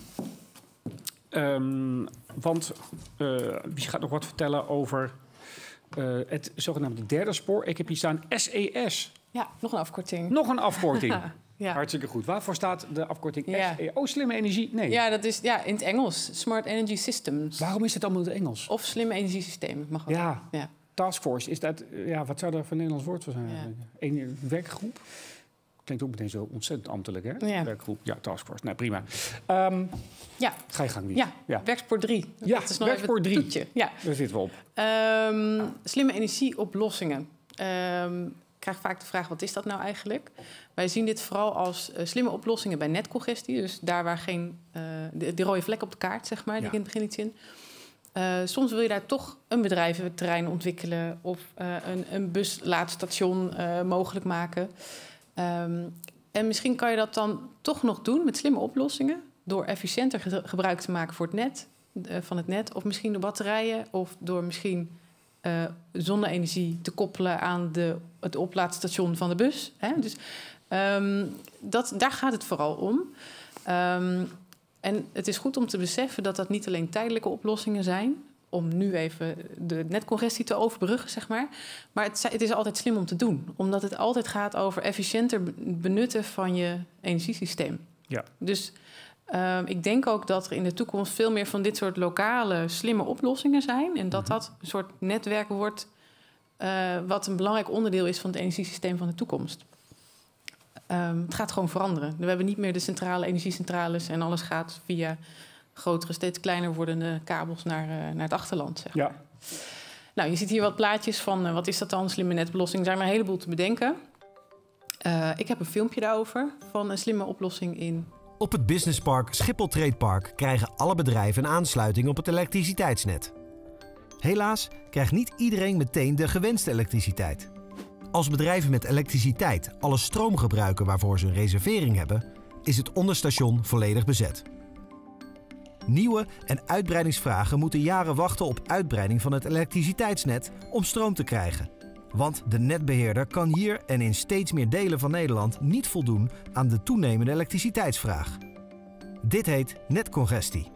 Speaker 1: Um, want uh, Wies gaat nog wat vertellen over uh, het zogenaamde derde spoor. Ik heb hier staan S E S.
Speaker 2: Ja, nog een afkorting.
Speaker 1: Nog een afkorting.
Speaker 2: Ja.
Speaker 1: Hartstikke goed. Waarvoor staat de afkorting
Speaker 2: ja.
Speaker 1: S E S? Oh, slimme energie? Nee.
Speaker 2: Ja, dat is ja, in het Engels. Smart Energy Systems.
Speaker 1: Waarom is het allemaal in het Engels?
Speaker 2: Of slimme energiesystemen. Mag ook.
Speaker 1: Ja.
Speaker 2: ja.
Speaker 1: taskforce, is dat, ja, wat zou daar van Nederlands woord voor zijn?
Speaker 2: Ja.
Speaker 1: Een werkgroep? Klinkt ook meteen zo ontzettend ambtelijk, hè?
Speaker 2: Ja.
Speaker 1: Werkgroep, ja, taskforce. Nou, prima. Um,
Speaker 2: ja.
Speaker 1: Ga je gang, Wies.
Speaker 2: Ja,
Speaker 1: ja.
Speaker 2: werkspoor drie.
Speaker 1: Ja,
Speaker 2: dat is nog
Speaker 1: werkspoor
Speaker 2: even
Speaker 1: drie.
Speaker 2: toetje. Ja.
Speaker 1: Daar zitten we op.
Speaker 2: Um, slimme energieoplossingen. Um, ik krijg vaak de vraag, wat is dat nou eigenlijk? Wij zien dit vooral als uh, slimme oplossingen bij netcongestie. Dus daar waar geen... Uh, de, de rode vlek op de kaart, zeg maar, die ja. ik in het begin liet zien. Uh, soms wil je daar toch een bedrijventerrein ontwikkelen... of uh, een, een buslaadstation uh, mogelijk maken. Um, en misschien kan je dat dan toch nog doen met slimme oplossingen... door efficiënter ge- gebruik te maken voor het net, uh, van het net... of misschien door batterijen of door misschien... Uh, zonne-energie te koppelen aan de, het oplaadstation van de bus. Hè? Dus um, dat, daar gaat het vooral om. Um, en het is goed om te beseffen dat dat niet alleen tijdelijke oplossingen zijn... om nu even de netcongestie te overbruggen, zeg maar. Maar het, het is altijd slim om te doen. Omdat het altijd gaat over efficiënter benutten van je energiesysteem.
Speaker 1: Ja.
Speaker 2: Dus... Uh, ik denk ook dat er in de toekomst veel meer van dit soort lokale slimme oplossingen zijn. En dat dat een soort netwerk wordt uh, wat een belangrijk onderdeel is van het energiesysteem van de toekomst. Um, het gaat gewoon veranderen. We hebben niet meer de centrale energiecentrales en alles gaat via grotere, steeds kleiner wordende kabels naar, uh, naar het achterland. Zeg maar.
Speaker 1: Ja.
Speaker 2: Nou, je ziet hier wat plaatjes van uh, wat is dat dan, slimme netoplossing. Er zijn er een heleboel te bedenken. Uh, ik heb een filmpje daarover van een slimme oplossing in...
Speaker 10: Op het businesspark Schiphol Trade Park krijgen alle bedrijven een aansluiting op het elektriciteitsnet. Helaas krijgt niet iedereen meteen de gewenste elektriciteit. Als bedrijven met elektriciteit alle stroom gebruiken waarvoor ze een reservering hebben, is het onderstation volledig bezet. Nieuwe en uitbreidingsvragen moeten jaren wachten op uitbreiding van het elektriciteitsnet om stroom te krijgen. Want de netbeheerder kan hier en in steeds meer delen van Nederland niet voldoen aan de toenemende elektriciteitsvraag. Dit heet netcongestie.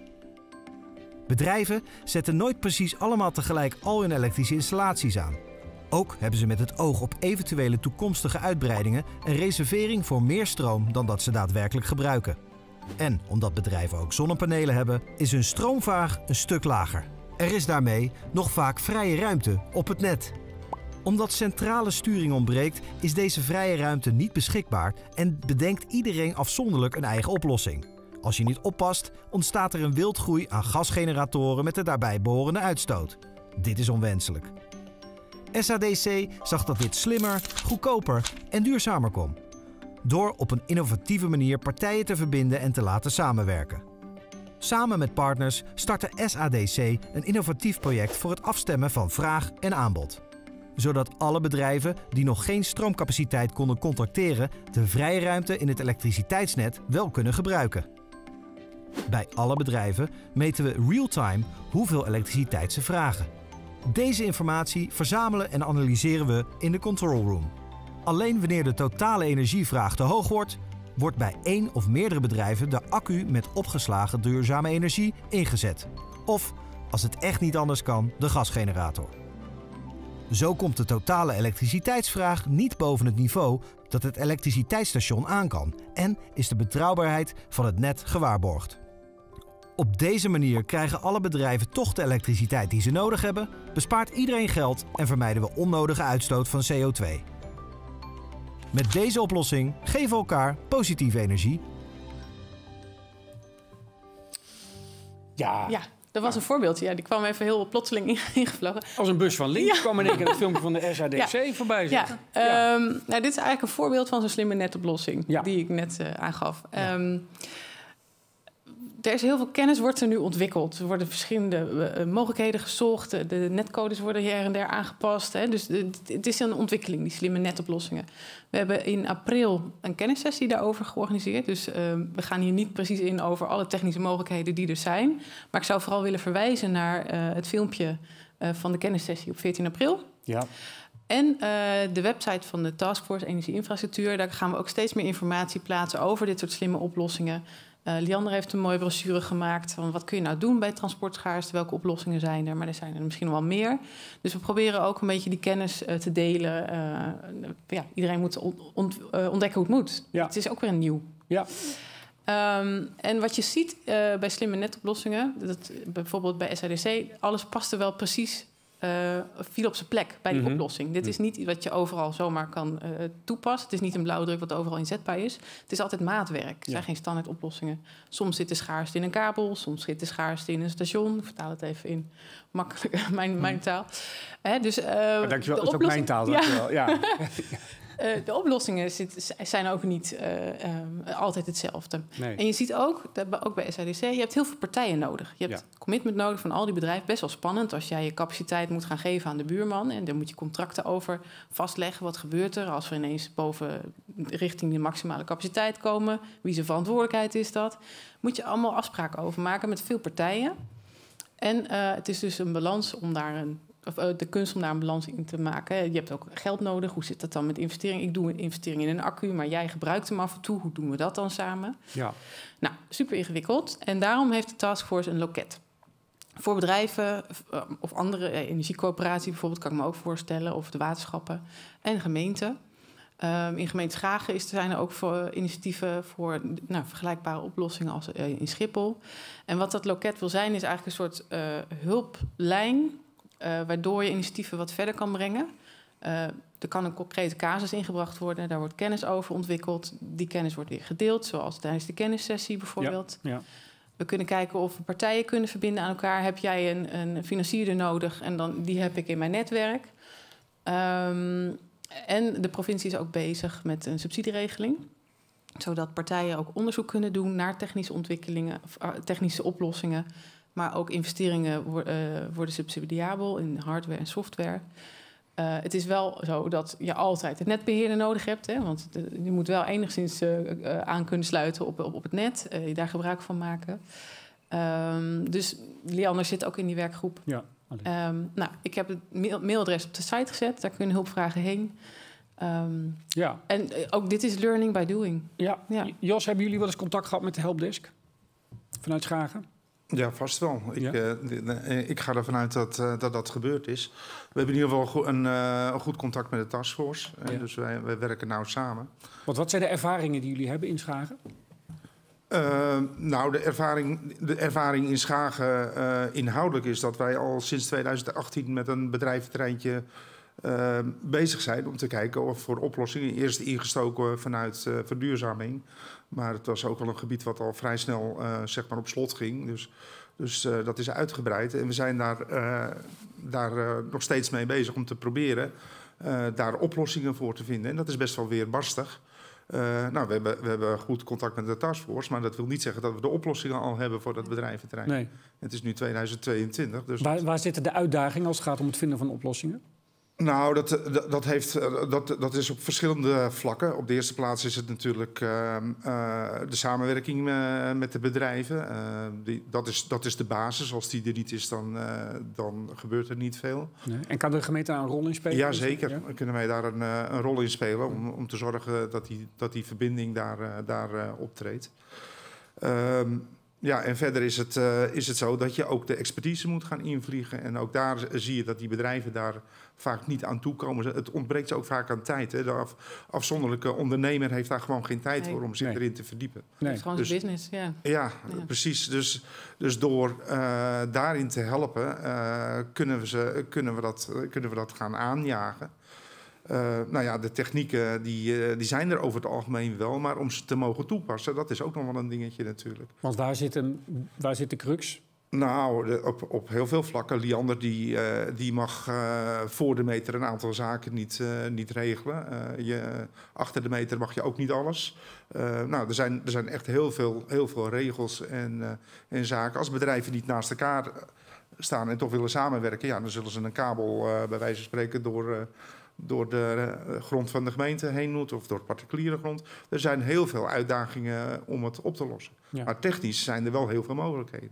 Speaker 10: Bedrijven zetten nooit precies allemaal tegelijk al hun elektrische installaties aan. Ook hebben ze met het oog op eventuele toekomstige uitbreidingen een reservering voor meer stroom dan dat ze daadwerkelijk gebruiken. En omdat bedrijven ook zonnepanelen hebben, is hun stroomvraag een stuk lager. Er is daarmee nog vaak vrije ruimte op het net. Omdat centrale sturing ontbreekt, is deze vrije ruimte niet beschikbaar en bedenkt iedereen afzonderlijk een eigen oplossing. Als je niet oppast, ontstaat er een wildgroei aan gasgeneratoren met de daarbij behorende uitstoot. Dit is onwenselijk. S A D C zag dat dit slimmer, goedkoper en duurzamer kon. Door op een innovatieve manier partijen te verbinden en te laten samenwerken. Samen met partners startte S A D C een innovatief project voor het afstemmen van vraag en aanbod. Zodat alle bedrijven die nog geen stroomcapaciteit konden contracteren de vrije ruimte in het elektriciteitsnet wel kunnen gebruiken. Bij alle bedrijven meten we real-time hoeveel elektriciteit ze vragen. Deze informatie verzamelen en analyseren we in de control room. Alleen wanneer de totale energievraag te hoog wordt, wordt bij één of meerdere bedrijven de accu met opgeslagen duurzame energie ingezet. Of, als het echt niet anders kan, de gasgenerator. Zo komt de totale elektriciteitsvraag niet boven het niveau dat het elektriciteitsstation aan kan en is de betrouwbaarheid van het net gewaarborgd. Op deze manier krijgen alle bedrijven toch de elektriciteit die ze nodig hebben, bespaart iedereen geld en vermijden we onnodige uitstoot van C O twee. Met deze oplossing geven we elkaar positieve energie.
Speaker 1: Ja.
Speaker 2: Ja, dat was een voorbeeldje. Ja, die kwam even heel plotseling ingevlogen.
Speaker 1: Als een bus van links
Speaker 2: Ja.
Speaker 1: kwam in één keer het filmpje van de S A D C
Speaker 2: Ja.
Speaker 1: voorbij.
Speaker 2: Ja,
Speaker 1: Zeg. Ja.
Speaker 2: um, nou, dit is eigenlijk een voorbeeld van zo'n slimme netoplossing
Speaker 1: Ja.
Speaker 2: die ik net uh, aangaf. Ja. Um, er is heel veel kennis wordt er nu ontwikkeld. Er worden verschillende uh, mogelijkheden gezocht. De netcodes worden hier en daar aangepast. Hè. Dus uh, het is een ontwikkeling, die slimme netoplossingen. We hebben in april een kennissessie daarover georganiseerd. Dus uh, we gaan hier niet precies in over alle technische mogelijkheden die er zijn. Maar ik zou vooral willen verwijzen naar uh, het filmpje uh, van de kennissessie op veertien april.
Speaker 1: Ja.
Speaker 2: En uh, de website van de Taskforce Energieinfrastructuur. Daar gaan we ook steeds meer informatie plaatsen over dit soort slimme oplossingen. Uh, Liander heeft een mooie brochure gemaakt van wat kun je nou doen bij transportschaarste, welke oplossingen zijn er, maar er zijn er misschien nog wel meer. Dus we proberen ook een beetje die kennis uh, te delen. Uh, ja, iedereen moet ont- ont- uh, ontdekken hoe het moet.
Speaker 1: Ja.
Speaker 2: Het is ook weer nieuw.
Speaker 1: Ja.
Speaker 2: Um, en wat je ziet uh, bij slimme netoplossingen, dat bijvoorbeeld bij S A D C, alles past er wel precies uh, viel op zijn plek bij die
Speaker 1: Mm-hmm.
Speaker 2: oplossing. Dit is niet iets wat je overal zomaar kan uh, toepassen. Het is niet een blauwdruk wat overal inzetbaar is. Het is altijd maatwerk. Het
Speaker 1: Ja.
Speaker 2: zijn geen standaard oplossingen. Soms zit de schaarste in een kabel, soms zit de schaarste in een station. Ik vertaal het even in makkelijk mijn, mijn taal. Hè, dus, uh,
Speaker 1: Maar dankjewel,
Speaker 2: de
Speaker 1: dat is ook mijn taal. Dankjewel. Ja. Ja.
Speaker 2: Uh, de oplossingen zit, zijn ook niet uh, um, altijd hetzelfde.
Speaker 1: Nee.
Speaker 2: En je ziet ook, dat, ook bij S A D C, je hebt heel veel partijen nodig. Je hebt
Speaker 1: Ja.
Speaker 2: commitment nodig van al die bedrijven. Best wel spannend als jij je capaciteit moet gaan geven aan de buurman. En daar moet je contracten over vastleggen. Wat gebeurt er als we ineens boven richting de maximale capaciteit komen? Wie zijn verantwoordelijkheid is dat? Moet je allemaal afspraken over maken met veel partijen. En uh, het is dus een balans om daar een... Of uh, de kunst om daar een balans in te maken. Je hebt ook geld nodig. Hoe zit dat dan met investering? Ik doe een investering in een accu, maar jij gebruikt hem af en toe. Hoe doen we dat dan samen?
Speaker 1: Ja.
Speaker 2: Nou, super ingewikkeld. En daarom heeft de taskforce een loket. Voor bedrijven uh, of andere uh, energiecoöperatie bijvoorbeeld, kan ik me ook voorstellen. Of de waterschappen en gemeenten. Um, in gemeente Schagen is, zijn er ook voor initiatieven voor nou, vergelijkbare oplossingen als uh, in Schiphol. En wat dat loket wil zijn, is eigenlijk een soort uh, hulplijn. Uh, waardoor je initiatieven wat verder kan brengen. Uh, er kan een concrete casus ingebracht worden. Daar wordt kennis over ontwikkeld. Die kennis wordt weer gedeeld, zoals tijdens de kennissessie bijvoorbeeld.
Speaker 1: Ja, ja.
Speaker 2: We kunnen kijken of we partijen kunnen verbinden aan elkaar. Heb jij een, een financierder nodig? En dan, die heb ik in mijn netwerk. Um, en de provincie is ook bezig met een subsidieregeling. Zodat partijen ook onderzoek kunnen doen naar technische ontwikkelingen, of, uh, technische oplossingen. Maar ook investeringen wo- uh, worden subsidiabel in hardware en software. Uh, het is wel zo dat je altijd het netbeheerder nodig hebt. Hè, want de, je moet wel enigszins uh, uh, aan kunnen sluiten op, op, op het net. Uh, je daar gebruik van maken. Um, dus Liander zit ook in die werkgroep.
Speaker 1: Ja,
Speaker 2: um, nou, ik heb het mail- mailadres op de site gezet. Daar kunnen hulpvragen heen. Um,
Speaker 1: ja.
Speaker 2: En uh, ook dit is learning by doing.
Speaker 1: Ja.
Speaker 2: Ja.
Speaker 1: Jos, hebben jullie wel eens contact gehad met de helpdesk? Vanuit Schagen?
Speaker 9: Ja, vast wel. Ik,
Speaker 1: Ja.
Speaker 9: uh, ik ga ervan uit dat, uh, dat dat gebeurd is. We hebben in ieder geval go- een, uh, een goed contact met de taskforce. Uh,
Speaker 1: Ja.
Speaker 9: Dus wij, wij werken nauw samen.
Speaker 1: Want wat zijn de ervaringen die jullie hebben in Schagen?
Speaker 9: Uh, nou, de ervaring, de ervaring in Schagen uh, inhoudelijk is dat wij al sinds tweeduizend achttien met een bedrijventreintje uh, bezig zijn om te kijken of voor oplossingen. Eerst ingestoken vanuit uh, verduurzaming. Maar het was ook al een gebied wat al vrij snel uh, zeg maar op slot ging. Dus, dus uh, dat is uitgebreid. En we zijn daar, uh, daar uh, nog steeds mee bezig om te proberen uh, daar oplossingen voor te vinden. En dat is best wel weerbarstig. Uh, nou, we hebben, we hebben goed contact met de taskforce, maar dat wil niet zeggen dat we de oplossingen al hebben voor dat bedrijventerrein.
Speaker 1: Nee.
Speaker 9: Het is nu tweeduizend tweeëntwintig. Dus
Speaker 1: Waar, waar zitten de uitdagingen als het gaat om het vinden van oplossingen?
Speaker 9: Nou, dat, dat, dat, heeft, dat, dat is op verschillende vlakken. Op de eerste plaats is het natuurlijk uh, uh, de samenwerking uh, met de bedrijven. Uh, die, dat, is, dat is de basis. Als die er niet is, dan, uh, dan gebeurt er niet veel.
Speaker 1: Nee. En kan de gemeente daar een rol in spelen?
Speaker 9: Jazeker,
Speaker 1: Ja?
Speaker 9: dan kunnen wij daar een, uh, een rol in spelen om, om te zorgen dat die, dat die verbinding daar, uh, daar uh, optreedt. Um, Ja, en verder is het, uh, is het zo dat je ook de expertise moet gaan invliegen. En ook daar zie je dat die bedrijven daar vaak niet aan toekomen. Het ontbreekt ze ook vaak aan tijd. Hè. De af, afzonderlijke ondernemer heeft daar gewoon geen tijd
Speaker 2: Nee.
Speaker 9: voor om zich
Speaker 1: Nee.
Speaker 9: erin te verdiepen.
Speaker 2: Het
Speaker 1: Nee.
Speaker 2: is gewoon
Speaker 9: Dus-
Speaker 2: zijn business, ja.
Speaker 9: Ja,
Speaker 2: Ja.
Speaker 9: precies. Dus, dus door uh, daarin te helpen, uh, kunnen, we ze, kunnen, we dat, uh, kunnen we dat gaan aanjagen. Uh, nou ja, de technieken die, uh, die zijn er over het algemeen wel, maar om ze te mogen toepassen, dat is ook nog wel een dingetje natuurlijk.
Speaker 1: Want waar zit, een, waar zit de crux?
Speaker 9: Nou, de, op, op heel veel vlakken. Liander die, uh, die mag uh, voor de meter een aantal zaken niet, uh, niet regelen. Uh, je, achter de meter mag je ook niet alles. Uh, nou, er zijn, er zijn echt heel veel, heel veel regels en, uh, en zaken. Als bedrijven niet naast elkaar staan en toch willen samenwerken, ja, dan zullen ze een kabel uh, bij wijze van spreken door... Uh, door de uh, grond van de gemeente heen moet of door particuliere grond. Er zijn heel veel uitdagingen om het op te lossen.
Speaker 1: Ja.
Speaker 9: Maar technisch zijn er wel heel veel mogelijkheden.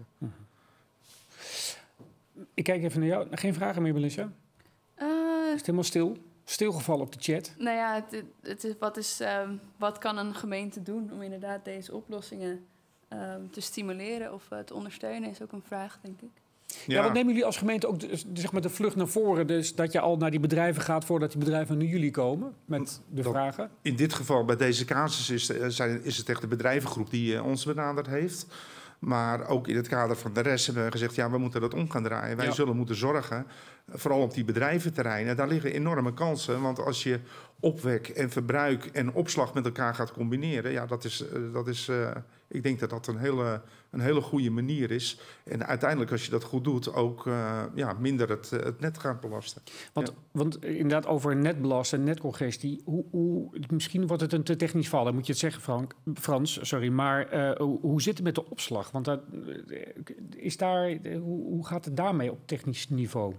Speaker 1: Ik kijk even naar jou. Geen vragen meer, Melissa?
Speaker 3: Uh,
Speaker 1: Is het helemaal stil? Stilgevallen op de chat?
Speaker 3: nou ja, het, het is, wat, is, um, wat kan een gemeente doen om inderdaad deze oplossingen um, te stimuleren of uh, te ondersteunen, is ook een vraag, denk ik.
Speaker 1: Ja, wat nemen jullie als gemeente ook de, de, zeg maar de vlucht naar voren? Dus dat je al naar die bedrijven gaat voordat die bedrijven naar jullie komen met de
Speaker 9: Dat-
Speaker 1: vragen?
Speaker 9: In dit geval, bij deze casus, is, uh, zijn, is het echt de bedrijvengroep die uh, ons benaderd heeft. Maar ook in het kader van de rest hebben we gezegd, ja, we moeten dat om gaan draaien. Wij
Speaker 1: Ja.
Speaker 9: zullen moeten zorgen, vooral op die bedrijventerreinen, daar liggen enorme kansen. Want als je opwek en verbruik en opslag met elkaar gaat combineren, ja, dat is, uh, dat is uh, ik denk dat dat een hele, een hele goede manier is. En uiteindelijk, als je dat goed doet, ook uh, ja, minder het, uh, het net gaat belasten.
Speaker 1: Want,
Speaker 9: Ja.
Speaker 1: want inderdaad, over netbelast en netcongestie, hoe, hoe, misschien wordt het een te technisch verhaal, dan moet je het zeggen, Frank, Frans, sorry. Maar uh, hoe, hoe zit het met de opslag? Want dat, is daar, hoe, hoe gaat het daarmee op technisch niveau?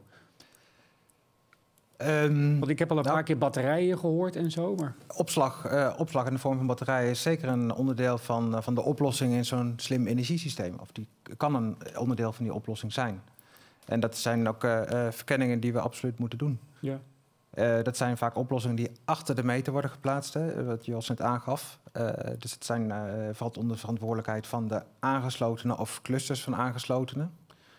Speaker 7: Um,
Speaker 1: Want ik heb al een
Speaker 7: nou,
Speaker 1: paar keer batterijen gehoord en zo, maar...
Speaker 7: Opslag, uh, opslag in de vorm van batterijen is zeker een onderdeel van, uh, van de oplossing in zo'n slim energiesysteem. Of die kan een onderdeel van die oplossing zijn. En dat zijn ook uh, uh, verkenningen die we absoluut moeten doen.
Speaker 1: Ja.
Speaker 7: Uh, dat zijn vaak oplossingen die achter de meter worden geplaatst, hè, wat Jos net aangaf. Uh, dus het zijn, uh, valt onder de verantwoordelijkheid van de aangeslotenen of clusters van aangeslotenen.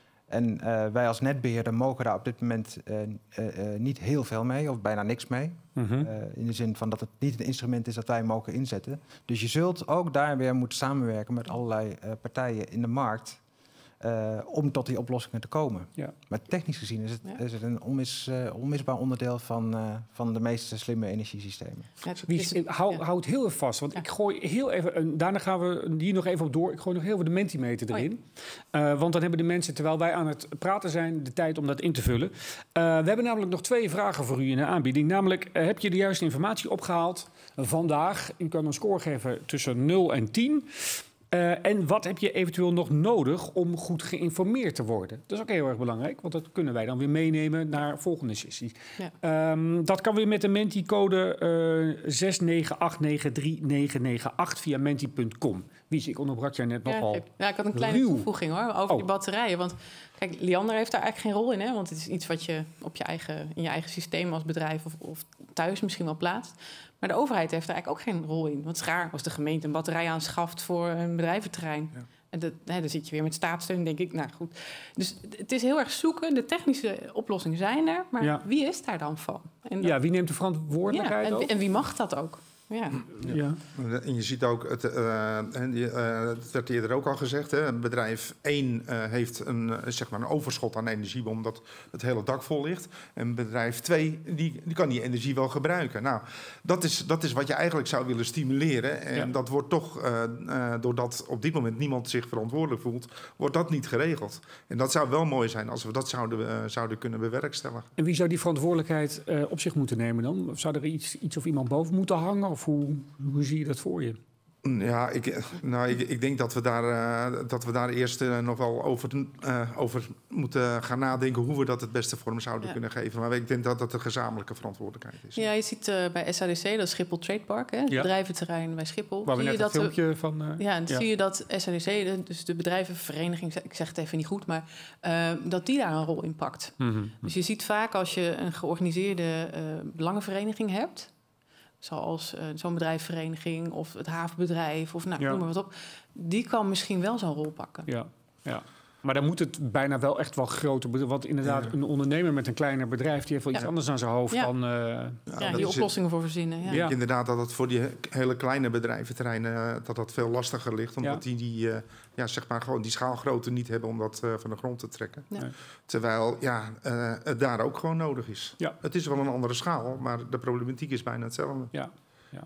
Speaker 7: En uh, wij als netbeheerder mogen daar op dit moment uh, uh, uh, niet heel veel mee, of bijna niks mee.
Speaker 1: Mm-hmm.
Speaker 7: Uh, in de zin van dat het niet een instrument is dat wij mogen inzetten. Dus je zult ook daar weer moeten samenwerken met allerlei uh, partijen in de markt Uh, om tot die oplossingen te komen.
Speaker 1: Ja.
Speaker 7: Maar technisch gezien is het,
Speaker 2: Ja.
Speaker 7: is het een onmis, uh, onmisbaar onderdeel van, uh, van de meeste slimme energiesystemen.
Speaker 2: Ja, het
Speaker 1: Wie,
Speaker 2: is-
Speaker 1: is- hou,
Speaker 2: ja.
Speaker 1: hou het heel even vast, want
Speaker 2: Ja.
Speaker 1: ik gooi heel even... Een, daarna gaan we hier nog even op door. Ik gooi nog heel even de Mentimeter
Speaker 2: Oh ja.
Speaker 1: erin. Uh, want dan hebben de mensen, terwijl wij aan het praten zijn, de tijd om dat in te vullen. Uh, we hebben namelijk nog twee vragen voor u in de aanbieding. Namelijk, uh, heb je de juiste informatie opgehaald vandaag? U kan een score geven tussen nul en tien. Uh, en wat heb je eventueel nog nodig om goed geïnformeerd te worden? Dat is ook heel erg belangrijk, want dat kunnen wij dan weer meenemen naar volgende sessie.
Speaker 2: Ja.
Speaker 1: Um, dat kan weer met de Menti-code uh, zes negen acht negen drie negen negen acht via menti punt com. Wies, ik onderbrak jij net
Speaker 2: Ja,
Speaker 1: nogal.
Speaker 2: ik- ja, ik had een kleine
Speaker 1: ruw.
Speaker 2: toevoeging hoor, over
Speaker 1: Oh.
Speaker 2: die batterijen. Want kijk, Liander heeft daar eigenlijk geen rol in. Hè? Want het is iets wat je op je eigen, in je eigen systeem als bedrijf of, of thuis misschien wel plaatst. Maar de overheid heeft daar eigenlijk ook geen rol in. Want het is raar als de gemeente een batterij aanschaft voor een bedrijventerrein.
Speaker 9: Ja.
Speaker 2: En dat, hè, dan zit je weer met staatssteun, denk ik. Nou goed. Dus het is heel erg zoeken. De technische oplossingen zijn er. Maar
Speaker 1: Ja.
Speaker 2: wie is daar dan van? En
Speaker 1: Ja, wie neemt de
Speaker 2: ja,
Speaker 1: verantwoordelijkheid
Speaker 2: en,
Speaker 1: ook?
Speaker 2: en wie mag dat ook? Ja.
Speaker 1: Ja.
Speaker 9: En je ziet ook, het, uh, en die, uh, het werd eerder ook al gezegd, hè, bedrijf één uh, heeft een, uh, zeg maar een overschot aan energie omdat het hele dak vol ligt. En bedrijf twee, die, die kan die energie wel gebruiken. Nou, dat is, dat is wat je eigenlijk zou willen stimuleren. En
Speaker 1: Ja.
Speaker 9: dat wordt toch, uh, uh, doordat op dit moment niemand zich verantwoordelijk voelt, wordt dat niet geregeld. En dat zou wel mooi zijn als we dat zouden, uh, zouden kunnen bewerkstelligen.
Speaker 1: En wie zou die verantwoordelijkheid uh, op zich moeten nemen dan? Of zou er iets, iets of iemand boven moeten hangen? Of hoe, hoe zie je dat voor je?
Speaker 9: Ja, ik, nou, ik, ik denk dat we daar, uh, dat we daar eerst uh, nog wel over, uh, over moeten gaan nadenken hoe we dat het beste vorm zouden
Speaker 2: Ja.
Speaker 9: kunnen geven. Maar ik denk dat dat een gezamenlijke verantwoordelijkheid is.
Speaker 2: Ja, je ziet uh, bij S A D C, dat is Schiphol Trade Park, hè, het
Speaker 1: Ja.
Speaker 2: bedrijventerrein bij Schiphol.
Speaker 1: Waar we
Speaker 2: zie
Speaker 1: net
Speaker 2: je
Speaker 1: dat
Speaker 2: dat de-
Speaker 1: filmpje van... Uh,
Speaker 2: Ja, en dan
Speaker 1: Ja.
Speaker 2: zie je dat S A D C, de- dus de bedrijvenvereniging, ik zeg het even niet goed, maar uh, dat die daar een rol in pakt.
Speaker 1: mm-hmm.
Speaker 2: Dus je ziet vaak als je een georganiseerde uh, belangenvereniging hebt, zoals uh, zo'n bedrijfsvereniging of het havenbedrijf of nou,
Speaker 1: Ja.
Speaker 2: noem maar wat op, die kan misschien wel zo'n rol pakken.
Speaker 1: Ja, ja. Maar dan moet het bijna wel echt wel groter... bedrijf- Want inderdaad,
Speaker 9: Ja.
Speaker 1: een ondernemer met een kleiner bedrijf... die heeft wel iets
Speaker 2: Ja.
Speaker 1: anders aan zijn hoofd
Speaker 2: Ja.
Speaker 1: dan... uh,
Speaker 9: Ja,
Speaker 2: Ja,
Speaker 9: dat
Speaker 2: die
Speaker 9: is-
Speaker 2: oplossingen voor verzinnen. Ja.
Speaker 9: Ik denk inderdaad dat het voor die he- hele kleine bedrijventerreinen uh, dat dat veel lastiger ligt. Omdat
Speaker 1: Ja.
Speaker 9: die, die, uh, ja, zeg maar gewoon die schaalgrootte niet hebben om dat uh, van de grond te trekken.
Speaker 2: Ja.
Speaker 1: Nee.
Speaker 9: Terwijl ja, uh, het daar ook gewoon nodig is.
Speaker 1: Ja.
Speaker 9: Het is wel een andere schaal, maar de problematiek is bijna hetzelfde.
Speaker 1: Ja, ja.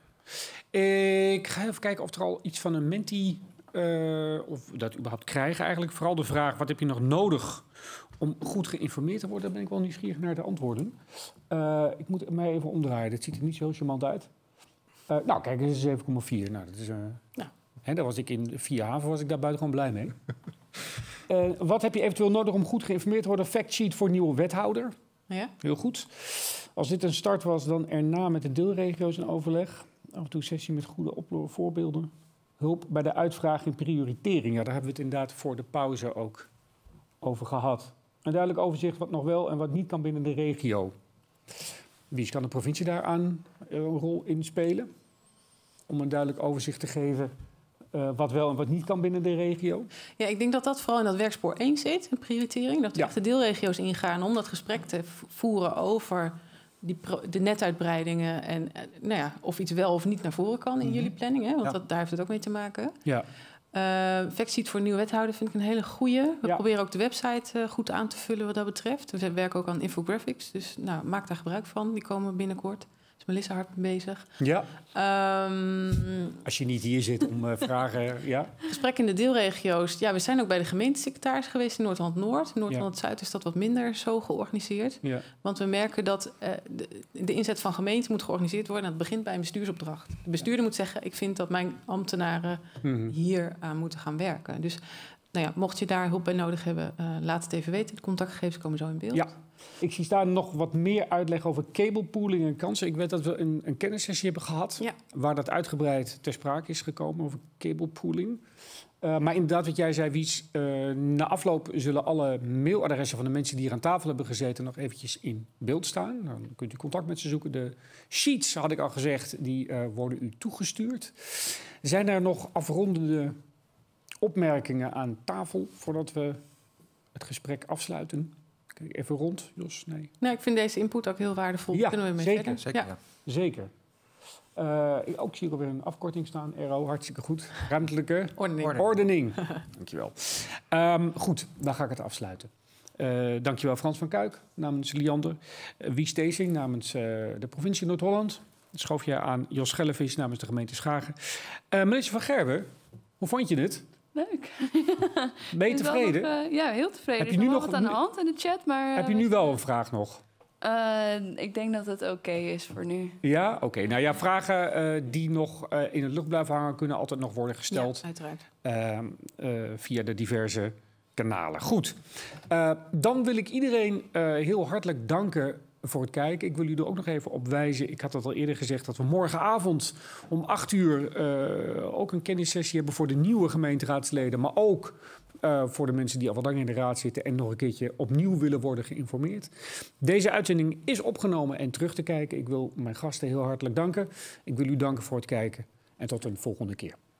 Speaker 1: Ik ga even kijken of er al iets van een Menti... Uh, of dat überhaupt krijgen eigenlijk. Vooral de vraag, wat heb je nog nodig om goed geïnformeerd te worden? Daar ben ik wel nieuwsgierig naar de antwoorden. Uh, ik moet mij even omdraaien. Dat ziet er niet zo charmant uit. Uh, nou, kijk, dit is zeven komma vier. Nou, dat is... Uh,
Speaker 2: Ja.
Speaker 1: Hè, daar was ik in vier haven, was ik daar buitengewoon blij mee. uh, wat heb je eventueel nodig om goed geïnformeerd te worden? Factsheet voor nieuwe wethouder.
Speaker 2: Ja?
Speaker 1: Heel goed. Als dit een start was, dan erna met de deelregio's in overleg. Af en toe sessie met goede oplo- voorbeelden. Hulp bij de uitvraging prioritering. Ja, daar hebben we het inderdaad voor de pauze ook over gehad. Een duidelijk overzicht wat nog wel en wat niet kan binnen de regio. Wie kan de provincie daaraan een rol in spelen? Om een duidelijk overzicht te geven uh, wat wel en wat niet kan binnen de regio.
Speaker 2: Ja, ik denk dat dat vooral in dat werkspoor één zit, een prioritering. Dat
Speaker 1: Ja.
Speaker 2: echt de deelregio's ingaan om dat gesprek te v- voeren over die pro- de netuitbreidingen. En eh, nou ja, of iets wel of niet naar voren kan in
Speaker 1: Mhm.
Speaker 2: jullie planning. Hè? Want
Speaker 7: Ja.
Speaker 2: dat, daar heeft het ook mee te maken.
Speaker 1: Ja.
Speaker 2: Uh, Factsheet voor nieuwe wethouder vind ik een hele goeie. We
Speaker 1: Ja.
Speaker 2: proberen ook de website uh, goed aan te vullen wat dat betreft. We werken ook aan infographics, dus nou, maak daar gebruik van. Die komen binnenkort. Is Melissa hard mee bezig.
Speaker 1: Ja.
Speaker 2: Um,
Speaker 1: Als je niet hier zit om uh, vragen... Ja.
Speaker 2: Gesprek in de deelregio's. Ja, we zijn ook bij de gemeentesecretaris geweest in Noord-Holland-Noord. In Noord-Holland-Zuid is dat wat minder zo georganiseerd. Ja. Want we merken dat uh, de, de inzet van gemeenten moet georganiseerd worden. En dat begint bij een bestuursopdracht. De bestuurder moet zeggen, ik vind dat mijn ambtenaren mm-hmm. hier aan moeten gaan werken. Dus nou ja, mocht je daar hulp bij nodig hebben, uh, laat het even weten. De contactgegevens komen zo in beeld.
Speaker 1: Ja. Ik zie staan nog wat meer uitleg over cablepooling en kansen. Ik weet dat we een, een kennissessie hebben gehad... Ja. waar dat uitgebreid ter sprake is gekomen over cablepooling. Uh, maar inderdaad, wat jij zei, Wies... Uh, na afloop zullen alle mailadressen van de mensen die hier aan tafel hebben gezeten... nog eventjes in beeld staan. Nou, dan kunt u contact met ze zoeken. De sheets, had ik al gezegd, die uh, worden u toegestuurd. Zijn er nog afrondende opmerkingen aan tafel... voordat we het gesprek afsluiten? Kijk even rond, Jos. Nee.
Speaker 2: nee, ik vind deze input ook heel waardevol.
Speaker 1: Ja,
Speaker 2: kunnen we mee
Speaker 1: zeker.
Speaker 2: verder?
Speaker 1: Zeker. Ja. zeker. Uh, ik, ook zie ik alweer een afkorting staan. R O, hartstikke goed. Ruimtelijke
Speaker 2: ordening.
Speaker 1: ordening. Dankjewel. Um, goed, dan ga ik het afsluiten. Uh, dankjewel Frans van Kuik namens Liander. Uh, Wies Steesing namens uh, de provincie Noord-Holland. Schoof je aan Jos Schellevis namens de gemeente Schagen. Uh, Melissa van Gerwen, hoe vond je het?
Speaker 3: Leuk.
Speaker 1: Ben je tevreden?
Speaker 3: Nog, uh, ja, heel tevreden.
Speaker 1: Heb je
Speaker 3: er is
Speaker 1: nu
Speaker 3: nog
Speaker 1: nog
Speaker 3: wat aan de hand in de chat, maar... Uh,
Speaker 1: heb je nu wel een vraag nog?
Speaker 3: Uh, ik denk dat het oké okay is voor nu.
Speaker 1: Ja, oké. Okay. Nou ja, vragen uh, die nog uh, in het lucht blijven hangen... kunnen altijd nog worden gesteld.
Speaker 2: Ja, uiteraard.
Speaker 1: Uh, uh, via de diverse kanalen. Goed. Uh, dan wil ik iedereen uh, heel hartelijk danken... voor het kijken. Ik wil jullie er ook nog even op wijzen. Ik had dat al eerder gezegd dat we morgenavond om acht uur uh, ook een kennissessie hebben voor de nieuwe gemeenteraadsleden, maar ook uh, voor de mensen die al wat langer in de raad zitten en nog een keertje opnieuw willen worden geïnformeerd. Deze uitzending is opgenomen en terug te kijken. Ik wil mijn gasten heel hartelijk danken. Ik wil u danken voor het kijken en tot een volgende keer.